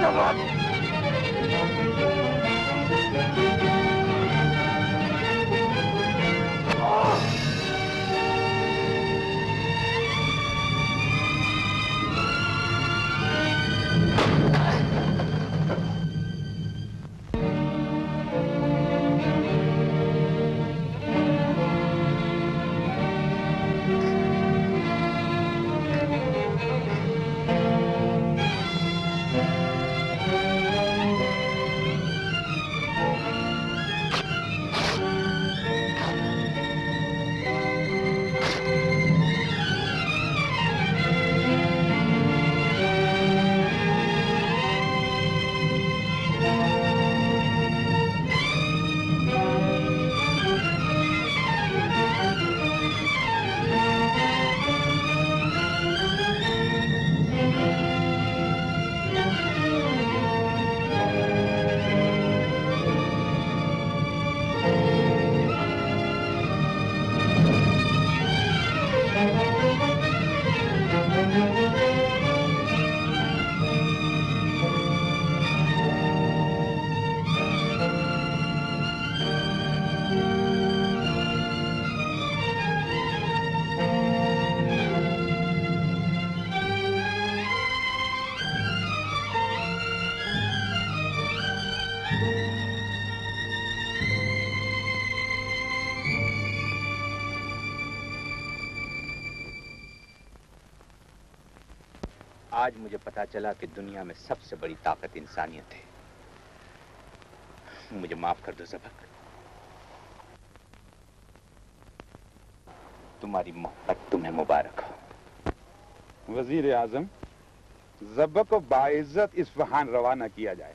आज मुझे पता चला कि दुनिया में सबसे बड़ी ताकत इंसानियत है। मुझे माफ कर दो ज़बक। तुम्हारी मोहब्बत तुम्हें मुबारक हो। वजीर आजम, ज़बक को बाइज्जत इस्फहान रवाना किया जाए।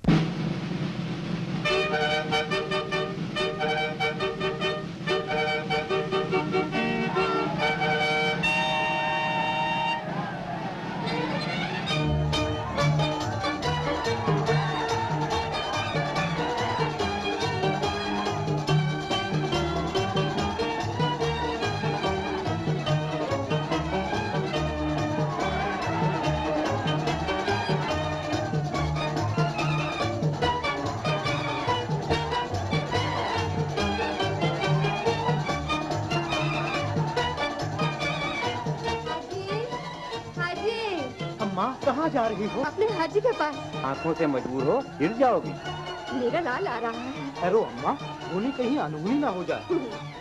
कहाँ जा रही हो? अपने हाजी के पास। आंखों से मजबूर हो, गिर जाओगी। मेरा लाल आ रहा है। अरे अम्मा, होनी कहीं अनहोनी ना हो जाए।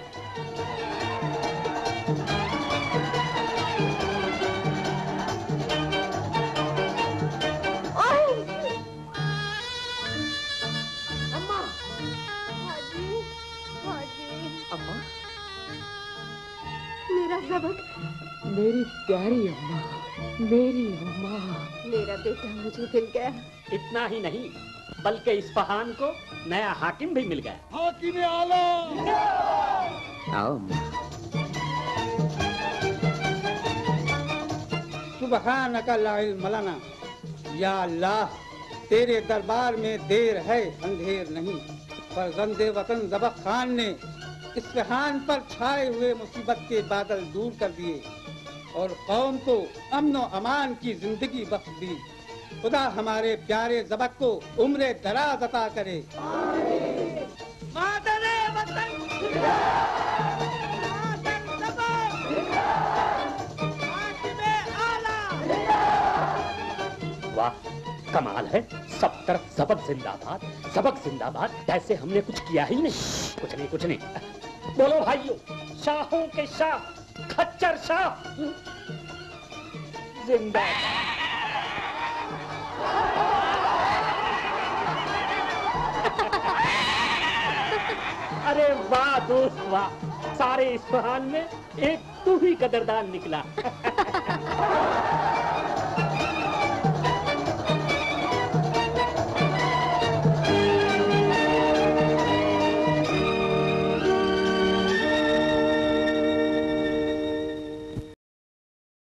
अम्मा, हाजी, हाजी। अम्मा, मेरा ज़बक। मेरी प्यारी अम्मा, मेरी अम्मा। मेरा बेटा मुझे मिल गया। इतना ही नहीं बल्कि इस्फहान को नया हाकिम भी मिल गया। हाकिम-ए-आला। आओ। सुबहानक ला इल्म लना। या अल्लाह, तेरे दरबार में देर है अंधेर नहीं। फर्जंदे वतन ज़बक खान ने इस्फहान पर छाए हुए मुसीबत के बादल दूर कर दिए और कौम को अमन और अमान की जिंदगी बख्श दी। खुदा हमारे प्यारे ज़बक को उम्र दराज अता करे। वाह, कमाल है। सब तरफ ज़बक जिंदाबाद, ज़बक जिंदाबाद, जैसे हमने कुछ किया ही नहीं। कुछ नहीं, कुछ नहीं। बोलो भाइयों, शाहों के शाह खच्चर शाह जिंदाबाद। अरे वाह दोस्त वाह, सारे इस्फहान में एक तू ही कदरदान निकला।